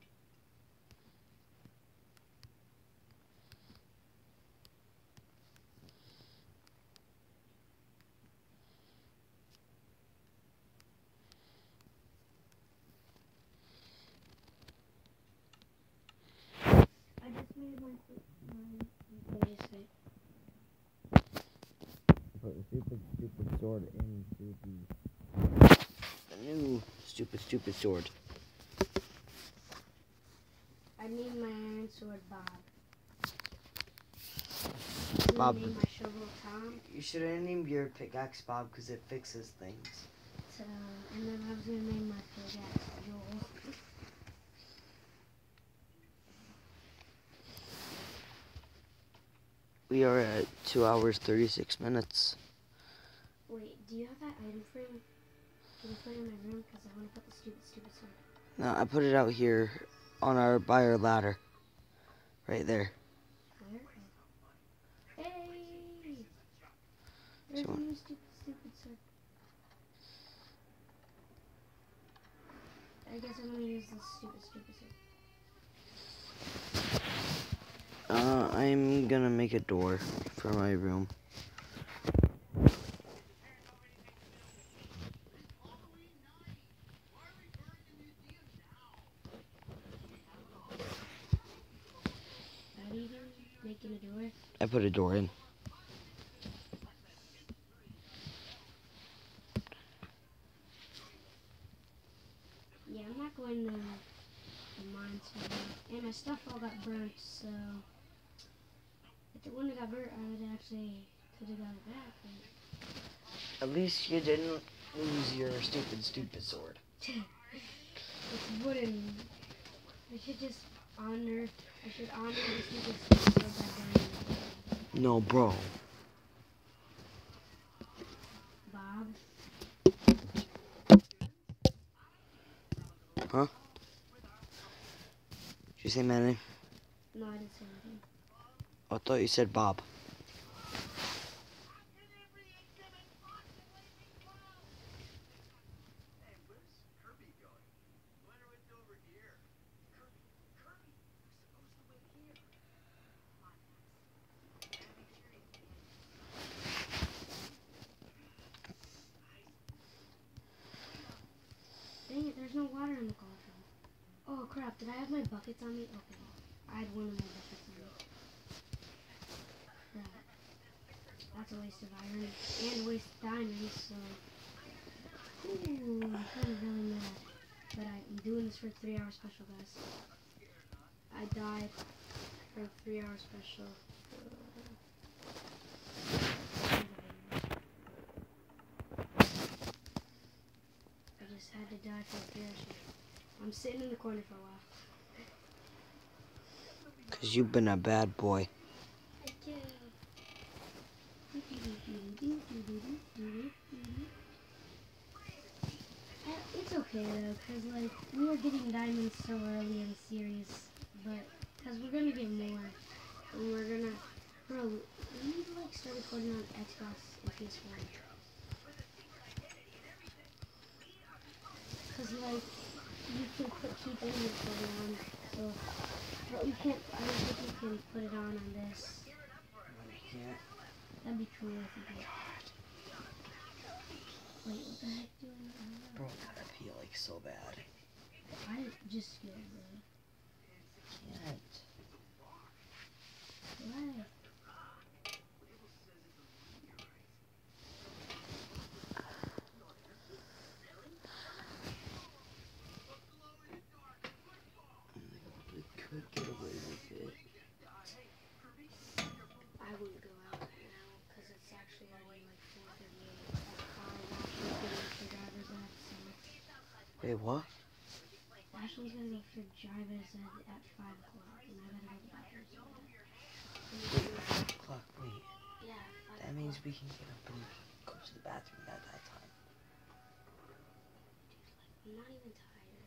I just made my, my base site. Put a stupid, stupid sword into the, the new stupid, stupid sword. I need my iron sword, Bob. gonna Bob. name my shovel Tom. You should have named your pickaxe Bob because it fixes things. So, and then I was gonna name my pickaxe Joel. We are at two hours thirty-six minutes. Wait, do you have that item frame? Can you put it in my room? Because I want to put the stupid, stupid sword. No, I put it out here on our by our ladder, right there. Where? Hey! There's So- a new stupid, stupid sword. I guess I'm gonna use this stupid, stupid sword. Uh, I'm gonna make a door for my room. How do you do making a door? I put a door in. Yeah, I'm not going to the mines right now. And my stuff all got burnt, so if it wouldn't have got burnt, I would actually could have got it back. But At least you didn't lose your stupid, stupid sword. it's wooden. I should just honor. I should honor the stupid stupid sword by burning it. No, bro. Bob. Huh? Did you say my name? No, I didn't say anything. I thought you said Bob. Hey, where's Kirby going? Wonder what's over here. Kirby, Kirby, we're supposed to wait here. Dang it, there's no water in the cauldron. Oh crap, did I have my buckets on me? Okay, I had one of my buckets on me. Crap. That's a waste of iron and a waste of diamonds, so... Ooh, I'm kind of really mad. But I'm doing this for a three hour special, guys. I died for a three hour special. I just had to die for a three hour special. I'm sitting in the corner for a while. Because you've been a bad boy. I do. Uh, It's okay though, cause like we were getting diamonds so early in the series, but cause we're gonna get more, and we're gonna, bro, we need to like start recording on Xbox and P S four. Cause like you can put keep any recording on, so but you can't. I don't think you can put it on on this. can't. That'd be cool if you did. Wait, what the heck do I? Bro, I gotta pee like so bad. I just scared, bro. Can't. Why? We could get away with it. I wouldn't go out right now because it's actually already like four thirty-eight. I'm actually getting for driver's ed, so Wait, what? Ashley's gonna go for driver's ed at five o'clock, and I gotta go to the bathroom. Wait, five o'clock, wait. Yeah, five That means we can get up and go to the bathroom at that time. I'm not even tired.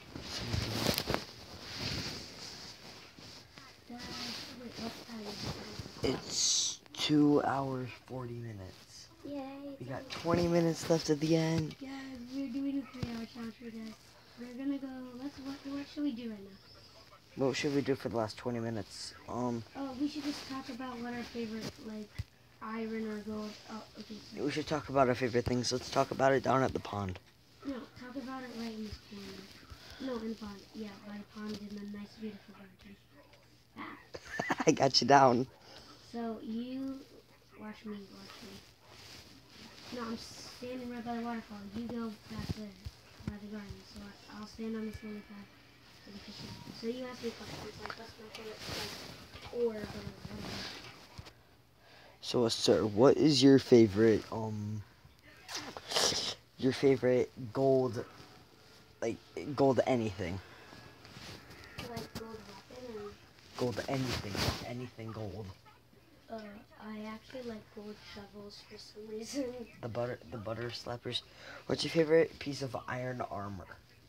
Dad, wait, what time is it? It's two hours, forty minutes. Yay! We got twenty minutes left at the end. Guys, we're doing a three-hour challenge for guys. We're gonna go. Let's. What, what should we do right now? What should we do for the last twenty minutes? Um, Oh, we should just talk about what our favorite like iron or gold. Oh, okay. So, we should talk about our favorite things. Let's talk about it down at the pond. no, talk about it right in this corner. No, in the pond. Yeah, by the pond in the nice, beautiful garden. Ah. I got you down. So you watch me. Watch me. No, I'm standing right by the waterfall. You go back there by the garden. So I, I'll stand on this lily pad. for the fishing. So you ask me questions like what's my favorite like orb or whatever. So, sir, what is your favorite, um, your favorite gold, like, gold anything? Like gold weapon or Gold anything, anything gold. uh, I actually like gold shovels for some reason. The butter, the butter slappers. What's your favorite piece of iron armor?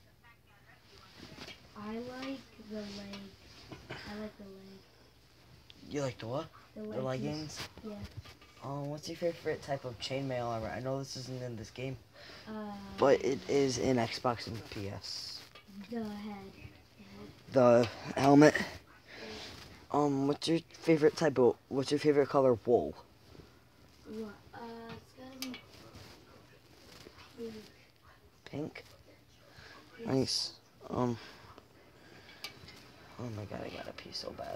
I like the leg. I like the leg. You like the what? The, The leg piece. leggings? Yeah. Um, what's your favorite type of chainmail armor? I know this isn't in this game, Uh, but it is in Xbox and P S. the head. The helmet. Um, what's your favorite type of, what's your favorite color of wool? What? Uh, it's gotta be pink. Pink? Yes. Nice. Um, oh my god, I gotta pee so bad.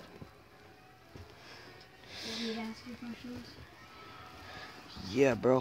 Want me to ask you questions? Yeah, bro.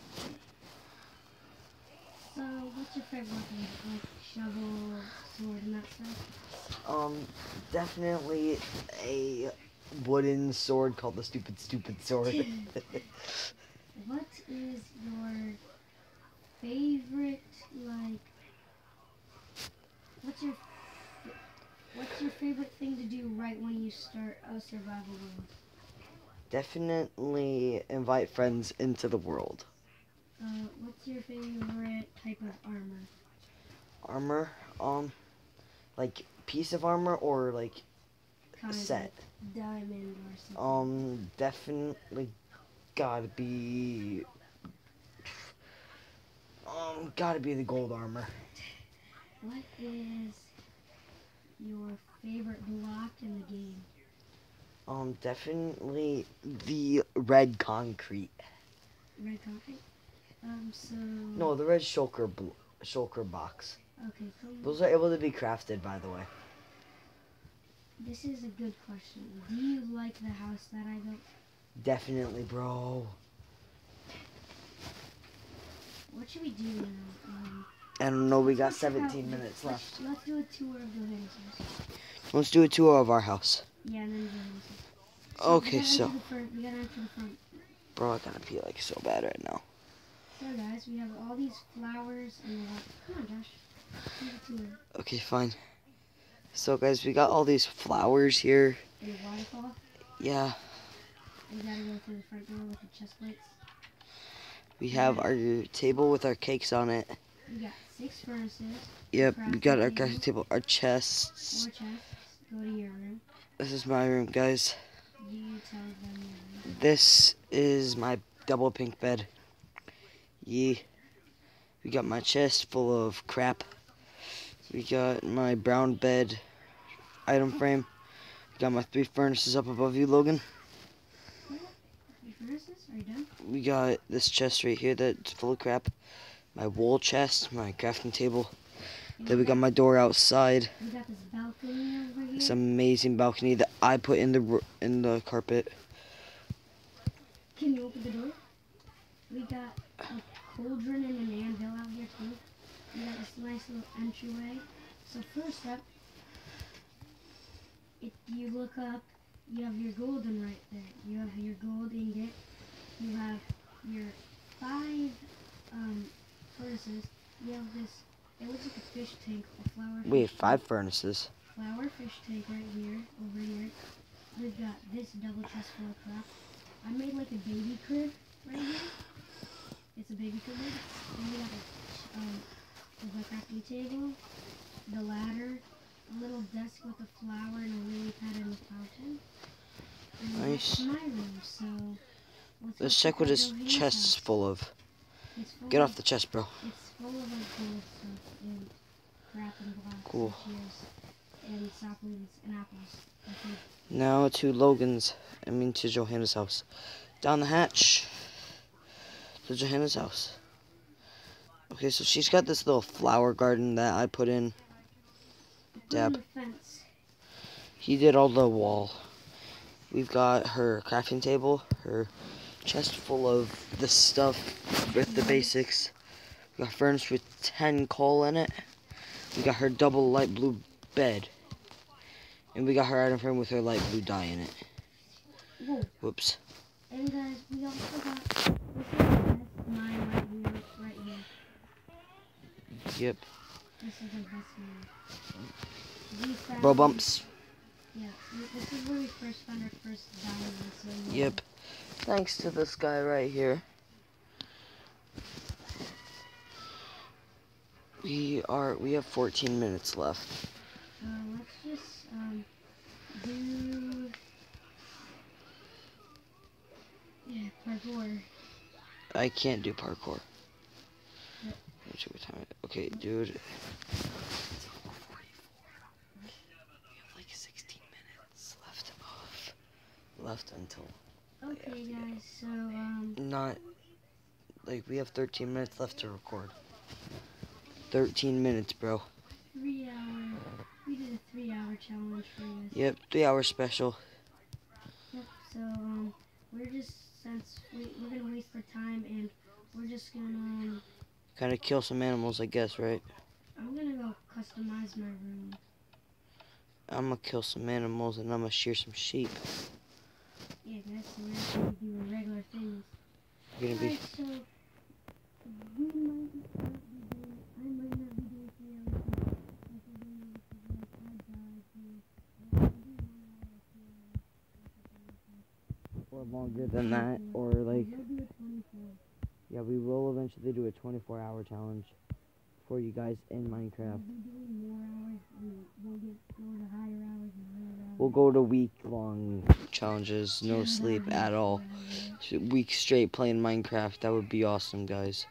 So, what's your favorite weapon? Like shovel, sword, and that stuff? Um, definitely a wooden sword called the stupid, stupid sword. What is your favorite, like, what's your, what's your favorite thing to do right when you start a survival world? Definitely invite friends into the world. Uh, what's your favorite type of armor? Armor, um, like piece of armor or like Kind set? of diamond or something. Um, definitely gotta be, um, gotta be the gold armor. What is your favorite block in the game? Um, definitely the red concrete. Red concrete? Um, so... No, the red shulker, bl- shulker box. Okay, cool. Those are able to be crafted, by the way. This is a good question. Do you like the house that I built? Definitely, bro. What should we do now? Um, I don't know, we got let's check out- seventeen minutes let's- left. Let's do a tour of Johannesburg. Let's do a tour of our house. Yeah, and then Johannesburg. Okay, we gotta so. enter the front, we gotta enter the front. Bro, I gotta pee like so bad right now. So guys, we have all these flowers and what? Come on, Josh. Do the tour. Okay, fine. So, guys, we got all these flowers here. And a waterfall. Yeah, We gotta go through the front door with the chest plates. we have our table with our cakes on it. We got six furnaces. Yep, we got our crafting crafting table, our chests. Four chests. Go to your room. This is my room, guys. You tell them your room. This is my double pink bed. Yeah. We got my chest full of crap. We got my brown bed item frame. We got my three furnaces up above you, Logan. Your furnaces? Are you done? We got this chest right here that's full of crap. My wool chest, my crafting table. And Then we got my door outside. We got this balcony over here. This amazing balcony that I put in the ro- in the carpet. Can you open the door? We got a cauldron and an anvil out here too. We got this nice little entryway. So first up, if you look up, you have your golden right there. You have your gold ingot. You have your five um, furnaces. You have this, it looks like a fish tank, a flower We have fish five furnaces. flower fish tank right here, over here. We've got this double chest full of crap. I made like a baby crib right here. It's a baby crib. And we got a, um, the crafting table, the ladder, a little desk with a flower and a lily pad and a fountain. And Nice. that's my room, so let's, go Let's check what out his Johanna's chest's house. full of. It's full Get of- off the chest, bro. It's full of like gold stuff and crap and blocks Cool. and shears and saplings and apples. I think. Now to Logan's, I mean to Johanna's house. Down the hatch to Johanna's house. Okay, so she's got this little flower garden that I put in. Put on Dab. the fence. He did all the wall. We've got her crafting table, her chest full of the stuff with the basics. We got a furnace with ten coal in it. We got her double light blue bed. And we got her item frame with her light blue dye in it. Whoa. Whoops. And guys, we also got this is the best mine right here, right here. Yep. This is the best mine. We found, Bro bumps. Yeah, we- this is where we first found our first diamond. So yeah. Yep. Thanks to this guy right here. We are. We have fourteen minutes left. Uh, let's just um do yeah parkour. I can't do parkour. Yep. Let me check what time it- Okay, dude. We have like sixteen minutes left of left until Okay, guys. So um. not like we have thirteen minutes left to record. thirteen minutes, bro. Three hour. We did a three hour challenge for you guys. Yep, three hour special. Yep. So um, we're just since we we're gonna waste the time and we're just gonna um, Kind of kill some animals, I guess, right? I'm gonna go customize my room. I'm gonna kill some animals and I'm gonna shear some sheep. Yeah, guys. So we're just gonna do regular things. You're gonna be. Alright, so we might not be doing. I might not be doing three hours. Like we're doing this is like I died here. Like, I'm doing one hour, two hours. Or longer than that, or like. We'll do a twenty-four. Yeah, we will eventually do a twenty-four hour challenge for you guys in Minecraft. We'll be doing more hours. and We'll get go to higher hours and higher hours. We'll go to week long challenges, no Yeah, sleep that'd be at all. forever. Week straight playing Minecraft, that would be awesome, guys.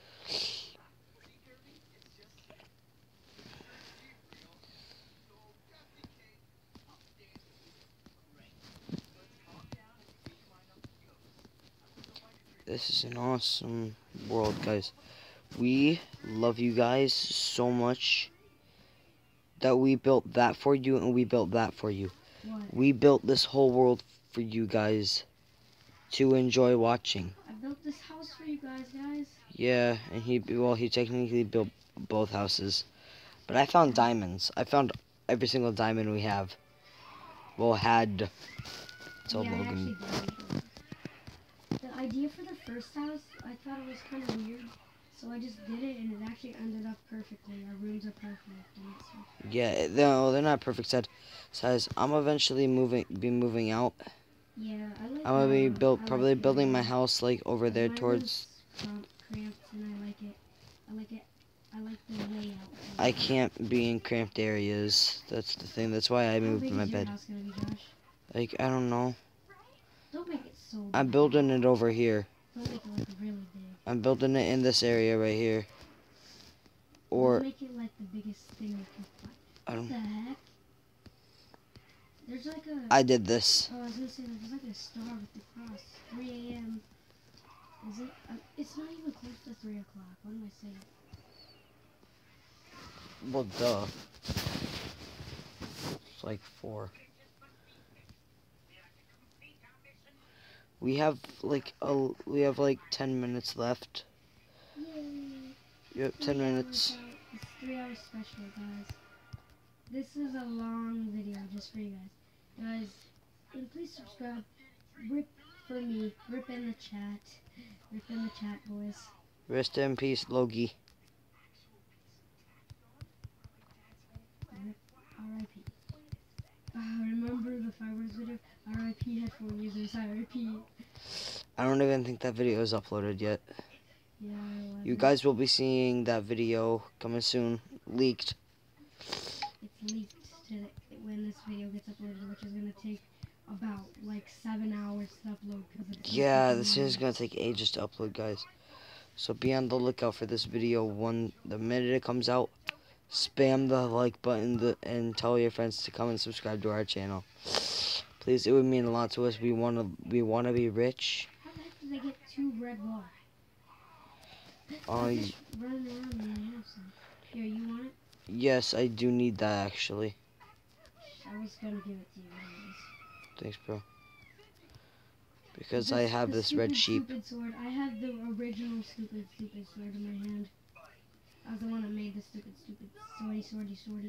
This is an awesome world, guys. We love you guys so much that we built that for you and we built that for you. What? We built this whole world for you guys to enjoy watching. I built this house for you guys, guys. Yeah, and he, well, he technically built both houses. But I found diamonds. I found every single diamond we have. Well, had. So yeah, I Logan. actually did. The idea for the first house, I thought it was kind of weird. So I just did it and it actually ended up perfectly. Our rooms are perfect. And it's, Yeah, no, they're not perfect size. Size. I'm eventually moving, be moving out. yeah, I like I'm gonna be the- built, I probably like the- building my house like over there my towards. room's cramp- cramped and I like it. I like it. I like the layout. I can't be in cramped areas. That's the thing. That's why I How moved big my is your bed. house gonna be, Josh? Like, I don't know. Don't make it so big. I'm building it over here. Don't make it like really big. I'm building it in this area right here. Don't Or make it like the biggest thing you can find. I What don't. the heck? There's like a. I did this. Oh, I was gonna say there's like a star with the cross. three a m Is it? Uh, it's not even close to three o'clock. What am I saying? Well, duh. It's like four. We have like a. We have like ten minutes left. Yay! Yep, ten Three hours minutes. out. It's three hours special, guys. This is a long video just for you guys. Guys, and please subscribe. Rip for me. Rip in the chat. Rip in the chat, boys. Rest in peace, Logie. Rip. R I P. Uh, remember the fireworks video? R I P headphone users. R I P. I don't even think that video is uploaded yet. Yeah, I You wasn't. guys will be seeing that video coming soon, leaked. It's leaked to the, when this video gets uploaded, which is gonna take about like seven hours to upload. Cause it Yeah, this is gonna take ages to upload, guys. So be on the lookout for this video. One the minute it comes out, spam the like button the, and tell your friends to come and subscribe to our channel. Please, it would mean a lot to us. We wanna we wanna be rich. How the heck did I get two red balls? Oh, I'm y- just running around and I have some. Here, you want it? yes, I do need that actually. I was gonna give it to you anyways. Thanks, bro. Because The- I have the this red stupid, sheep. Stupid sword. I have the original stupid, stupid sword in my hand. I was the one that made the stupid, stupid swordy, swordy, swordy.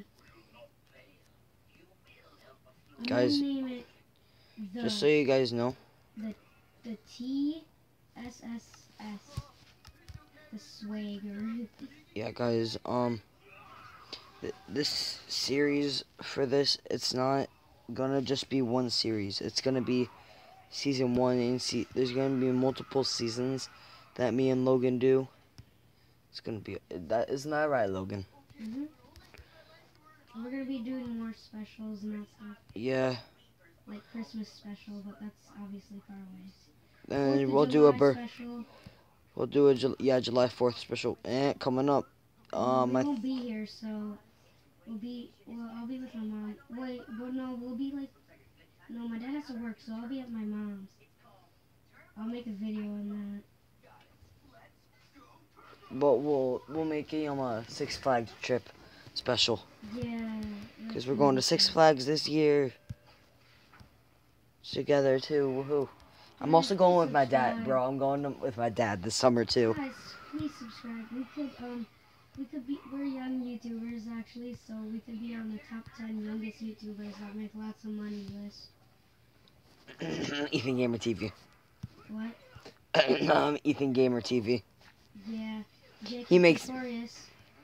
I'm Guys, gonna name it the, Just so you guys know, the the T S S S. The swagger. Yeah, guys. Um, th this series for this, it's not gonna just be one series. It's gonna be season one, and see, there's gonna be multiple seasons that me and Logan do. It's gonna be that. Isn't that right, Logan? Mhm. We're gonna be doing more specials and that stuff, Yeah. like Christmas special, but that's obviously far away. And Fourth of we'll do a July bur special. we'll do a Jul yeah July fourth special. And coming up. Well, Um, we I won't be here, so we'll be. Well, I'll be with my mom. Wait, but no, we'll be like. No, my dad has to work, so I'll be at my mom's. I'll make a video on that. but we'll we'll make a um a Six Flags trip special. Yeah. Because we're going to Six Flags this year. Together, too. Woohoo. I'm also going with my dad, bro. I'm going to, with my dad this summer, too. Guys, please subscribe. We could, um, we could be, we're young YouTubers, actually, so we could be on the top ten youngest YouTubers that make lots of money list. Ethan Gamer T V. What? um, Ethan Gamer T V. Yeah. Jake He makes- Victorious.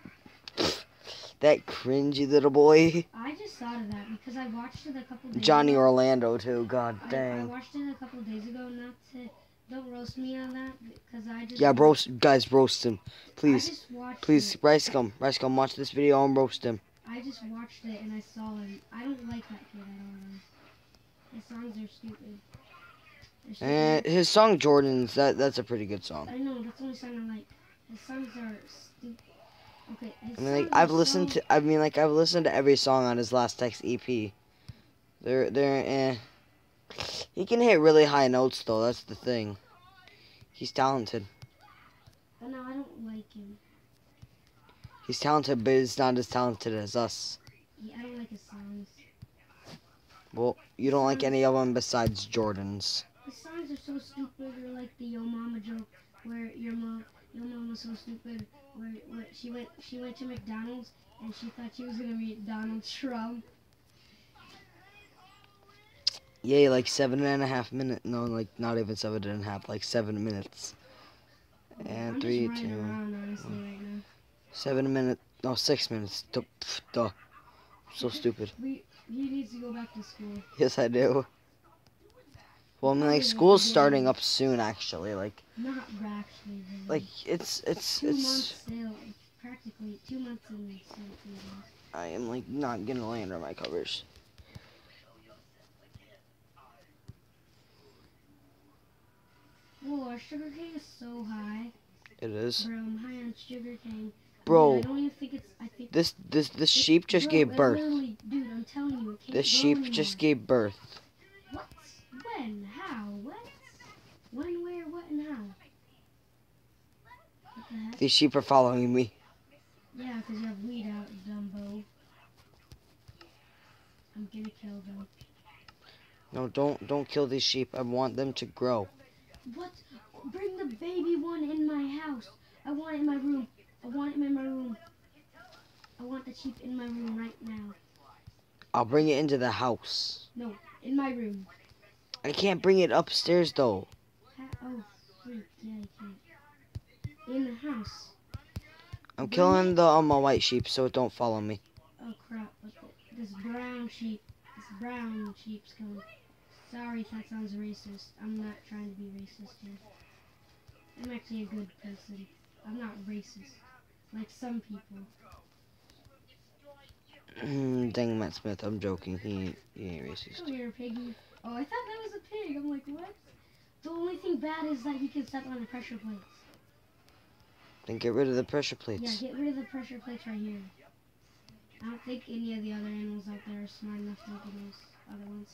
That cringy little boy. I just thought of that because I watched it a couple days Johnny ago. Orlando, too. God I, I dang. watched it a couple days ago, not to, don't roast me on that, because I just... Yeah, bro, guys, roast him. I Please. just watched Please, it. Rice Gum. Rice Gum, watch this video and roast him. I just watched it and I saw him. I don't like that kid at all. His songs are stupid. They're stupid. And his song, Jordan's, that that's a pretty good song. I know, that's the only song I like. His songs are stupid. Okay, his I mean, like, songs I've are listened so- to, I mean, like, I've listened to every song on his Last Text E P. They're, they're, eh. He can hit really high notes, though, that's the thing. He's talented. But no, I don't like him. He's talented, but he's not as talented as us. Yeah, I don't like his songs. Well, you don't like any of them besides Jordan's. His songs are so stupid. They're like the Yo Mama joke, where your mom, your mom was so stupid, where, where she went, she went to McDonald's and she thought she was gonna meet Donald Trump. Yay, like seven and a half minutes. No, like, not even seven and a half, like seven minutes. And I'm three, just two, running around, honestly, right now. seven minutes. No, six minutes. Duh. pff, Duh. So stupid. We, he needs to go back to school. Yes, I do. Well, I mean, like, school's starting up soon, actually. Like, Not actually. Really. like it's it's two it's. months still, practically two months and seventeen days. I am like not gonna lay under my covers. Whoa, our sugar cane is so high. It is. Bro, I'm high on sugar cane. Bro, Dude, I don't even think it's. I think. This this this it- sheep just bro, gave it birth. literally- Dude, I'm telling you, it can't This grow sheep anymore. just gave birth. What? When? How? What? When? Where? What? And how? What the heck? These sheep are following me. Yeah, because you have weed out, Dumbo. I'm gonna kill them. No, don't don't kill these sheep. I want them to grow. What? Bring the baby one in my house. I want it in my room. I want him in my room. I want the sheep in my room right now. I'll bring it into the house. No, in my room. I can't bring it upstairs though. Ha- oh, freak. Yeah, you can't. In the house. I'm killing the um my white sheep, so it don't follow me. Oh, crap. But the, this brown sheep. This brown sheep's coming. Sorry if that sounds racist. I'm not trying to be racist here. I'm actually a good person. I'm not racist. Like some people. Dang, Matt Smith, I'm joking. He ain't, he ain't racist. Come here, piggy. Oh, I thought that was a pig. I'm like, what? The only thing bad is that he can step on the pressure plates. Then get rid of the pressure Yeah, plates. get rid of the pressure plates right here. I don't think any of the other animals out there are smart enough to open those other ones.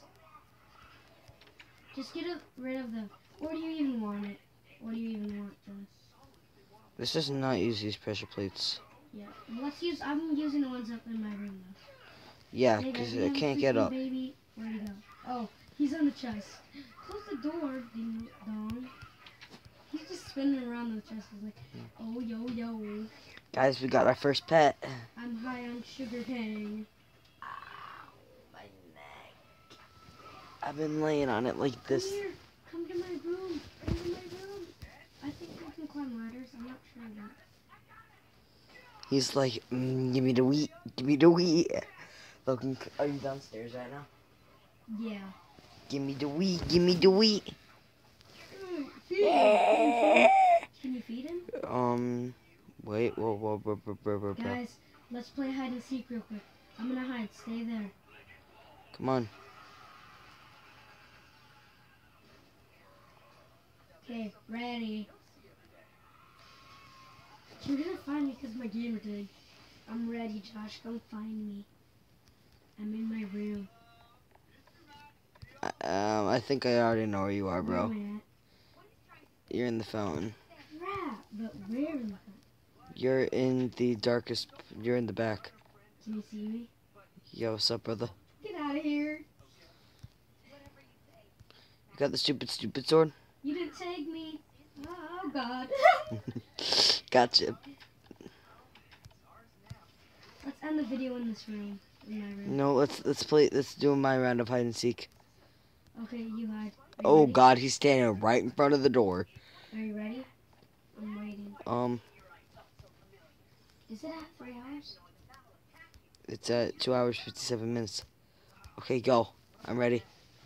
Just get a- rid of the... Or do you even want it? Or do you even want the... This does not use these pressure plates. Yeah. Let's use... I'm using the ones up in my room, though. Yeah, Hey, because guys, we I have a can't get freaking up. Baby. Where'd he go? Oh, he's on the chest. Close the door, ding dong. He's just spinning around the chest. He's like, oh, yo, yo. Guys, we got our first pet. I'm high on sugar cane. My neck. I've been laying on it like this. Come here. Come to my room. Come to my room. I think I can climb ladders. I'm not sure yet. He's like, mm, give me the wheat, give me the wheat. Logan, are you downstairs right now? Yeah. Give me the wheat, give me the wheat. Mm, feed him. Can you feed him? Um, wait, whoa, whoa, whoa, whoa, whoa, whoa, whoa. Guys, let's play hide and seek real quick. I'm gonna hide. Stay there. Come on. Okay, ready. You're gonna find me because my gamer tag. I'm ready, Josh. Come find me. I'm in my room. Um, I think I already know where you are, bro. Where am You're in the fountain. I at? Crap, but where in the front? You're in the darkest. You're in the back. Can you see me? Yo, what's up, brother? Get out of here. You got the stupid, stupid sword? You didn't tag me. Oh, God. Gotcha. Let's end the video in this room. In my room. No, let's let's play. Let's do my round of hide and seek. Okay, you hide. Are you Oh ready? God, he's standing right in front of the door. Are you ready? I'm waiting. Um, Is it at three hours? it's at two hours fifty-seven minutes. Okay, go. I'm ready.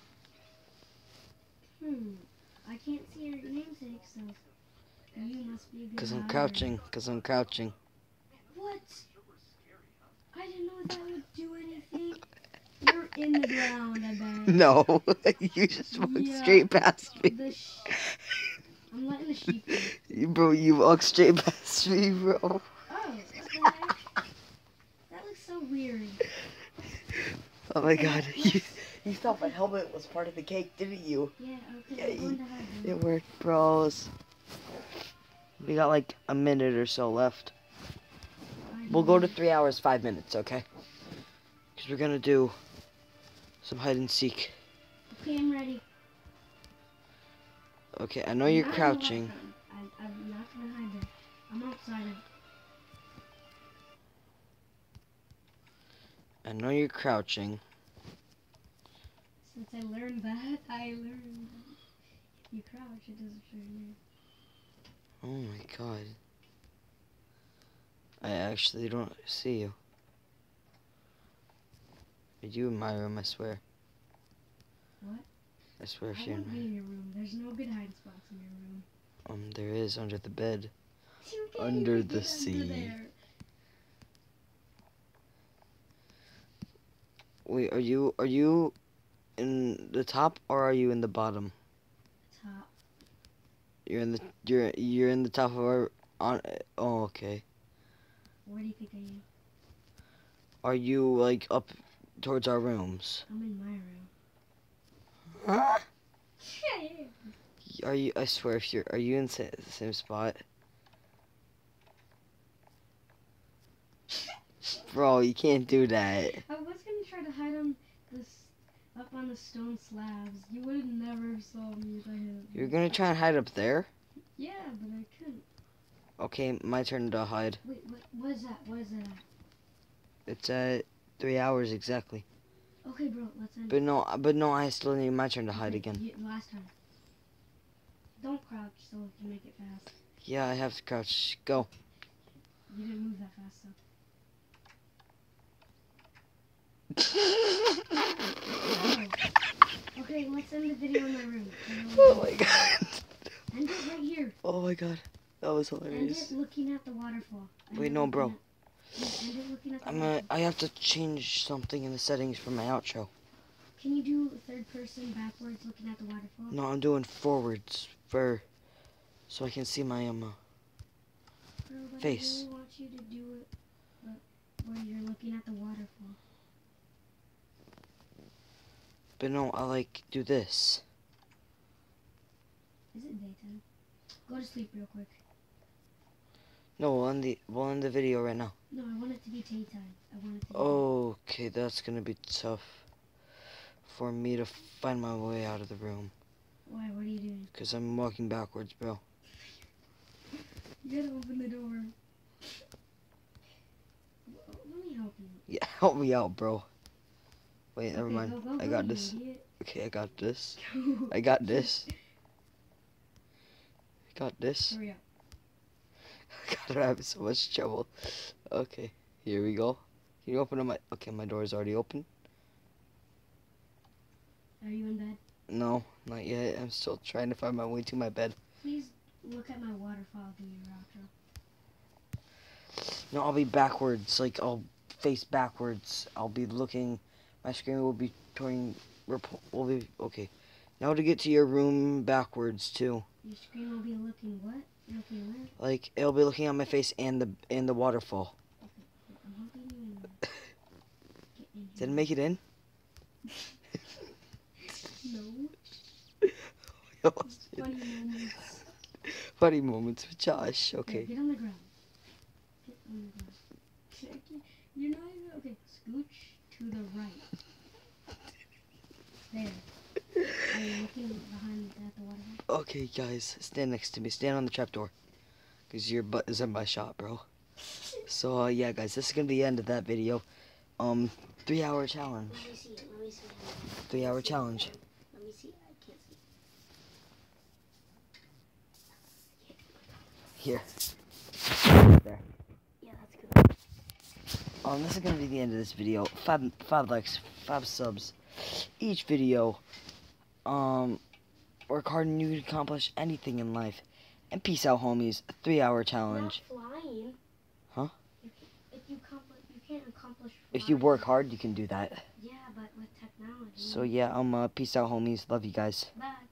Hmm. I can't see your namesake, so you must be a good Cause I'm hider. crouching. Cause I'm crouching. What? I didn't know that would do anything. You're in the ground, I bet. No, you just walked Yeah. straight past me. The sh- I'm letting the sheep in. You, bro, you walked straight past me, bro. Oh, what the heck? That looks so weird. Oh my God, you, you thought my helmet was part of the cake, didn't you? Yeah, okay, Yeah, I'm going to hide then. It worked, bros. We got like a minute or so left. I We'll go to know. three hours, five minutes, okay? Because we're gonna do some hide and seek. Okay, I'm ready. Okay, I know you're I'm not crouching. gonna hide I'm, I'm not gonna hide there. I'm outside of I know you're crouching. Since I learned that, I learned that if you crouch, it doesn't show your name. Oh my God. I actually don't see you. Are you in my room, I swear. What? I swear if I you're in won't be my in your room. There's no good hiding spots in your room. Um, there is under the bed. You can't Under even the get sea. Under there. Wait, are you are you in the top or are you in the bottom? Top. You're in the you're you're in the top of our on. Oh, okay. Where do you think I am? Are you like up towards our rooms? I'm in my room. Huh? Yeah, yeah. Are you? I swear, if you're, are you in sa- the same spot? Bro, you can't do that. I was gonna try to hide on this, up on the stone slabs. You would have never saw me if I had. You're gonna try and hide up there? Yeah, but I couldn't. Okay, my turn to hide. Wait, what? What is that? What is that? It's at three hours exactly. Okay, bro, let's end. But no, but no, I still need my turn to hide Okay, again. you- last time. Don't crouch so we can make it fast. Yeah, I have to crouch. Go. You didn't move that fast, though. Oh. Okay, let's end the video in my room. Oh my God. End it right here. Oh my God. That was End hilarious. it looking at the waterfall. End Wait, it no, looking bro. at- yeah, end it looking at the I'm gonna. waterfall. I have to change something in the settings for my outro. Can you do third person backwards looking at the waterfall? No, I'm doing forwards for, so I can see my um. uh, Bro, but face. I really want you to do it but where you're looking at the waterfall. But no, I like do this. Is it daytime? Go to sleep real quick. No, we'll end the we'll end the video right now. No, I want it to be daytime. I want it to be Okay, that's gonna be tough for me to find my way out of the room. Why? What are you doing? Cause I'm walking backwards, bro. You gotta open the door. L- Let me help you. Yeah, help me out, bro. Wait, never Okay, mind. go, go, I go, got you this. idiot. Okay, I got this. Go. I got this. got this. Hurry up. God, I'm having so much trouble. Okay, here we go. Can you open up my... Okay, my door is already open. Are you in bed? No, not yet. I'm still trying to find my way to my bed. Please look at my waterfall through your outro. No, I'll be backwards. Like, I'll face backwards. I'll be looking... My screen will be turning... Will be... Okay. Now to get to your room backwards, too. Your screen will be looking what? Looking where? Like, it'll be looking at my face and the and the waterfall. Okay, I'm helping you in there. Get in Did it here. make it in? No. Funny moments. Funny moments with Josh. Here, Okay. get on the ground. Get on the ground. You're not even... Okay, scooch to the right. There. Are you looking behind at the waterfall? Okay, guys. Stand next to me. Stand on the trapdoor. Because your butt is in my shot, bro. So, uh, yeah, guys. This is going to be the end of that video. Um, three hour challenge. Let me see. Let me see. Three hour challenge. Let me see. I can't see. Here. There. Yeah, that's good. Um, this is going to be the end of this video. Five, five likes, five subs. Each video. Um, work hard and you can accomplish anything in life. And peace out, homies. A three hour challenge. Not flying. Huh? If, if you accomplish, you can't accomplish. If you flying. work hard, you can do that. Yeah, but with technology. So, yeah, um, uh, peace out, homies. Love you guys. Bye.